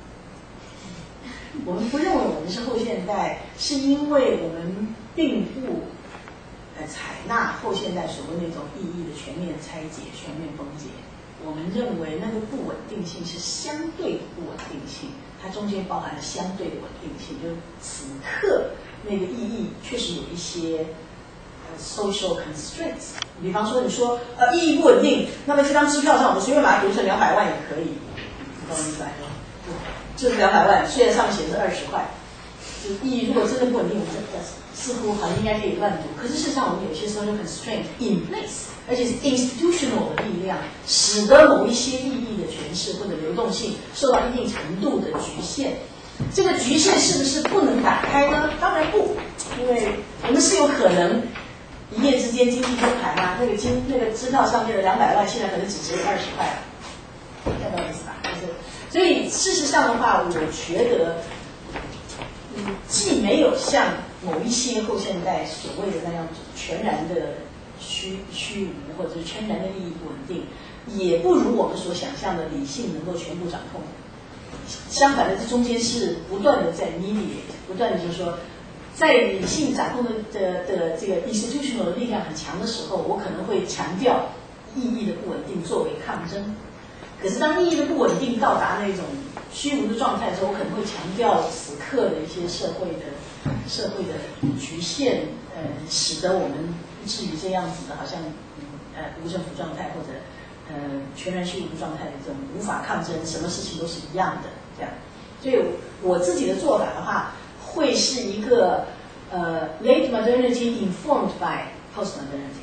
我们不认为我们是后现代，是因为我们并不呃采纳后现代所谓那种意义的全面拆解、全面崩解。我们认为那个不稳定性是相对的不稳定性，它中间包含了相对的稳定性，就是此刻那个意义确实有一些呃 social constraints。比方说，你说呃意义不稳定，那么这张支票上我们随便把它读成两百万也可以，你懂我意思吧？就是两百万，虽然上面写的是二十块，就意义如果真的不稳定，我们真的似乎好像应该可以乱读。可是事实上，我们有些 social constraint in place， 而且是 institutional 的力量，使得某一些意义的诠释或者流动性受到一定程度的局限。这个局限是不是不能打开呢？当然不，因为我们是有可能一夜之间经济崩盘啊，那个金那个支票上面的两百万，现在可能只值二十块了，看到意思吧？就是所以事实上的话，我觉得，嗯，既没有像某一些后现代所谓的那样全然的虚虚无，或者是全然的利益不稳定，也不如我们所想象的理性能够全部掌控。相反的，这中间是不断的在 mediate， 不断的就是说，在理性掌控的的的这个 institutional 的力量很强的时候，我可能会强调意义的不稳定作为抗争。可是当意义的不稳定到达那种虚无的状态的时候，我可能会强调此刻的一些社会的社会的局限，呃，使得我们不至于这样子的，好像呃无政府状态或者呃全然虚无状态的这种无法抗争，什么事情都是一样的这样。所以我自己的做法的话，会是一个呃 late modernity informed by postmodernity。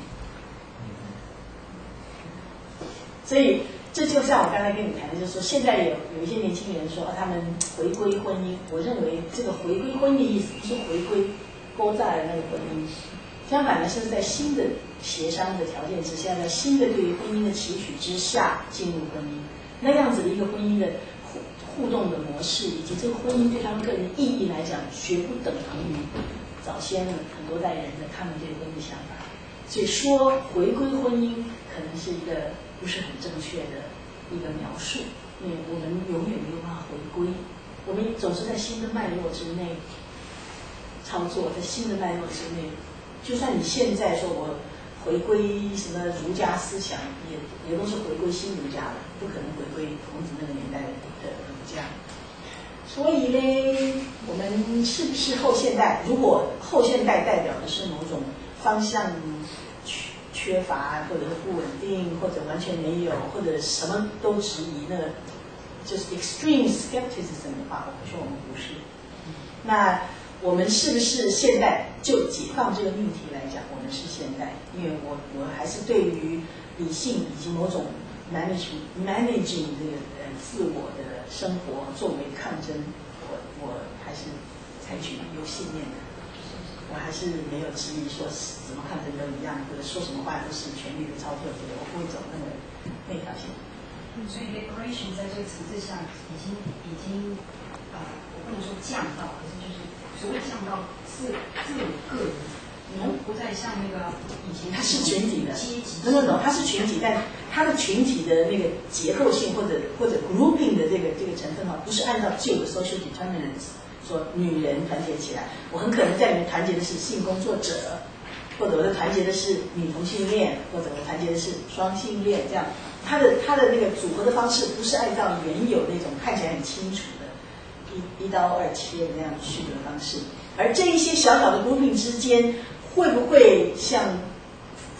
所以这就像我刚才跟你谈的，就是说现在有有一些年轻人说、啊、他们回归婚姻，我认为这个回归婚姻的意思不是回归勾在的那个婚姻，相反的是在新的协商的条件之下，在新的对于婚姻的期许之下进入婚姻，那样子的一个婚姻的互互动的模式，以及这个婚姻对他们个人意义来讲，绝不等同于早先很多代人的他们对婚姻的想法。所以说回归婚姻可能是一个不是很正确的一个描述，因为我们永远没有办法回归，我们总是在新的脉络之内操作，在新的脉络之内。就算你现在说我回归什么儒家思想，也也都是回归新儒家的，不可能回归孔子那个年代的儒家。所以呢，我们是不是后现代？如果后现代代表的是某种方向缺乏，或者是不稳定，或者完全没有，或者什么都质疑，那个就是 extreme skepticism 的话，我说我们不是。那我们是不是现代？就解放这个命题来讲，我们是现代，因为我我还是对于理性以及某种 manage managing 这个呃自我的生活作为抗争，我我还是采取有信念的。我还是没有质疑说怎么抗争都一样，或者说什么话都是权力的操作之类，我不会走那个那条线。 嗯，所以 liberation 在这个层次上已经已经呃，我不能说降到，可是就是所谓降到自自我个人，嗯，不再像那个以前它是群体的， 阶级， no no no， 它是群体，但它的群体的那个结构性或者或者 grouping 的这个这个成分哈，不是按照旧的 social determinants。说女人团结起来，我很可能在里面团结的是性工作者，或者我的团结的是女同性恋，或者我团结的是双性恋，这样，它的它的那个组合的方式不是按照原有那种看起来很清楚的一一刀二切的那样区别的方式，而这一些小小的 grouping 之间，会不会像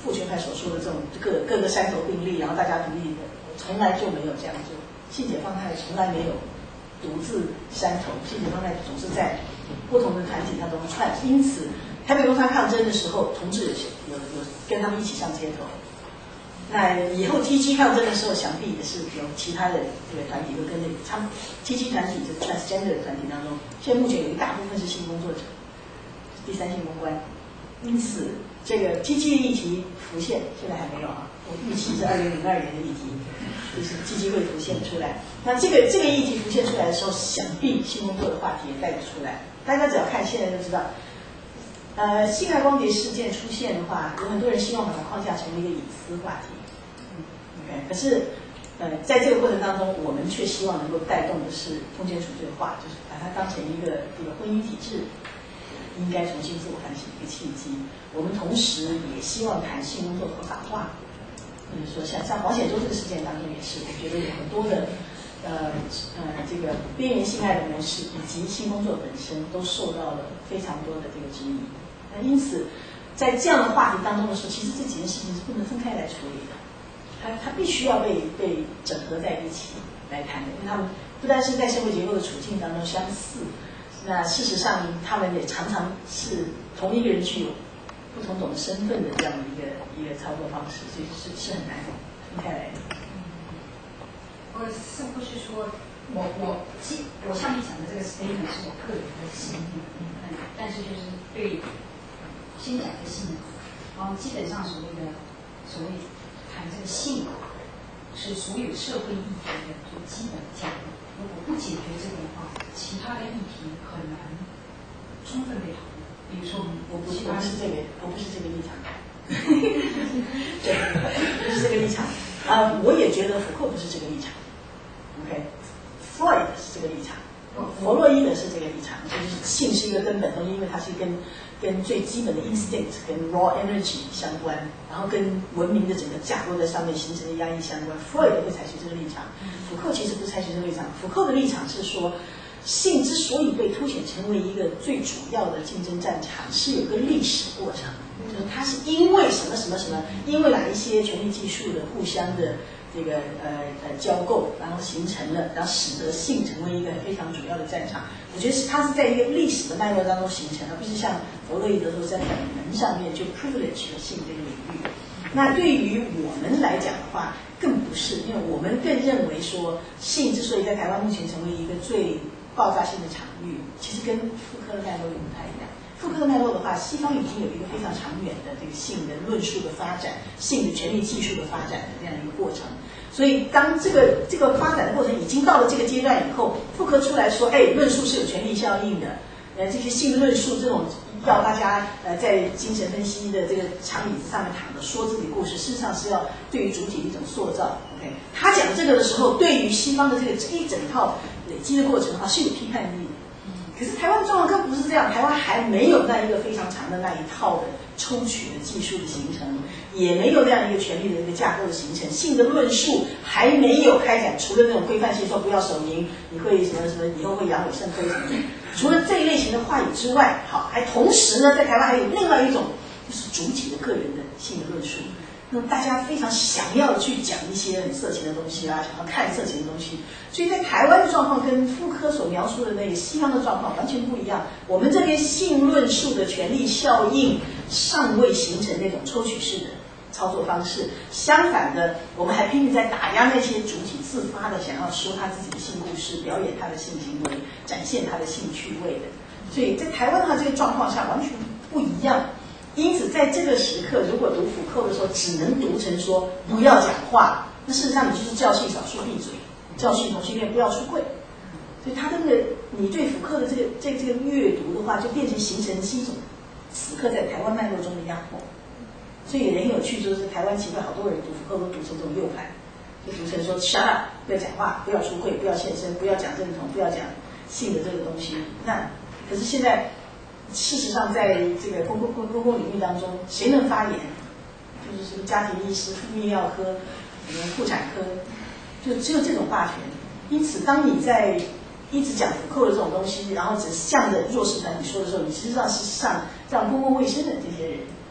父权派所说的这种各各个山头并立，然后大家独立的，从来就没有这样做。性解放派从来没有独自山头，性解放派总是在不同的团体当中串。因此，台北工商抗争的时候，同志有有有跟他们一起上街头。那以后 T G 抗争的时候，想必也是有其他的这个团体会跟那个他们 T G 团体，就是 transgender 团体当中，现在目前有一大部分是性工作者，第三性公关。因此，这个 T G 议题浮现，现在还没有啊。我预期是二零零二年的议题，就是 T G 会浮现出来。那这个这个议题浮现出来的时候，想必性工作的话题也带得出来。大家只要看现在就知道。呃，性爱光碟事件出现的话，有很多人希望把它框架成为一个隐私话题。嗯 ，OK， 可是，呃，在这个过程当中，我们却希望能够带动的是通奸除罪化，就是把它当成一个这个婚姻体制应该重新自我反省的一个契机。我们同时也希望谈性工作合法化，或者说像像黄显洲这个事件当中也是，我觉得有很多的。呃呃，这个边缘性爱的模式以及性工作本身都受到了非常多的这个质疑。那因此，在这样的话题当中的时候，其实这几件事情是不能分开来处理的，它它必须要被被整合在一起来谈的，因为他们不单是在社会结构的处境当中相似，那事实上他们也常常是同一个人具有不同种的身份的这样的一个一个操作方式，所以是是很难分开来的。 我是不是说，我我基我上面讲的这个 statement 是我个人的心意，嗯，但是就是对先讲的性，然后基本上所谓的所谓谈这个性，是所有社会议题的最基本架构。如果不解决这个的话，其他的议题很难充分被讨论。比如说， 我不是我不是这个我不是这个立场，对，不是这个立场啊、呃，我也觉得福寇不是这个立场。OK，Freud 是这个立场，弗洛伊德是这个立场，就是性是一个根本东西，因为它是跟跟最基本的 instinct 跟 raw energy 相关，然后跟文明的整个架构在上面形成的压抑相关。Freud 会采取这个立场，福寇其实不采取这个立场。福寇的立场是说，性之所以被凸显成为一个最主要的竞争战场，是有个历史过程，就是它是因为什么什么什么，因为哪一些权力技术的互相的。这个呃呃交构，然后形成了，然后使得性成为一个非常主要的战场。我觉得是它是在一个历史的脉络当中形成，而不是像弗洛伊德说在本能上面就 privilege 了性这个领域。那对于我们来讲的话，更不是，因为我们更认为说，性之所以在台湾目前成为一个最爆炸性的场域，其实跟妇科的脉络也不太一样。妇科的脉络的话，西方已经有一个非常长远的这个性的论述的发展，性的权力技术的发展的这样一个过程。所以，当这个这个发展的过程已经到了这个阶段以后，妇科出来说，哎，论述是有权力效应的，呃，这些性论述这种要大家呃在精神分析的这个长椅子上面躺着说自己故事，事实上是要对于主体的一种塑造。OK， 他讲这个的时候，对于西方的这个这一整套累积的过程的话，是有批判意义的。可是台湾的状况更不是这样，台湾还没有那一个非常长的那一套的抽取的技术的形成，也没有那样一个权力的一个架构的形成，性的论述还没有开展，除了那种规范性说不要手淫，你会什么什么，以后会阳痿肾亏什么的，除了这一类型的话语之外，好，还同时呢，在台湾还有另外一种就是主体的个人的性的论述。那么大家非常想要去讲一些很色情的东西啊，想要看色情的东西，所以在台湾的状况跟妇科所描述的那个西方的状况完全不一样。我们这边性论述的权力效应尚未形成那种抽取式的操作方式，相反的，我们还拼命在打压那些主体自发的想要说他自己的性故事，表演他的性行为，展现他的性趣味的。所以在台湾的话，这个状况下完全不一样。因此，在这个时刻，如果读福寇的时候，只能读成说不要讲话，那事实上你就是教训少数闭嘴，教训同性恋不要出柜。所以他的那个，你对福寇的这个这这个阅读的话，就变成形成是一种此刻在台湾脉络中的压迫。所以也很有趣，就是台湾奇怪，好多人读福寇都读成这种右派，就读成说 shut up， 不要讲话，不要出柜，不要现身，不要讲认同，不要讲性的这个东西。那可是现在。事实上，在这个公共公公共领域当中，谁能发言？就是什么家庭医师、妇泌药科、什么妇产科，就只有这种霸权。因此，当你在一直讲福寇的这种东西，然后只向着弱势团体说的时候，你实际上是上让公共卫生的这些人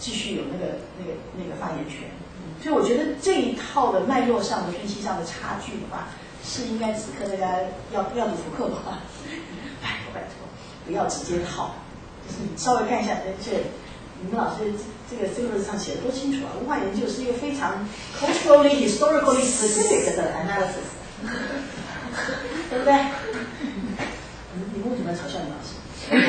继续有那个那个那个发言权。所以我觉得这一套的脉络上的分析上的差距的话，是应该此刻大家要要读福克吧，拜托拜托，不要直接套，就是你稍微看一下，这你们老师这个 syllabus 上写的多清楚啊！文化研究是一个非常 culturally historically specific 的 analysis， 对不对？你你为什么要嘲笑你老师？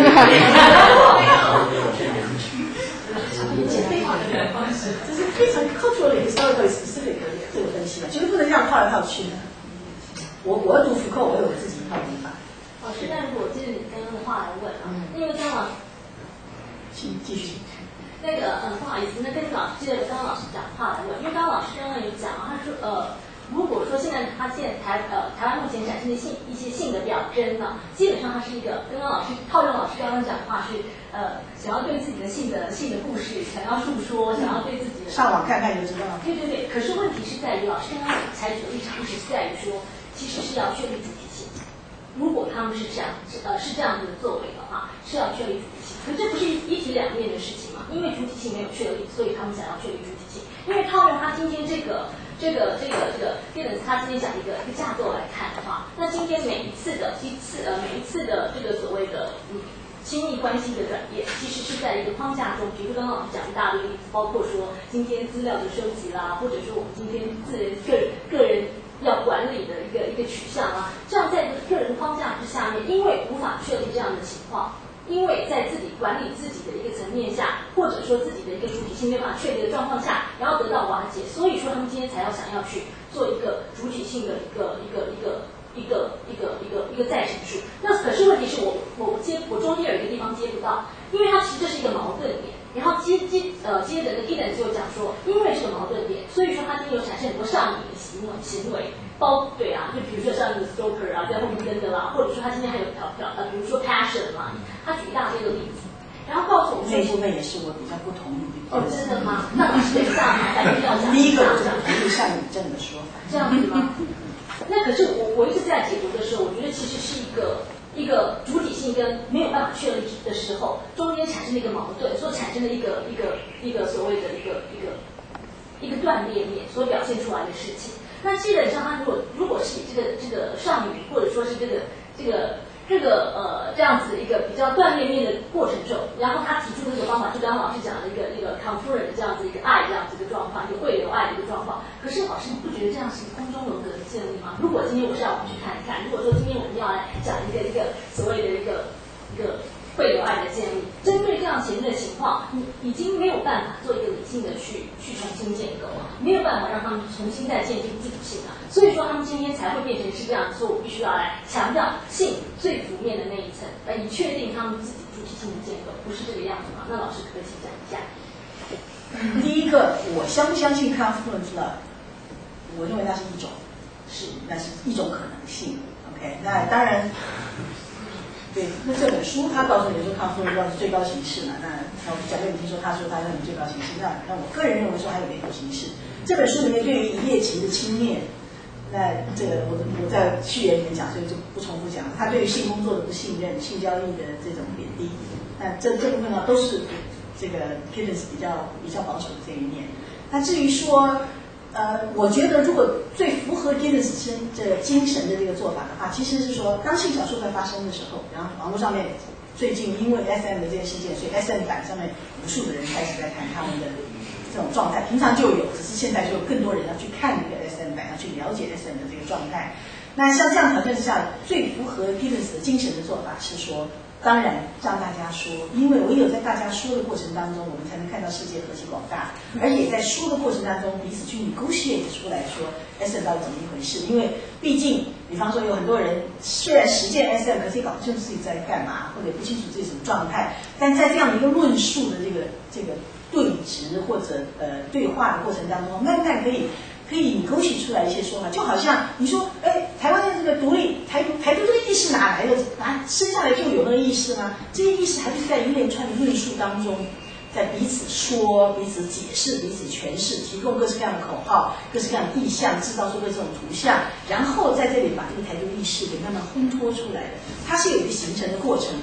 这是非常 culturally historically specific 的这个分析嘛，绝对不能这样套来套去的。我我要读福克，我有我自己一套读法。 老师，但如果接着你刚刚的话来问啊，因为刚刚老师， 请继续。 那个嗯，不好意思，那跟老师接着刚刚老师讲话来问，因为刚刚老师刚刚有讲，他说呃，如果说现在他现在台呃台湾目前展现的性一些性的表征呢，基本上它是一个跟刚老师套用老师刚刚讲话是呃想要对自己的性的性的故事想要述说，想要对自己的上网看看就知道了。 对对对，可是问题是在于老师刚刚采取的立场是在于说，其实是要确立主体性。如果他们是这样，呃，是这样子的作为的话，是要确立主体性。可这不是一体两面的事情嘛？因为主体性没有确立，所以他们想要确立主体性。因为套用他今天这个、这个、这个、这个电子他今天讲一个一个架构来看的话，那今天每一次的一次呃每一次的这个所谓的嗯亲密关系的转变，其实是在一个框架中。比如说刚刚老师讲一大堆例子，包括说今天资料的收集啦，或者说我们今天自人个人个人。要管理的一个一个取向啊，这样在个人框架之下面，因为无法确立这样的情况，因为在自己管理自己的一个层面下，或者说自己的一个主体性没办法确立的状况下，然后得到瓦解，所以说他们今天才要想要去做一个主体性的一个一个一个一个一个一个一个再陈述。那可是问题是我我接我中间有一个地方接不到，因为它其实这是一个矛盾点。然后接接呃接着的 Giddens 就讲说，因为这个矛盾点，所以说它今天有产生很多上瘾的行为行为，包对啊，就比如说上瘾的 stalker 啊，在后面跟的啦，或者说他今天还有条条呃，比如说 passion 嘛，他举一大堆的例子，然后告诉我们说， 那部分也是我比较不同意的。 哦，真的吗？那老师等一下麻烦要讲。 第一个我就不同意像你这样的说法。 这样子吗？那可是我我一直在解读的时候，我觉得其实是一个。一个主体性跟没有办法确立的时候，中间产生了一个矛盾，所产生了一个一个一个所谓的一个一个一个断裂面所表现出来的事情。那基本上，它如果如果是以这个这个上语，或者说是这个这个这个呃这样子一个比较断裂面的过程中，然后他提出的这个方法，就刚刚老师讲的一个一个 confluent 的这样子一个爱这样子一个状况，一个汇流爱的一个状况。可是老师，你不觉得这样是空中楼阁的建立吗？如果今天我是要我们去看一看，如果说今天我们要来讲一个一个所谓的一个一个汇流爱的建立，针对这样前面的情况，你已经没有办法做一个理性的去去重新建构啊，没有办法让他们重新再建立自主性啊，所以说他们今天才会变成是这样，所以我必须要来强调性最浮面的那一层，来以确定他们自己主体性的建构，不是这个样子吗？那老师可不可以请讲一下？ 第一个，我相不相信 confluence love？我认为那是一种，是那是一种可能性。OK， 那当然，对，那这本书他告诉你说 confluence love 是最高形式嘛？那那假如你听说他说他认为最高形式，那那我个人认为说还有别种形式。这本书里面对于一夜情的轻蔑，那这个我我在序言里面讲，所以就不重复讲。他对于性工作的不信任、性交易的这种贬低，那这这部分呢都是这个 Giddens 比较比较保守的这一面。那至于说，呃，我觉得如果最符合 Giddens 这个精神的这个做法的话，其实是说，当性小说在发生的时候，然后网络上面最近因为 S M 的这件事件，所以 S M 版上面无数的人开始在谈他们的这种状态，平常就有，只是现在就有更多人要去看这个 S M 版，要去了解 S M 的这个状态。那像这样条件之下，最符合 Giddens 的精神的做法是说，当然让大家说，因为唯有在大家说的过程当中，我们才能看到世界何其广大，而也在说的过程当中，彼此去 negotiate 出来说 S M 到底怎么一回事。因为毕竟，比方说有很多人虽然实践 S M， 自己搞不清楚自己在干嘛，或者不清楚自己什么状态，但在这样的一个论述的这个这个对质或者呃对话的过程当中，慢慢可以。可以勾起出来一些说法，就好像你说，哎，台湾的这个独立台独台独这个意识哪来的？哪生下来就有那个意识吗？这些意识还是在一连串的论述当中，在彼此说、彼此解释、彼此诠释，提供各式各样的口号、各式各样的意象，制造出各种图像，然后在这里把这个台独意识给慢慢烘托出来的。它是有一个形成的过程。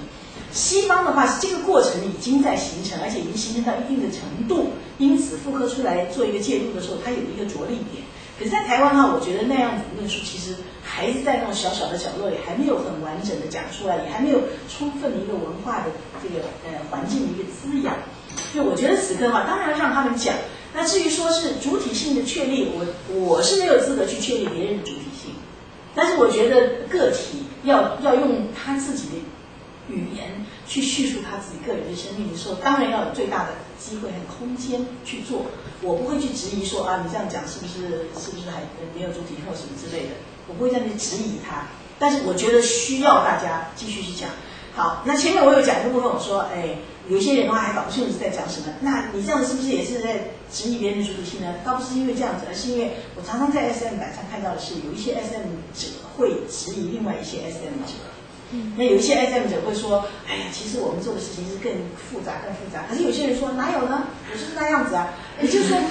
西方的话是这个过程已经在形成，而且已经形成到一定的程度，因此复刻出来做一个介入的时候，它有一个着力点。可是，在台湾的话，我觉得那样子论述其实还是在那种小小的角落里，还没有很完整的讲出来，也还没有充分的一个文化的这个呃环境的一个滋养。所以我觉得此刻的话，当然让他们讲。那至于说是主体性的确立，我我是没有资格去确立别人的主体性，但是我觉得个体要要用他自己的语言去叙述他自己个人的生命的时候，当然要有最大的机会和空间去做。我不会去质疑说啊，你这样讲是不是是不是还没有主体或什么之类的，我不会这样去质疑他。但是我觉得需要大家继续去讲。好，那前面我有讲一部分，我说，哎，有些人的话还搞不清楚是在讲什么。那你这样子是不是也是在质疑别人的主体性呢？倒不是因为这样子，而是因为我常常在 S M 版上看到的是，有一些 S M 者会质疑另外一些 S M 者。嗯，那有一些 S M 者会说，哎呀，其实我们做的事情是更复杂、更复杂。可是有些人说，哪有呢？我是那样子啊。也就是说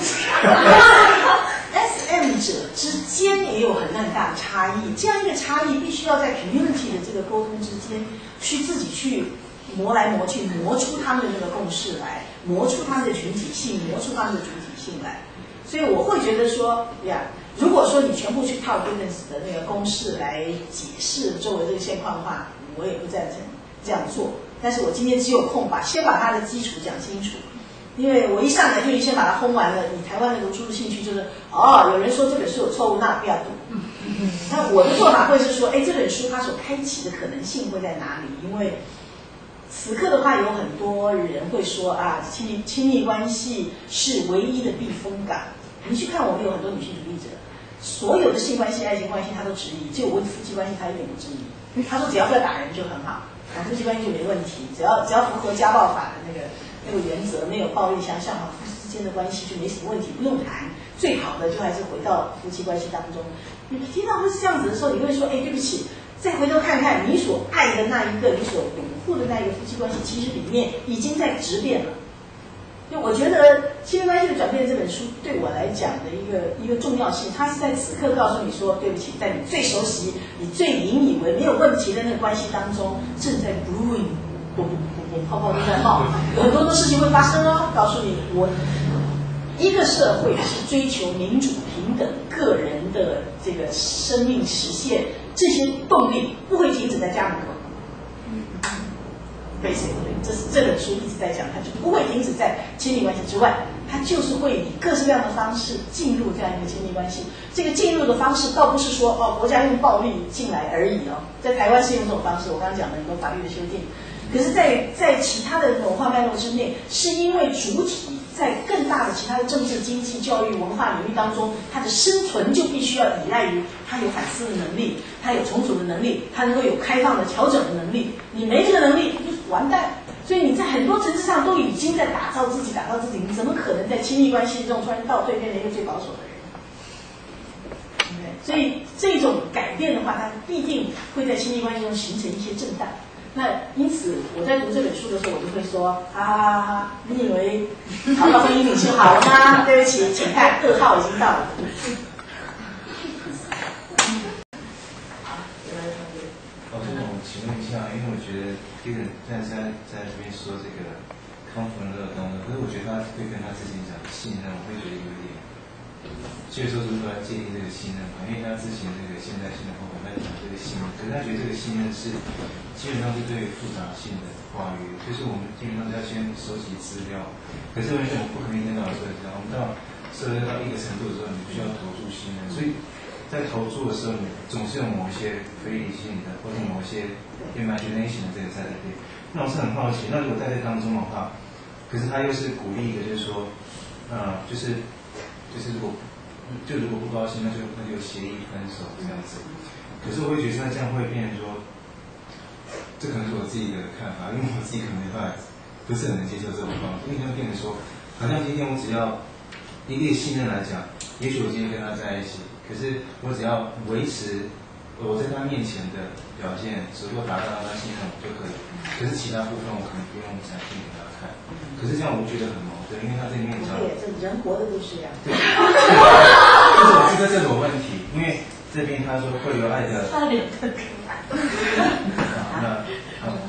，S M 者之间也有很很大的差异。这样一个差异，必须要在 community 的这个沟通之间，去自己去磨来磨去，磨出他们的那个共识来，磨出他们的群体性，磨出他们的主体性来。所以我会觉得说呀。如果说你全部去套 Gibbons 的那个公式来解释周围这个现况的话，我也不赞成这样做。但是我今天只有空把先把它的基础讲清楚，因为我一上来就先把它轰完了。你台湾的读书的兴趣就是哦，有人说这本书有错误，那不要读。那我的做法会是说，哎，这本书它所开启的可能性会在哪里？因为此刻的话，有很多人会说啊，亲密亲密关系是唯一的避风港。你去看，我们有很多女性主义者。所有的性关系、爱情关系，他都质疑；只有问夫妻关系，他一点不质疑。他说只要不要打人就很好，啊，夫妻关系就没问题。只要只要符合家暴法的那个那个原则，没有暴力相向，哈，夫妻之间的关系就没什么问题，不用谈。最好的就还是回到夫妻关系当中。你听到会是这样子的时候，你会说：哎，对不起。再回头看看你所爱的那一个，你所拥护的那一个夫妻关系，其实里面已经在质变了。就我觉得《亲密关系的转变》这本书对我来讲的一个一个重要性，它是在此刻告诉你说，对不起，在你最熟悉、你最引以为没有问题的那个关系当中，正在 brewing， 啵啵啵啵，泡泡都在冒，有很多的事情会发生哦。告诉你，我一个社会是追求民主、平等、个人的这个生命实现，这些动力不会停止在家门口。Basically， 这是这本书一直在讲，它就不会停止在亲密关系之外，它就是会以各式各样的方式进入这样一个亲密关系。这个进入的方式倒不是说哦国家用暴力进来而已哦，在台湾是用这种方式，我刚刚讲的很多法律的修订，可是在在其他的文化脉络之内，是因为主体在更大的其他的政治、经济、教育、文化领域当中，它的生存就必须要依赖于它有反思的能力，它有重组的能力，它能够有开放的调整的能力。你没这个能力，你就完蛋。所以你在很多层次上都已经在打造自己，打造自己，你怎么可能在亲密关系中突然倒退变成一个最保守的人？对不对？所以这种改变的话，它必定会在亲密关系中形成一些震荡。那因此，我在读这本书的时候，我就会说，哈哈哈哈，你以为考到婚姻领袖好了吗？对不起，请看二号已经到了。 老师，我请问一下，因为我觉得这个现在在在这边说这个康复的热衷，可是我觉得他会跟他之前讲的信任，我会觉得有点，所以说如何来界定这个信任嘛？因为他之前这个现在信任后，我们在讲这个信任，可是他觉得这个信任是基本上是对复杂性的跨越，就是我们基本上要先收集资料，可是为什么不可能跟老师讲？我们到涉及到一个程度的时候，你必须要投注信任，所以。在投注的时候，你总是有某一些非理性的，或者某一些 imagination 的这个在那边。那我是很好奇，那如果在这当中的话，可是他又是鼓励一个，就是说，呃，就是就是如果就如果不高兴，那就那就协议分手这样子。可是我会觉得那这样会变成说，这可能是我自己的看法，因为我自己可能没办法，不是很能接受这种方式，因为就变成说，好像今天我只要以一个信任来讲，也许我今天跟他在一起。可是我只要维持我在他面前的表现，只不过达到他信任我就可以。可是其他部分我可能不用展现给他看。可是这样我觉得很矛盾，因为他这里面讲， 对，这人活的都是这样。 对。但是我觉得这种问题，因为这边他说会有爱的。 他脸特可爱。 那好，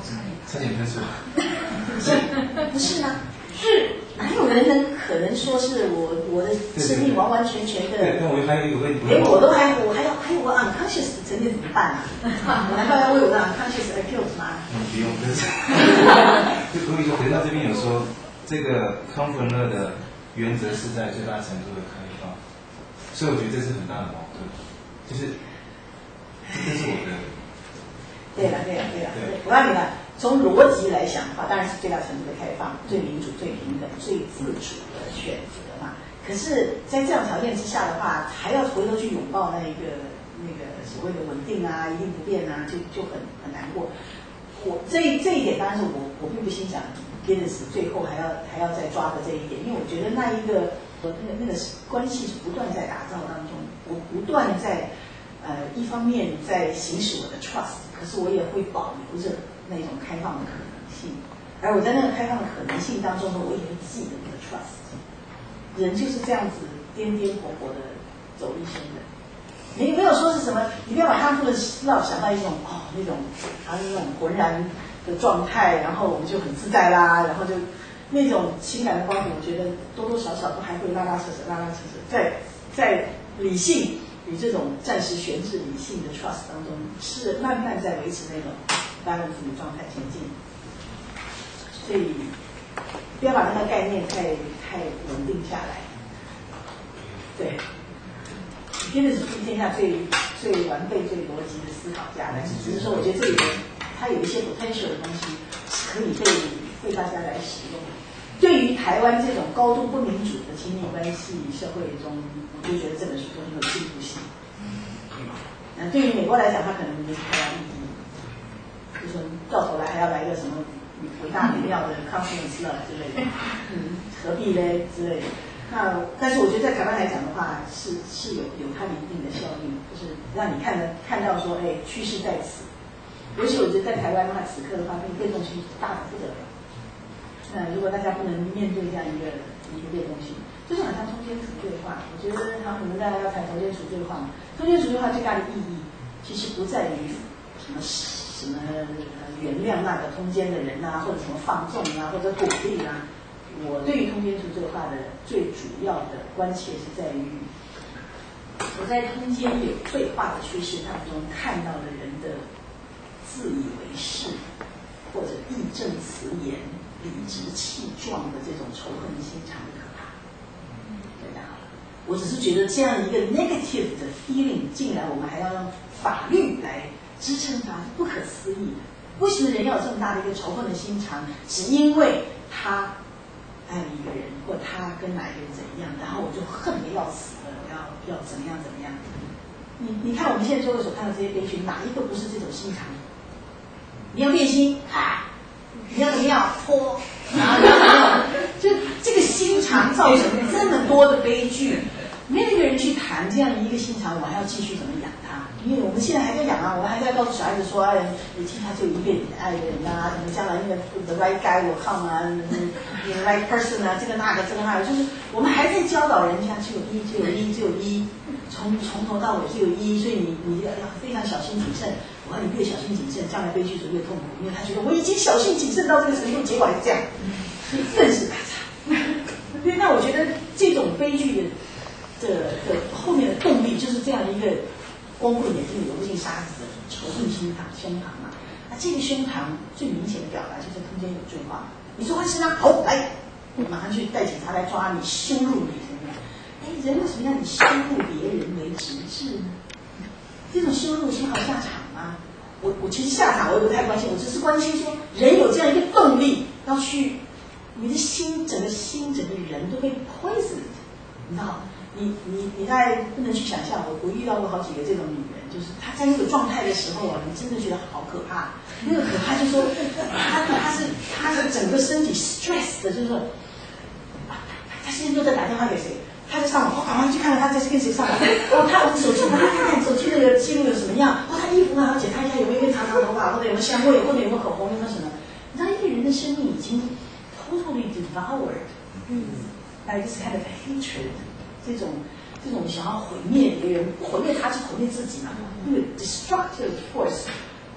差点喷出。 不是吗？是哪有人能可能说是我我的生命完完全全的？ 对，那我还有一个问题， 连我都还我还要还有我 unconscious 的层面怎么办啊？我难道要为我的 unconscious accuse 吗？ 嗯，不用，就是就所以说回到这边有说，这个康福勒的原则是在最大程度的开放，所以我觉得这是很大的矛盾，就是这是我的。 对了对了对了，我告诉你了，从逻辑来想的话，当然是最大程度的开放、最民主、最平等、最自主的选择嘛。可是，在这样条件之下的话，还要回头去拥抱那一个那个所谓的稳定啊、一定不变啊，就就很很难过。我这这一点当然是我我并不欣赏 Giddens 最后还要还要再抓的这一点，因为我觉得那一个那个那个关系是不断在打造当中，我不断在呃一方面在行使我的 trust， 可是我也会保留着那种开放的可能性，而我在那个开放的可能性当中呢，我也会记得我的 trust。人就是这样子颠颠簸簸的走一生的。没没有说是什么，你不要把康复的让我想到一种哦那种好像那种浑然的状态，然后我们就很自在啦，然后就那种情感的包袱，我觉得多多少少都还会拉拉扯扯，拉拉扯扯，在在理性与这种暂时悬置理性的 trust 当中，是慢慢在维持那种 balance 的状态前进。所以不要把那个概念太太稳定下来。对。真的是天下最最完备、最逻辑的思考家，但是只是说，我觉得这里面它有一些 potential 的东西可以被被大家来使用。对于台湾这种高度不民主的亲密关系社会中，我就觉得这本书都很有进步性。嗯，对于美国来讲，它可能没什么太大意义，就是说到头来还要来一个什么伟大美妙的 confidence 之类的，嗯，何必嘞之类的。那但是我觉得在台湾来讲的话，是是有有它的一定的效应，就是让你看的看到说，哎，趋势在此。尤其我觉得在台湾的话，此刻的话，那个变动性大的不得了。那如果大家不能面对这样一个一个变动性，就是好像通奸除罪化。我觉得好像你们大家要谈通奸除罪化嘛，通奸除罪化最大的意义，其实不在于什么什么原谅那个通奸的人啊，或者什么放纵啊，或者鼓励啊。我对于通奸除罪化的最主要的关切是在于，我在通奸有退化的趋势当中看到了人的自以为是或者义正辞严、理直气壮的这种仇恨心肠的可怕。对的，我只是觉得这样一个 negative 的 feeling， 竟然我们还要用法律来支撑它，是不可思议的。为什么人要有这么大的一个仇恨的心肠？只因为他爱了一个人，或他跟哪一个人怎样，然后我就恨得要死了，我要要怎么样怎么样？你你看我们现在周围所看到这些悲剧，哪一个不是这种心肠？你要变心啊，你要怎么样泼，然后你要怎么样？就这个心肠造成这么多的悲剧，没有一个人去谈这样一个心肠，我还要继续怎么养它？因为我们现在还在养啊，我们还在告诉小孩子说，哎，你其实他就一个你爱的人啊，什么将来那个 the right guy will come 啊，你 the right person 啊，这个那个这个那个，就是我们还在教导人家只有一，只有一，只有一，从从头到尾只有一，所以你你要非常小心谨慎。我看你越小心谨慎，将来悲剧就越痛苦，因为他觉得我已经小心谨慎到这个程度，结果还是这样，所以更是悲惨。对，那我觉得这种悲剧的的的后面的动力就是这样一个。光棍眼睛流不进沙子的仇恨心肠胸膛嘛，那这个胸膛最明显的表达就是通奸有罪化。你做坏事吗？好，来，马上去带警察来抓你，羞辱你怎么样？哎，人为什么要以羞辱别人为直至呢？这种羞辱是好下场吗？我我其实下场我也不太关心，我只是关心说人有这样一个动力要去，你的心整个心整个人都被 poisoned， 你知道？你你你大概不能去想象，我我遇到过好几个这种女人，就是她在那个状态的时候啊，你真的觉得好可怕。那个可怕就是说，她她是她是整个身体 stress 的，就是说，啊，她现在就在打电话给谁？她在上网，我赶快去看看她在跟谁上网。哦，她我的手机拿来看看手机那个记录有什么样？哦，她衣服啊，要检查一下有没有长长头发，或者有没有香味，或者有没有口红，有没有什么？你知道一个人的生命已经 totally devoured， 嗯 by this kind of hatred。这种这种想要毁灭别人，不毁灭他是毁灭自己嘛？因为 destructive force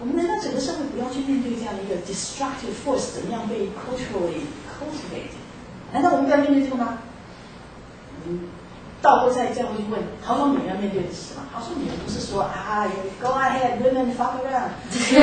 我们难道整个社会不要去面对这样的一个 destructive force 怎么样被 culturally cultivate？ 难道我们不要面对这个吗？嗯，倒过再再回去问，豪爽女人要面对的是什么？豪爽女人不是说啊 ，go ahead women fuck around，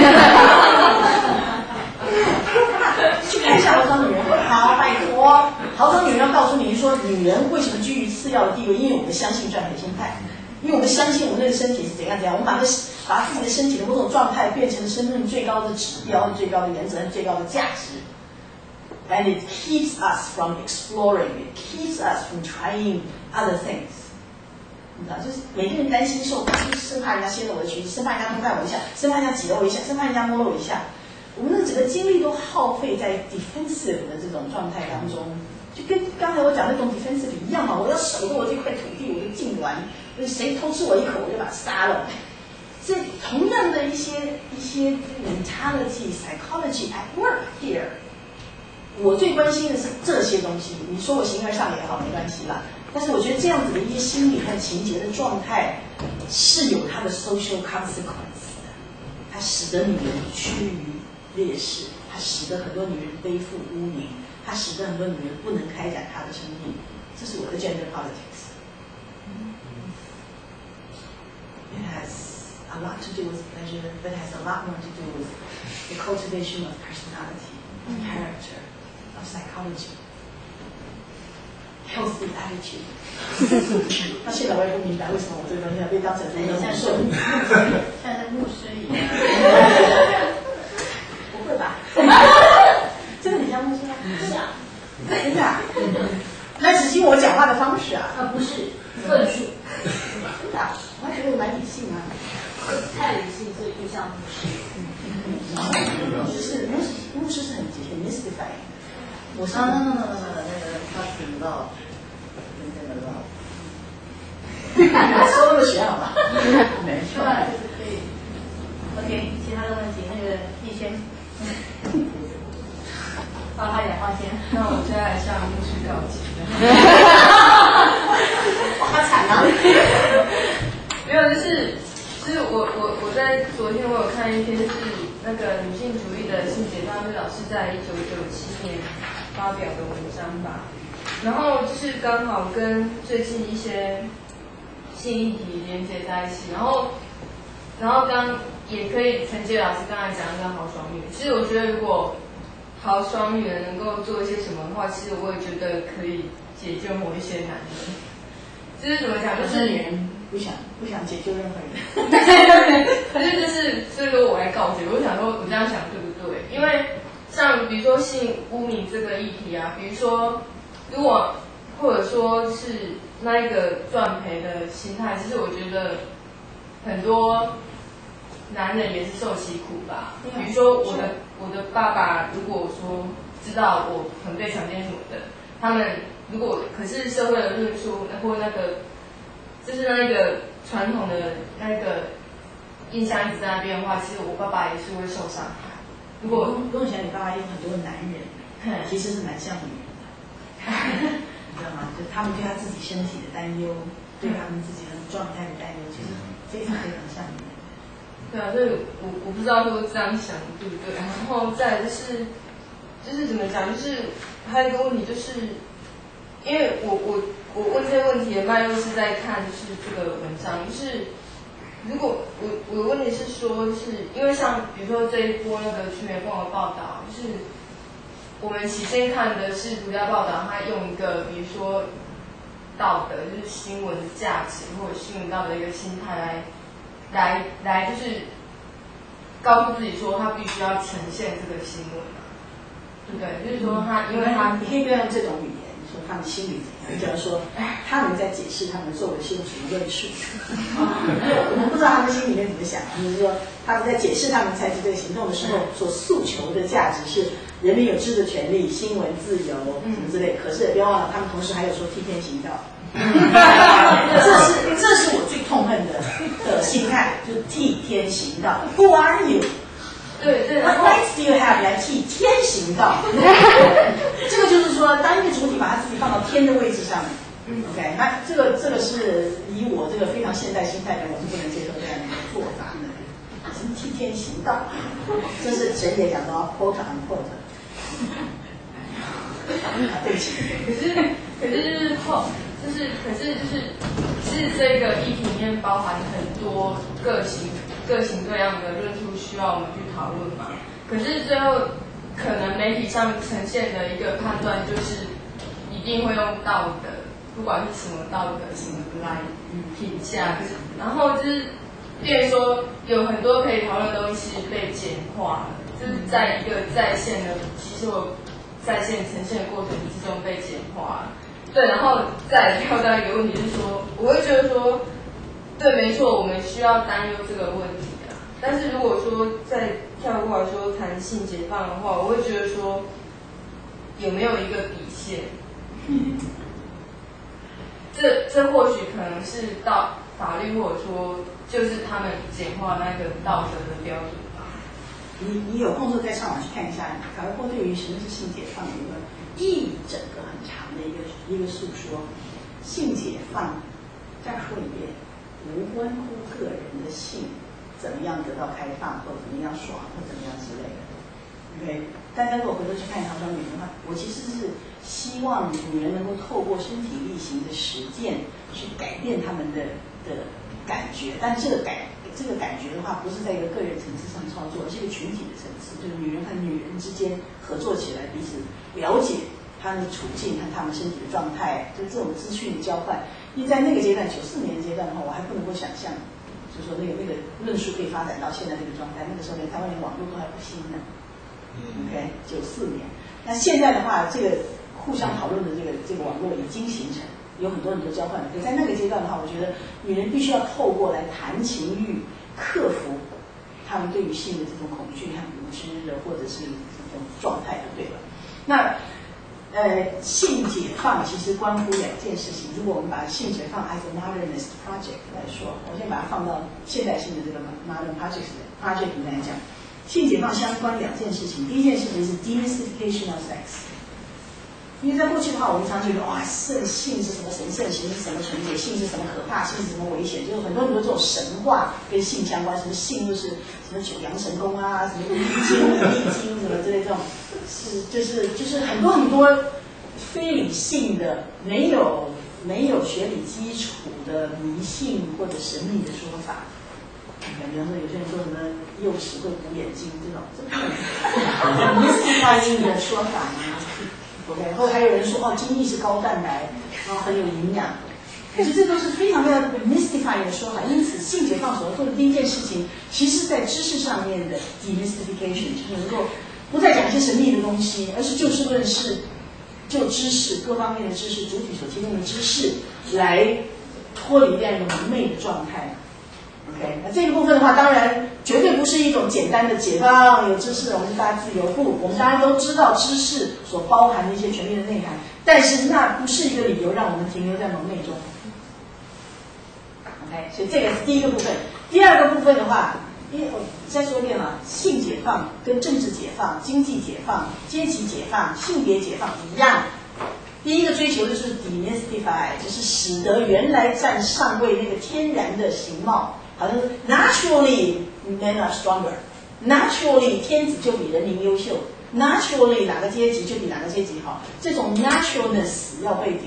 去看一下豪爽女人，好，拜托，豪爽女人要告诉你说，女人为什么居于次要的地位？因为我们相信赚钱心态。因为我们相信我们那个身体是怎样怎样，我们把那把自己的身体的某种状态变成了生命最高的指标、最高的原则、最高的价值。And it keeps us from exploring. It keeps us from trying other things. 你知道，就是每个人担心受，就是生怕人家泄露我的讯息，生怕人家偷看我一下，生怕人家挤了我一下，生怕人家摸了我一下。我们的整个精力都耗费在 defensive 的这种状态当中。就跟刚才我讲那种 defensive 一样嘛，我要守着我这块土地，我就禁完，谁偷吃我一口，我就把他杀了。这同样的一些一些 mentality psychology at work here。我最关心的是这些东西，你说我形而上也好，没关系啦。但是我觉得这样子的一些心理和情节的状态是有它的 social consequence 的，它使得女人趋于劣势，它使得很多女人背负污名。它使得很多女人不能开展她的生命，这是我的 gender politics. It has a lot to do with pleasure, but it has a lot more to do with the cultivation of personality, of character, of psychology, healthy attitude. 到现在我也不明白为什么我这个东西要被当成一个牧师， 像是牧师一样。 不会吧？真的很像牧师吗？ 是啊， 真的啊？那只是我讲话的方式啊。 啊不是论述， 真的啊，我还觉得我蛮理性啊。 太理性，所以就像牧师。 牧师是牧师，牧师是很很 mystifying。我是 no no no no no no 那个他是 love， 真正的 love。 说那么玄好吧？ 没错，就是可以。OK， 其他的问题，那个逸轩。帮他讲话先。 那我现在向牧师告解。 好惨啊！ 没有，就是就是我我我在昨天我有看一篇就是那个女性主义的性解放是老师在一九九七年发表的文章吧，然后就是刚好跟最近一些性议题连接在一起，然后然后刚也可以承接老师刚才讲那个豪爽女，其实我觉得如果豪爽女人能够做一些什么的话，其实我也觉得可以解救某一些男人。就是怎么讲，就是女人不想不想解救任何人。 可是就是，所以说我来告诫，我想说，我这样想对不对？因为像比如说性污名这个议题啊，比如说如果或者说是那一个赚赔的心态，其实我觉得很多男人也是受其苦吧。比如说我的我的爸爸，如果说知道我很被强奸什么的，他们如果可是社会的论述或那个就是那一个传统的那个印象一直在那边的话，其实我爸爸也是会受伤害。如果不用想，你爸爸有很多男人，其实是蛮像女人的，你知道吗？就他们对他自己身体的担忧，对他们自己的状态的担忧，其实非常非常像女人。 对啊，所以我我不知道说这样想对不对。然后再来就是就是怎么讲，就是还有一个问题就是。因为我我我问这些问题的脉络是在看就是这个文章，就是如果我我的问题是说，是因为像比如说这一波那个去美凤的报道，就是我们起先看的是独家报道，它用一个比如说道德，就是新闻的价值或者新闻道德的一个心态来来来就是告诉自己说，他必须要呈现这个新闻嘛，对不对？就是说他因为他你可以不要用这种语言。说他们心里怎样？你只要说，哎，他们在解释他们做的是用什么论述？我们不知道他们心里面怎么想。就是说，他们在解释他们采取这个行动的时候，所诉求的价值是人民有知的权利、新闻自由什么之类。可是不要忘了，他们同时还有说替天行道。这是这是我最痛恨的的心态，就是替天行道。Who are you？ 对对， What rights do you have 来替天行道？这个就是说，当一个主体把他自己放到天的位置上面 ，OK， 那这个这个是以我这个非常现代心态的人，我是不能接受这样的一个做法的。什么替天行道，这是神也讲到 quote unquote。啊，对不起。 可是，可是就是后，就是可是就是，其实这个议题里面包含很多各型各型各样的论述，需要我们去讨论嘛。可是最后，可能媒体上呈现的一个判断就是，一定会用道德，不管是什么道德什么来评价，然后就是，变成说有很多可以讨论的东西被简化了，就是在一个在线的，其实我。在线呈现的过程之中被简化了，对，然后再跳到一个问题是说，我会觉得说，对，没错，我们需要担忧这个问题啊。但是如果说再跳过来说谈性解放的话，我会觉得说，有没有一个底线？这这或许可能是到法律或者说就是他们简化那个道德的标准。 你你有空就再上网去看一下，卡尔波对于什么是性解放有一个一整个很长的一个一个诉说。性解放，再说一遍，无关乎个人的性怎么样得到开放，或怎么样爽，或怎么样之类的。OK， 大家如果回头去看唐双女的话，我其实是希望女人能够透过身体力行的实践去改变她们的的感觉，但这个改。这个感觉的话，不是在一个个人层次上操作，而是一个群体的层次，就是女人和女人之间合作起来，彼此了解她们的处境和她们身体的状态，就是这种资讯的交换。因为在那个阶段，九四年的阶段的话，我还不能够想象，就是说那个那个论述可以发展到现在这个状态。那个时候连台湾连网络都还不新呢。OK， 九四年。那现在的话，这个互相讨论的这个这个网络已经形成。有很多很多交换，可在那个阶段的话，我觉得女人必须要透过来谈情欲，克服她们对于性的这种恐惧和无知的，或者是这种状态，就对了。那呃，性解放其实关乎两件事情。如果我们把性解放 as a modernist project 来说，我先把它放到现代性的这个 modern project project 来讲，性解放相关两件事情。第一件事情是 demystification of sex。因为在过去的话，我们常觉得哇，圣性是什么神圣，性是什么纯洁，性是什么可怕，性是什么危险，就是很多很多这种神话跟性相关，什么性就是什么九阳神功啊，什么易经、易经什么之类这种，是就是就是很多很多非理性的、没有没有学理基础的迷信或者神秘的说法。比方说，有些人说什么幼齿会补眼睛这种，这种 mystifying 的说法啊。OK， 然后还有人说哦，精液是高蛋白，然后很有营养，可是这都是非常非常 mystifying 的说法。因此，性解放所要做的第一件事情，其实在知识上面的 demystification， 就是能够不再讲一些神秘的东西，而是就事论事，就知识各方面的知识，主体所提供的知识来脱离这样一个蒙昧的状态。OK， 那这个部分的话，当然绝对不是一种简单的解放，有知识我们就大家自由。不，我们当然都知道知识所包含的一些全面的内涵，但是那不是一个理由让我们停留在蒙昧中。OK， 所以这个是第一个部分。第二个部分的话，因为我再说一遍了，性解放跟政治解放、经济解放、阶级解放、性别解放一样。第一个追求的是 demystify， 就是使得原来占上位那个天然的形貌。好像 naturally men are stronger，naturally 天子就比人民优秀 ，naturally 哪个阶级就比哪个阶级好，这种 naturalness 要被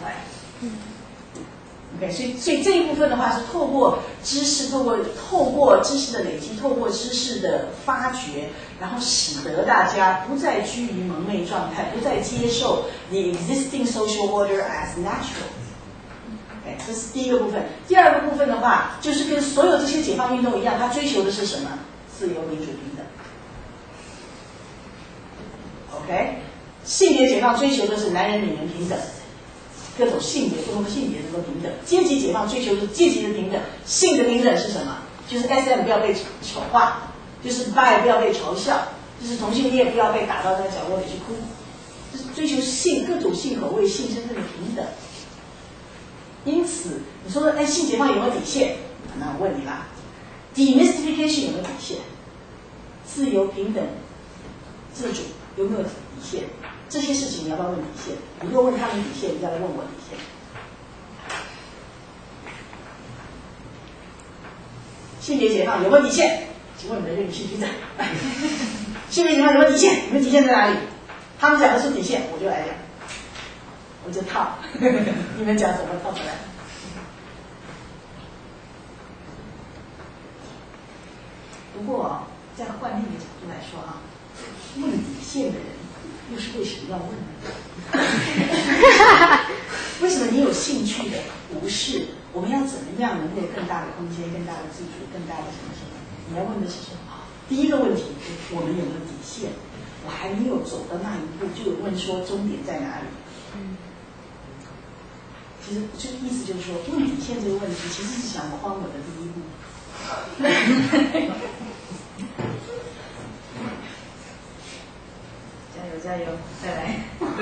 demystify。OK， 所以所以这一部分的话是透过知识，透过透过知识的累积，透过知识的发掘，然后使得大家不再居于蒙昧状态，不再接受 the existing social order as natural。这是第一个部分。第二个部分的话，就是跟所有这些解放运动一样，它追求的是什么？自由、民主、平等。OK， 性别解放追求的是男人、女人平等，各种性别、不同的性别能够平等。阶级解放追求的是阶级的平等。性的平等是什么？就是 S M 不要被丑化，就是 bi 不要被嘲笑，就是同性恋不要被打到那个角落里去哭，就是追求性各种性口味、性身份的平等。因此，你说，哎，性解放有没有底线？那我问你啦 ，demystification 有没有底线？自由、平等、自主有没有底线？这些事情你要不要问底线？你若问他们底线，你要来问我底线。性别解放有没有底线？ 请问你的任务是局长，性别情况有没有底线？你们底线在哪里？他们讲的是底线，我就来讲，我就套，你们讲怎么套出来？不过，再换另一个角度来说啊，问底线的人又是为什么要问呢？为什么你有兴趣的不是我们要怎么样能够有更大的空间、更大的自主、更大的什么什么？你要问的是什么？第一个问题，我们有没有底线？我还没有走到那一步，就有问说终点在哪里？其实这个意思就是说，问底线这个问题，其实是想框我的第一步。加油加油，再来！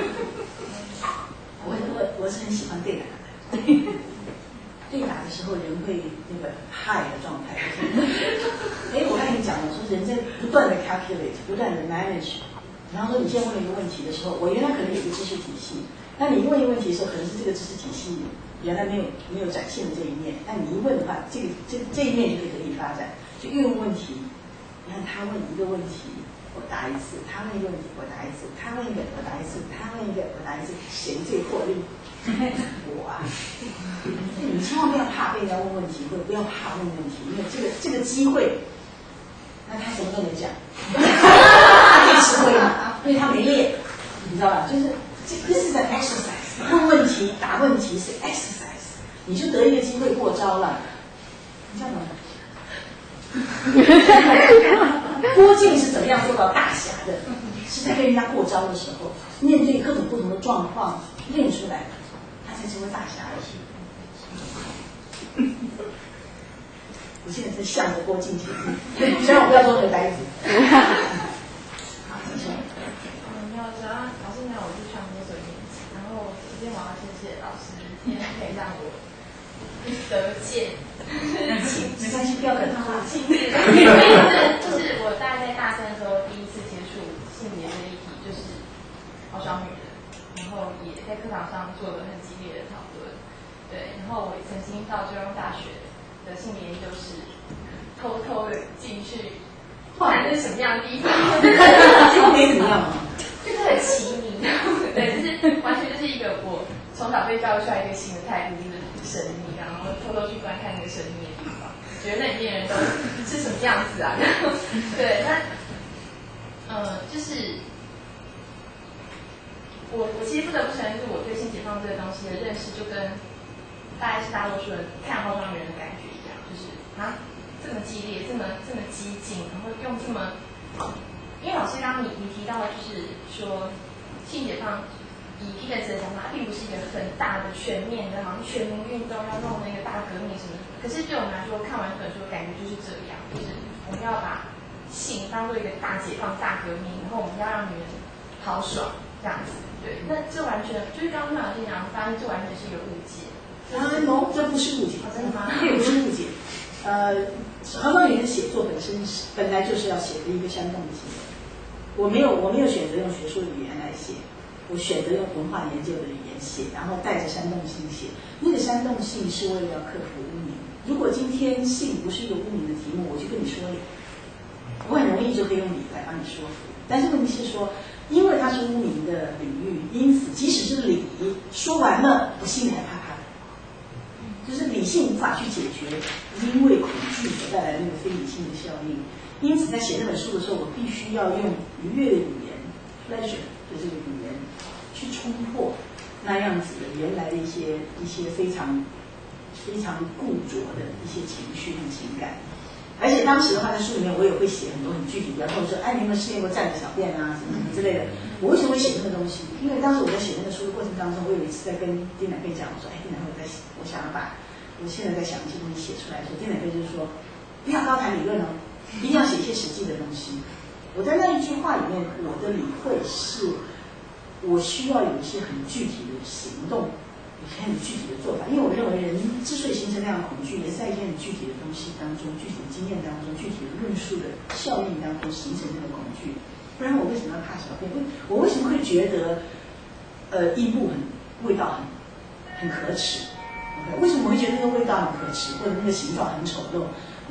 我我我是很喜欢对打的，对打的时候人会那个 high 的状态。哎，我刚才讲了，说人在不断的 calculate， 不断的 manage。然后说你现在问了一个问题的时候，我原来可能有个知识体系，那你问一个问题的时候，可能是这个知识体系原来没有没有展现的这一面，但你一问的话，这个这这一面就可以得以发展。就运用问题，你看他问一个问题，我答一次；他问一个问题，我答一次；他问一个，我答一次；他问一个，我答一次。谁最获利？我啊！你千万不要怕被人家问问题，或者不要怕问问题，因为这个这个机会，那他什么都没讲。他吃亏嘛，因为他没练，你知道吧？就是这这是在 exercise， 问问题、答问题是 exercise， 你就得一个机会过招了。你知道吗？郭靖是怎么样做到大侠的？是在跟人家过招的时候，面对各种不同的状况练出来的，他才成为大侠的。我现在在向着郭靖前进，虽然我不要说这个呆子。好，继续。 嗯，你好，早上老师你好，我是传播所年级，然后首先我要谢谢老师，今天可以让我得见， 没关系，不要跟他话。 亲自，因为就是我大概在大三的时候第一次接触性别这一题，就是好少女人，然后也在课堂上做了很激烈的讨论。对，然后我也曾经到中央大学的性别研究室偷偷的进去看这是什么样的地方， 结果没怎么样嘛， 就是很奇迷，对，就是完全就是一个我从小被教育出来一个新的态度，就是神秘，然后偷偷去观看那个神秘的地方，觉得那里面人都是什么样子啊？对，那呃，就是我我其实不得不承认，就是我对性解放这个东西的认识，就跟大概是大多数人看化妆人的感觉一样，就是啊这么激烈，这么这么激进，然后用这么，因为老师刚刚你你提到就是说性解放以 Pickens 的讲法，并不是一个很大的全面的，好像全民运动要弄那个大革命什么的。可是对我们来说，看完这本书的感觉就是这样，就是我们要把性当做一个大解放、大革命，然后我们要让女人豪爽这样子。对，那这完全就是刚刚老师讲，发现这完全是一个误解。 啊 ，no， 这不是误解， 真的吗？ 这不是误解。呃，何方宇的写作本身是本来就是要写的一个煽动性。我没有，我没有选择用学术语言来写，我选择用文化研究的语言写，然后带着煽动性写。那个煽动性是为了要克服污名。如果今天性不是一个污名的题目，我就跟你说理，我很容易就可以用理来帮你说服。但是问题是说，因为它是污名的领域，因此即使是理说完了，我心里还怕怕的，就是理性无法去解决因为恐惧所带来的那个非理性的效应。因此在写这本书的时候，我必须要用愉悦的语言 pleasure 的这个语言去冲破那样子的原来的一些一些非常非常固着的一些情绪和情感。而且当时的话，在书里面我也会写很多很具体，比方说，哎，你有没有试验过站着小便啊，什么什么之类的。我为什么会写那个东西？因为当时我在写那个书的过程当中，我有一次在跟丁乃贝讲，我说，哎，丁乃贝，我在写，我想要把我现在在想一些东西写出来的时候，丁乃贝就是说，不要高谈理论哦，一定要写一些实际的东西。我在那一句话里面，我的理会是，我需要有一些很具体的行动。很具体的做法，因为我认为人之所以形成那样的恐惧，也是在一些很具体的东西当中、具体的经验当中、具体的论述的效应当中形成那个恐惧。不然我为什么要怕小便？我为什么会觉得，呃，阴部很味道很很可耻？为什么我会觉得那个味道很可耻，或者那个形状很丑陋？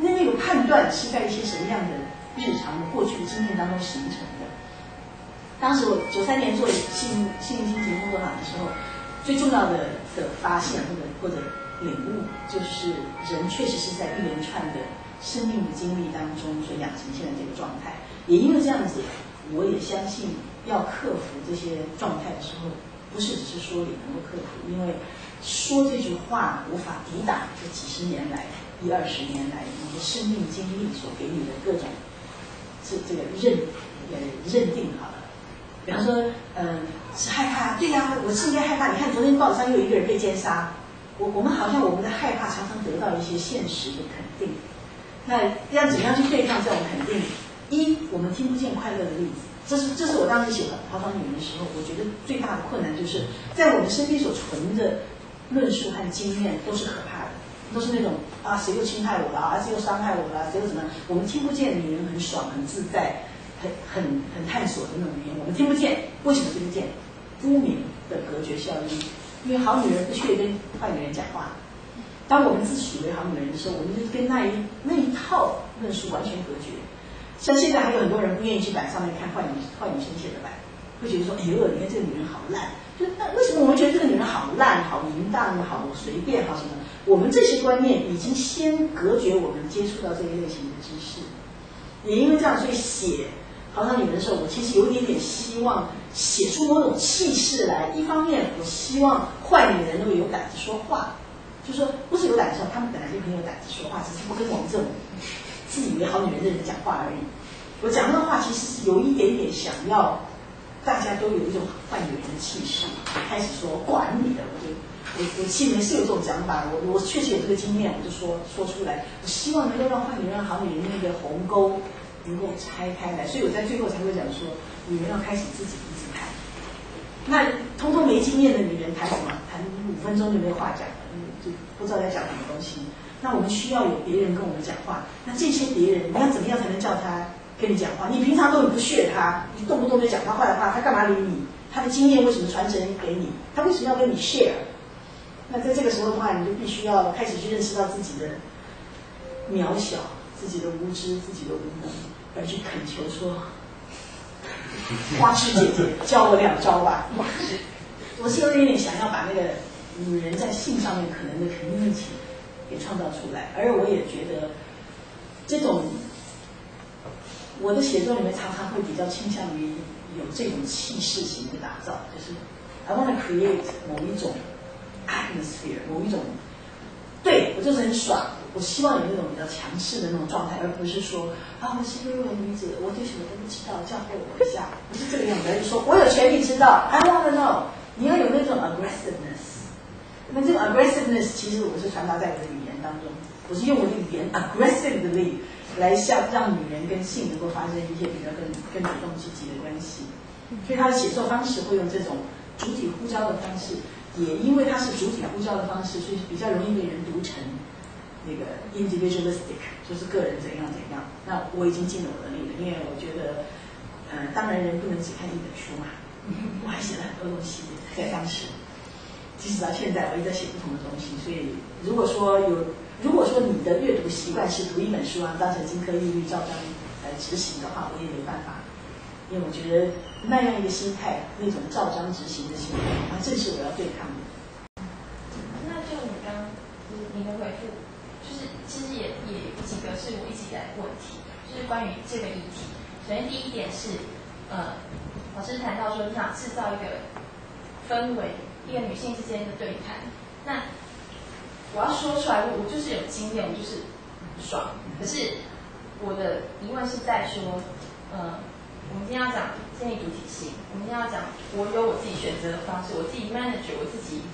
那那个判断是在一些什么样的日常的过去的经验当中形成的。当时我九三年做性性侵节工作坊的时候，最重要的的发现或者或者领悟，就是人确实是在一连串的生命的经历当中所养成现在这个状态。也因为这样子，我也相信要克服这些状态的时候，不是只是说理能够克服，因为说这句话无法抵挡这几十年来、一二十年来你的生命经历所给你的各种这这个认呃认定好了。比方说，嗯，是害怕，对呀、啊，我是应该害怕。你看昨天报纸上又有一个人被奸杀，我我们好像我们的害怕常常得到一些现实的肯定。那要怎么样去对抗这种肯定？一，我们听不见快乐的例子。这是这是我当时写《逃跑女人》的时候，我觉得最大的困难就是在我们身边所存的论述和经验都是可怕的，都是那种啊谁又侵害我了，啊谁又伤害我了，谁又怎么样？我们听不见女人很爽、很自在、很很很探索的那种语言，我们听不见。为什么听不见？污名的隔绝效应。因为好女人不屑跟坏女人讲话。当我们自诩为好女人的时候，我们就跟那一那一套论述完全隔绝。像现在还有很多人不愿意去板上面看坏女坏女生写的版，会觉得说，哎呦，你看这个女人好烂。就那为什么我们觉得这个女人好烂、好淫荡、好随便、好什么？我们这些观念已经先隔绝我们接触到这一类型的知识。也因为这样，所以写《逃跑女人》的时候，我其实有一点点希望写出某种气势来。一方面，我希望坏女人能够有胆子说话，就是说不是有胆子说，他们本来就很有胆子说话，只是不跟我们这种自以为好女人的人讲话而已。我讲那个话其实是有一点点想要大家都有一种坏女人的气势，开始说管你的，我就我我心里面是有这种讲法，我我确实有这个经验，我就说说出来。我希望能够让坏女人、好女人那个鸿沟能够拆开来，所以我在最后才会讲说，女人要开始自己一直谈。那通通没经验的女人谈什么？谈五分钟就没话讲了，就不知道在讲什么东西。那我们需要有别人跟我们讲话。那这些别人，你要怎么样才能叫他跟你讲话？你平常都很不屑他，你动不动就讲他坏的话，他干嘛理你？他的经验为什么传承给你？他为什么要跟你 share？ 那在这个时候的话，你就必须要开始去认识到自己的渺小、自己的无知、自己的无能，而去恳求说：“花痴姐姐，教我两招吧。”我是有一点想要把那个女人在性上面可能的 community 给创造出来，而我也觉得这种我的写作里面常常会比较倾向于有这种气势型的打造，就是 I want to create 某一种 atmosphere， 某一种，对我就是很爽，我希望有那种比较强势的那种状态，而不是说啊我是弱女子，我对什么都不知道，教会我一下，不是这个样子，而是说我有权利知道 I want to know， 你要有那种 aggressiveness。那这个 aggressiveness 其实我是传达在我的语言当中，我是用我的语言 aggressively 来向让女人跟性能够发生一些比较更更主动积极的关系，所以他的写作方式会用这种主体呼召的方式，也因为它是主体呼召的方式，所以比较容易被人读成那个 individualistic， 就是个人怎样怎样。那我已经尽了我的力了，因为我觉得，呃，当然人不能只看一本书嘛，我还写了很多东西在当时。即使到现在，我也在写不同的东西。所以，如果说有，如果说你的阅读习惯是读一本书啊，当成金科玉律照章来执行的话，我也没办法，因为我觉得那样一个心态，那种照章执行的心态，啊，正是我要对抗的。 那就你刚就是您的回复，就是其实也也有几个是我一直以来的问题，就是关于这个议题。首先第一点是，呃，老师谈到说你想制造一个氛围。一个女性之间的对谈，那我要说出来，我就是有经验，我就是爽。可是我的疑问是在说，呃，我们今天要讲建立主体性，我们今天要讲我有我自己选择的方式，我自己 manage， 我自己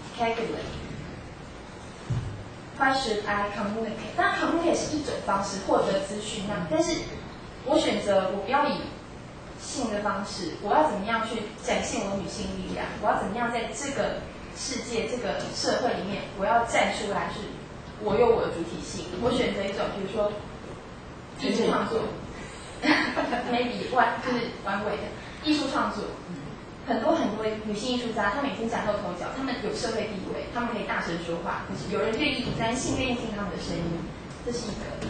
calculate。Why should I communicate？ 当然 communicate 是一种方式获得资讯，那但是我选择我不要以性的方式，我要怎么样去展现我女性力量？我要怎么样在这个世界、这个社会里面，我要站出来，是我有我的主体性。我选择一种，比如说艺术创作 ，maybe one 就是完美的艺术创作。很多很多女性艺术家，她们已经崭露头角，她们有社会地位，她们可以大声说话，有人愿意担心，愿意听她们的声音，这是一个。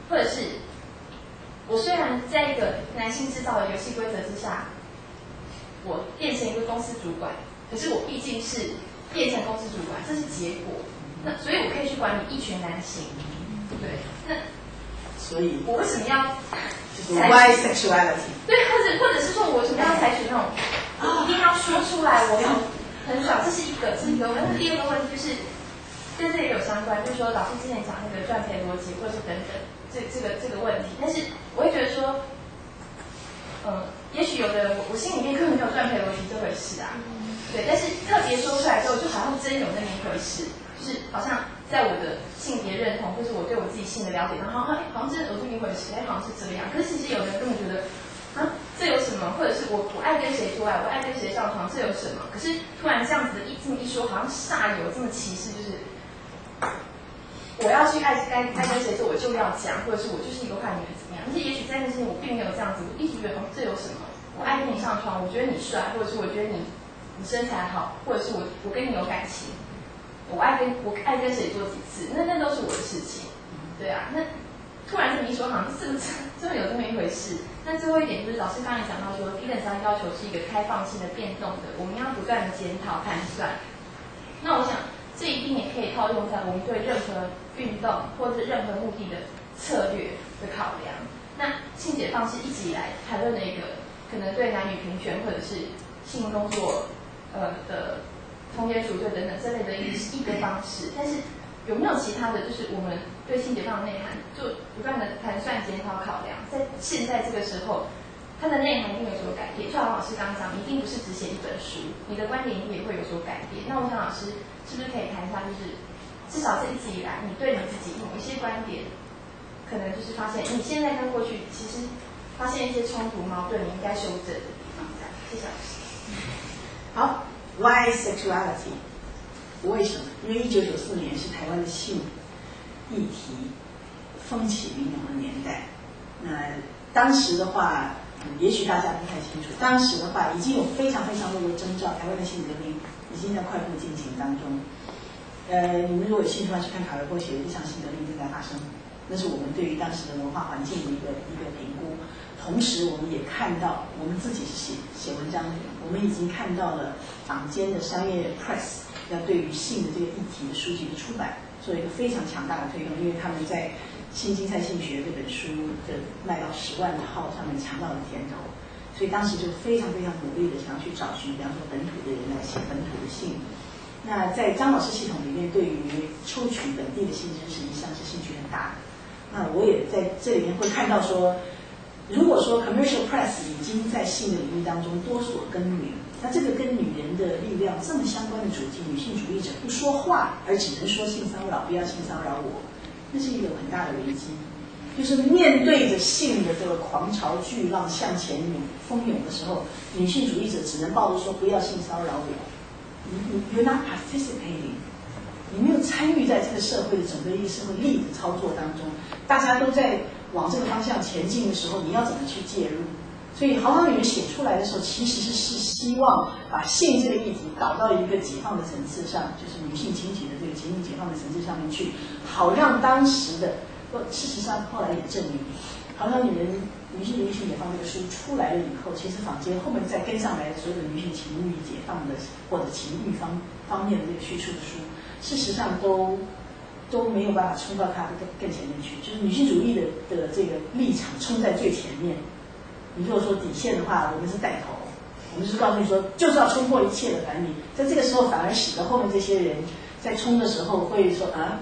或者是我虽然在一个男性制造的游戏规则之下，我变成一个公司主管，可是我毕竟是变成公司主管，这是结果。那所以我可以去管理一群男性，对，那所以我为什么要就是 why sexuality？ 对，或者或者是说我为什么要采取那种我一定要说出来，我很爽，这是一个，这是一个问题。第二个问题就是跟这也有相关，就是说老师之前讲那个赚赔逻辑，或者是等等这这个这个问题，但是我会觉得说，嗯，也许有的人我我心里面根本没有赚赔逻辑这回事啊，对，但是特别说出来之后，就好像真有那么一回事。就是好像在我的性别认同，或是我对我自己性的了解当中，好像好像真的有这么一回事，哎，好像是这样。可是其实有的人根本觉得，啊，这有什么？或者是我我爱跟谁做爱，我爱跟谁上床，这有什么？可是突然这样子的一这么一说，好像煞有这么歧视，就是我要去爱该爱跟谁做，我就要讲，或者是我就是一个坏女人怎么样？但是也许在那之前我并没有这样子，我一直觉得，哦，这有什么？我爱跟你上床，我觉得你帅，或者是我觉得你你身材好，或者是我我跟你有感情。我爱跟我爱跟谁做几次，那那都是我的事情，对啊。那突然这么一说，好像是不是真的有这么一回事？那最后一点就是老师刚才讲到说，基本上要求是一个开放性的、变动的，我们要不断的检讨盘算。那我想这一定也可以套用在我们对任何运动或者任何目的的策略的考量。那性解放是一直以来谈论的一个可能对男女平权或者是性工作呃的。通奸赎罪等等这类的一一个方式，但是有没有其他的就是我们对性解放的内涵做不断的盘算、检讨、考量，在现在这个时候，它的内涵一定有所改变。就好像老师刚刚讲，你一定不是只写一本书，你的观点一定也会有所改变。那我想老师是不是可以谈一下，就是至少这一直以来，你对你自己某一些观点，可能就是发现你现在跟过去其实发现一些冲突、矛盾，你应该修正的地方。这样，谢谢老师。 好。Why sexuality？ 为什么？因为一九九四年是台湾的性议题风起云涌的年代。那当时的话，嗯、也许大家不太清楚，当时的话已经有非常非常多的征兆，台湾的性革命已经在快步进行当中。呃，你们如果有兴趣的话，去看卡尔波写的《一场性革命正在发生》，那是我们对于当时的文化环境的一个一个评估。同时，我们也看到，我们自己是写写文章的人，我们已经看到了坊间的商业 press 要对于性的这个议题的书籍的出版做一个非常强大的推动，因为他们在《新经济性学》这本书的卖到十万号上面尝到了甜头，所以当时就非常非常努力的想要去找寻，比方说本土的人来写本土的性。那在张老师系统里面，对于抽取本地的性知识一向是兴趣很大的。那我也在这里面会看到说。如果说 commercial press 已经在性的领域当中多所耕耘，那这个跟女人的力量这么相关的主题，女性主义者不说话，而只能说性骚扰，不要性骚扰我，那是一个很大的危机。就是面对着性的这个狂潮巨浪向前涌蜂涌的时候，女性主义者只能抱着说不要性骚扰我，你你 you're not participating， 你没有参与在这个社会的整个一个社会力的操作当中，大家都在。往这个方向前进的时候，你要怎么去介入？所以《好好女人》写出来的时候，其实是是希望把性这个议题导到一个解放的层次上，就是女性群体的这个情绪解放的层次上面去，好让当时的，事实上后来也证明，《好好女人》女性女性解放这个书出来了以后，其实坊间后面再跟上来的所有的女性情欲解放的或者情欲方方面的这个叙述的书，事实上都。都没有办法冲到它的更更前面去，就是女性主义的的这个立场冲在最前面。你如果说底线的话，我们是带头，我们是告诉你说，就是要冲破一切的反你。在这个时候，反而使得后面这些人在冲的时候会说啊，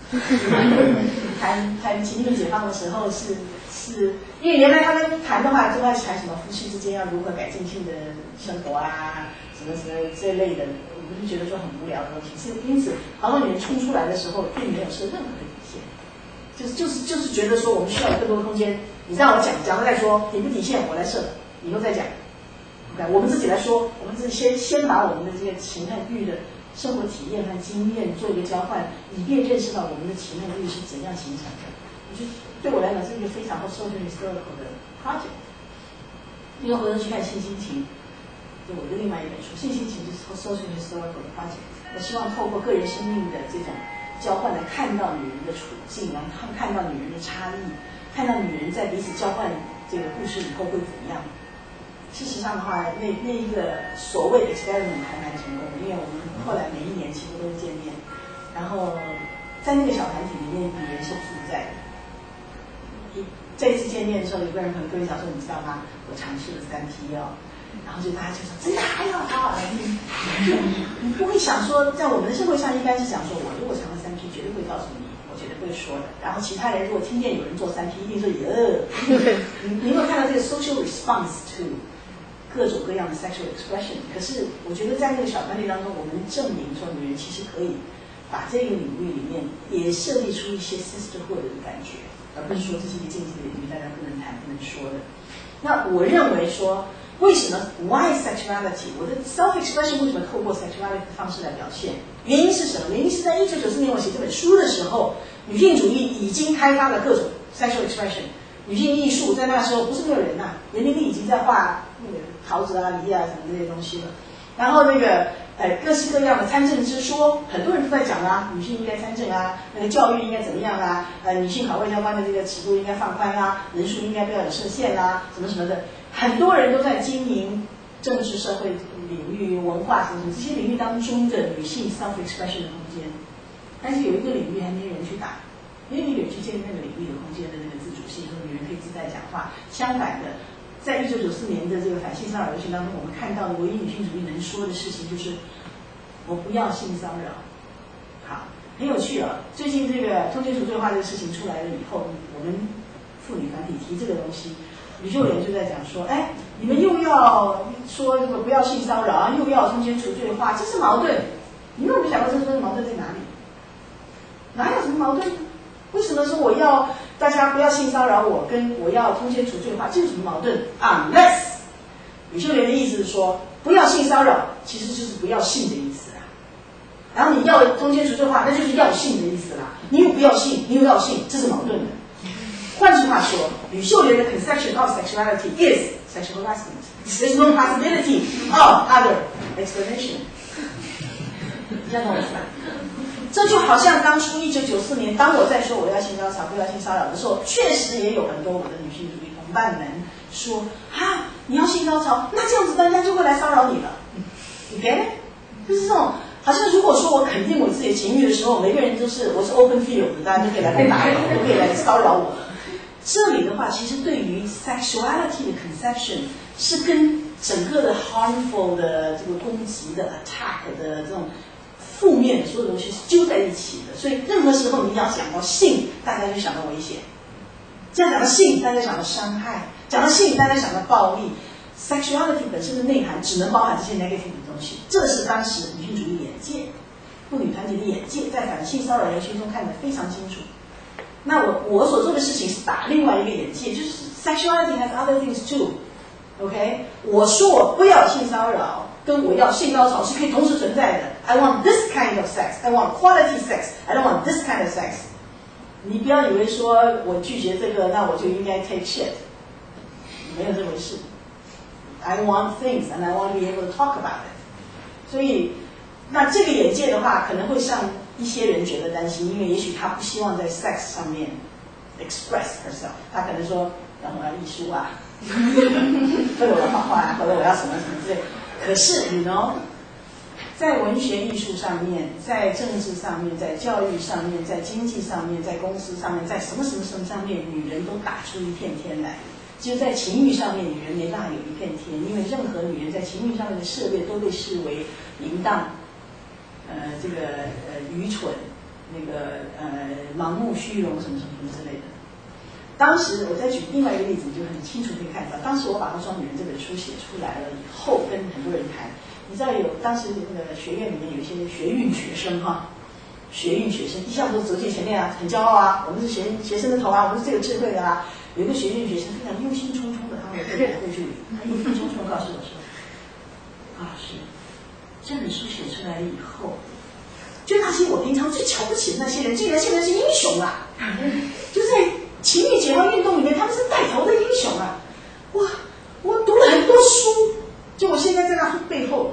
谈谈情欲解放的时候是是，因为原来他们谈的话，就在谈什么夫妻之间要如何改进性的生活啊，什么什么这类的。我们就觉得说很无聊的东西，是因此，好多女人冲出来的时候，并没有设任何的底线，就是就是就是觉得说我们需要有更多的空间，你让我讲讲了再说，底不底线我来设，以后再讲。OK， 我们自己来说，我们自己先先把我们的这些情和欲的生活体验和经验做一个交换，以便认识到我们的情和欲是怎样形成的。我觉得对我来讲是一个非常 social historical 的 project。因为回头去看性心情。就我的另外一本书《性心情》就是 social historical project， 我希望透过个人生命的这种交换来看到女人的处境，然后看到女人的差异， 看到女人在彼此交换这个故事以后会怎么样。事实上的话，那那一个所谓的 experiment 还蛮成功的，因为我们后来每一年几乎都是见面，然后在那个小团体里面，女人是不在的。一这一次见面的时候，有个人和各位讲说，你知道吗？我尝试了三 P 哦，然后就大家就说真的，哎呦，好好来听。你不会想说，在我们的社会上应该是想说，我如果尝了三 P，绝对会告诉你。绝对不会说的。然后其他人如果听见有人做三 P， 一定说耶。你你有没有看到这个 social response to 各种各样的 sexual expression？ 可是我觉得在那个小团体当中，我们证明说女人其实可以把这个领域里面也设立出一些 sisterhood 的感觉，而不是说这是一个禁忌的领域，大家不能谈、不能说的。那我认为说，为什么 why sexuality？ 我的 self expression 为什么透过 sexuality 的方式来表现？原因是什么？原因是在一九九四年我写这本书的时候，女性主义已经开发了各种 sexual expression。女性艺术在那时候不是没有人呐、啊，严明丽已经在画那个桃子啊、梨啊什么这些东西了。然后那个呃各式各样的参政之说，很多人都在讲啊，女性应该参政啊，那个教育应该怎么样啊，呃女性考外交官的这个尺度应该放宽啊，人数应该不要有设限啊，什么什么的，很多人都在经营政治、社会领域、文化什么什么这些领域当中的女性 self expression 的空间，但是有一个领域还没人去打，没有人去建立那个领域的空间的那个自主性，说女人可以自在讲话。相反的，在一九九四年的这个反性骚扰游行当中，我们看到的唯一女性主义能说的事情就是我不要性骚扰。好，很有趣啊！最近这个通奸除罪化这个事情出来了以后，我们妇女团体提这个东西，吕秀莲就在讲说，哎，你们又要说这个不要性骚扰，又要通奸除罪化，这是矛盾。你们有没有想过这个矛盾在哪里？哪有什么矛盾呢？为什么说我要大家不要性骚扰我，跟我要通奸除罪化，这有什么矛盾 ？Unless 吕秀莲的意思是说，不要性骚扰，其实就是不要性的意思啦。然后你要通奸除罪化，那就是要性的意思啦。你又不要性，你又要性，这是矛盾的。换句话说，吕秀莲的 conception of sexuality is sexual harassment. There's no possibility of other explanation. 这样懂我意思吧？这就好像当初一九九四年，当我在说我要性骚扰、不要性骚扰的时候，确实也有很多我的女性主义同伴们说：啊，你要性骚扰，那这样子大家就会来骚扰你了。你 get it？ 就是这种，好像如果说我肯定我自己的情欲的时候，每个人都是我是 open field 的，大家都可以来攻打我，都可以来骚扰我了。这里的话，其实对于 sexuality 的 conception 是跟整个的 harmful 的这个攻击的 attack 的这种负面的所有东西是揪在一起的，所以任何时候你要讲到性，大家就想到危险；这样讲到性，大家想到伤害；讲到性，大家想到暴力。sexuality 本身的内涵只能包含这些 negative 的东西，这是当时女性主义眼界、妇女团体的眼界，在反性骚扰游行中看得非常清楚。那我我所做的事情是打另外一个眼界，就是 sexuality has other things too。OK， 我说我不要性骚扰，跟我要性高潮是可以同时存在的。I want this kind of sex. I want quality sex. I don't want this kind of sex. 你不要以为说我拒绝这个，那我就应该 take shit， 没有这回事。I want things and I want to be able to talk about it. 所以，那这个眼界的话，可能会让一些人觉得担心，因为也许他不希望在 sex 上面 express herself， 他可能说，然后我要艺术啊，或者我要画画啊，或者我要什么什么之类。可是 ，you know， 在文学艺术上面，在政治上面，在教育上面，在经济上面，在公司上面，在什么什么什么上面，女人都打出一片天来。只有在情欲上面，女人没办法有一片天，因为任何女人在情欲上面的涉猎都被视为淫荡。呃，这个呃愚蠢，那个呃盲目虚荣什么什么什么之类的。当时我再举另外一个例子，你就很清楚可以看到，当时我把《化妆女人》这本书写出来了以后，跟很多人谈，你知道有当时那个学院里面有一些学运学生哈，学运学生一向都走进前面啊，很骄傲啊，我们是学学生的头啊，我们是最有智慧的啊。有一个学运学生非常忧心忡忡的，他们的特会助理，他忧心忡忡告诉我说：“高老师，这本书写出来了以后，就那些我平常最瞧不起的那些人，竟然现在是英雄啊！就在情欲解放运动里面，他们是带头的英雄啊！哇，我读了很多书，就我现在在那背后，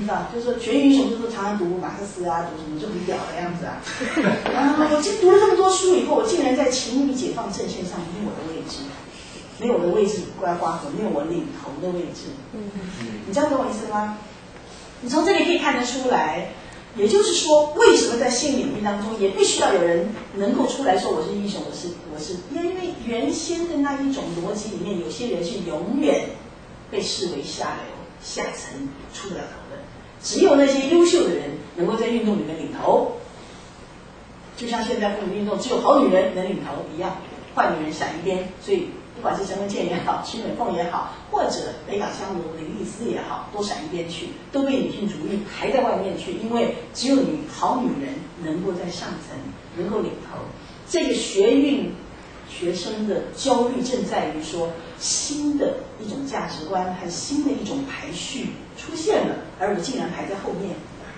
知道，就是说学英雄就是常常读马克思啊，读什么就很屌的样子啊。啊，我这读了这么多书以后，我竟然在情理解放阵线上没有我的位置，没有我的位置乖乖和没有我领头的位置。嗯，你知道懂我意思吗？你从这里可以看得出来，也就是说，为什么在性领域当中也必须要有人能够出来说我是英雄，我是我是，因为原先的那一种逻辑里面，有些人是永远被视为下流、下层、出不了头的，只有那些优秀的人能够在运动里面领头，就像现在妇女运动只有好女人能领头一样，坏女人闪一边。所以不管是陈文茜也好，曲美凤也好，或者北港香炉林丽丝也好，都闪一边去，都被女性主义排在外面去，因为只有女好女人能够在上层，能够领头。这个学运学生的焦虑正在于说，新的一种价值观和新的一种排序出现了，而我竟然排在后面。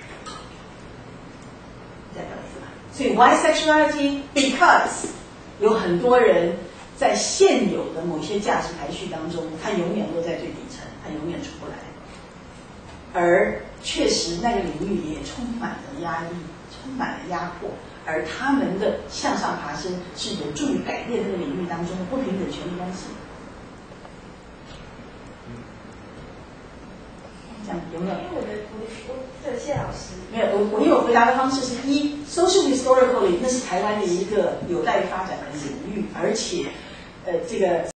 代表意思吧？所以 why sexuality? Because 有很多人在现有的某些价值排序当中，他永远落在最底层，他永远出不来。而确实那个领域也充满了压力，充满了压迫，而他们的向上爬升是有助于改变这个领域当中的不平等权利关系。这样有没有？ 因为我的我我对谢老师没有，我我因为我回答的方式是一 social historically 那是台湾的一个有待发展的领域，而且呃这个。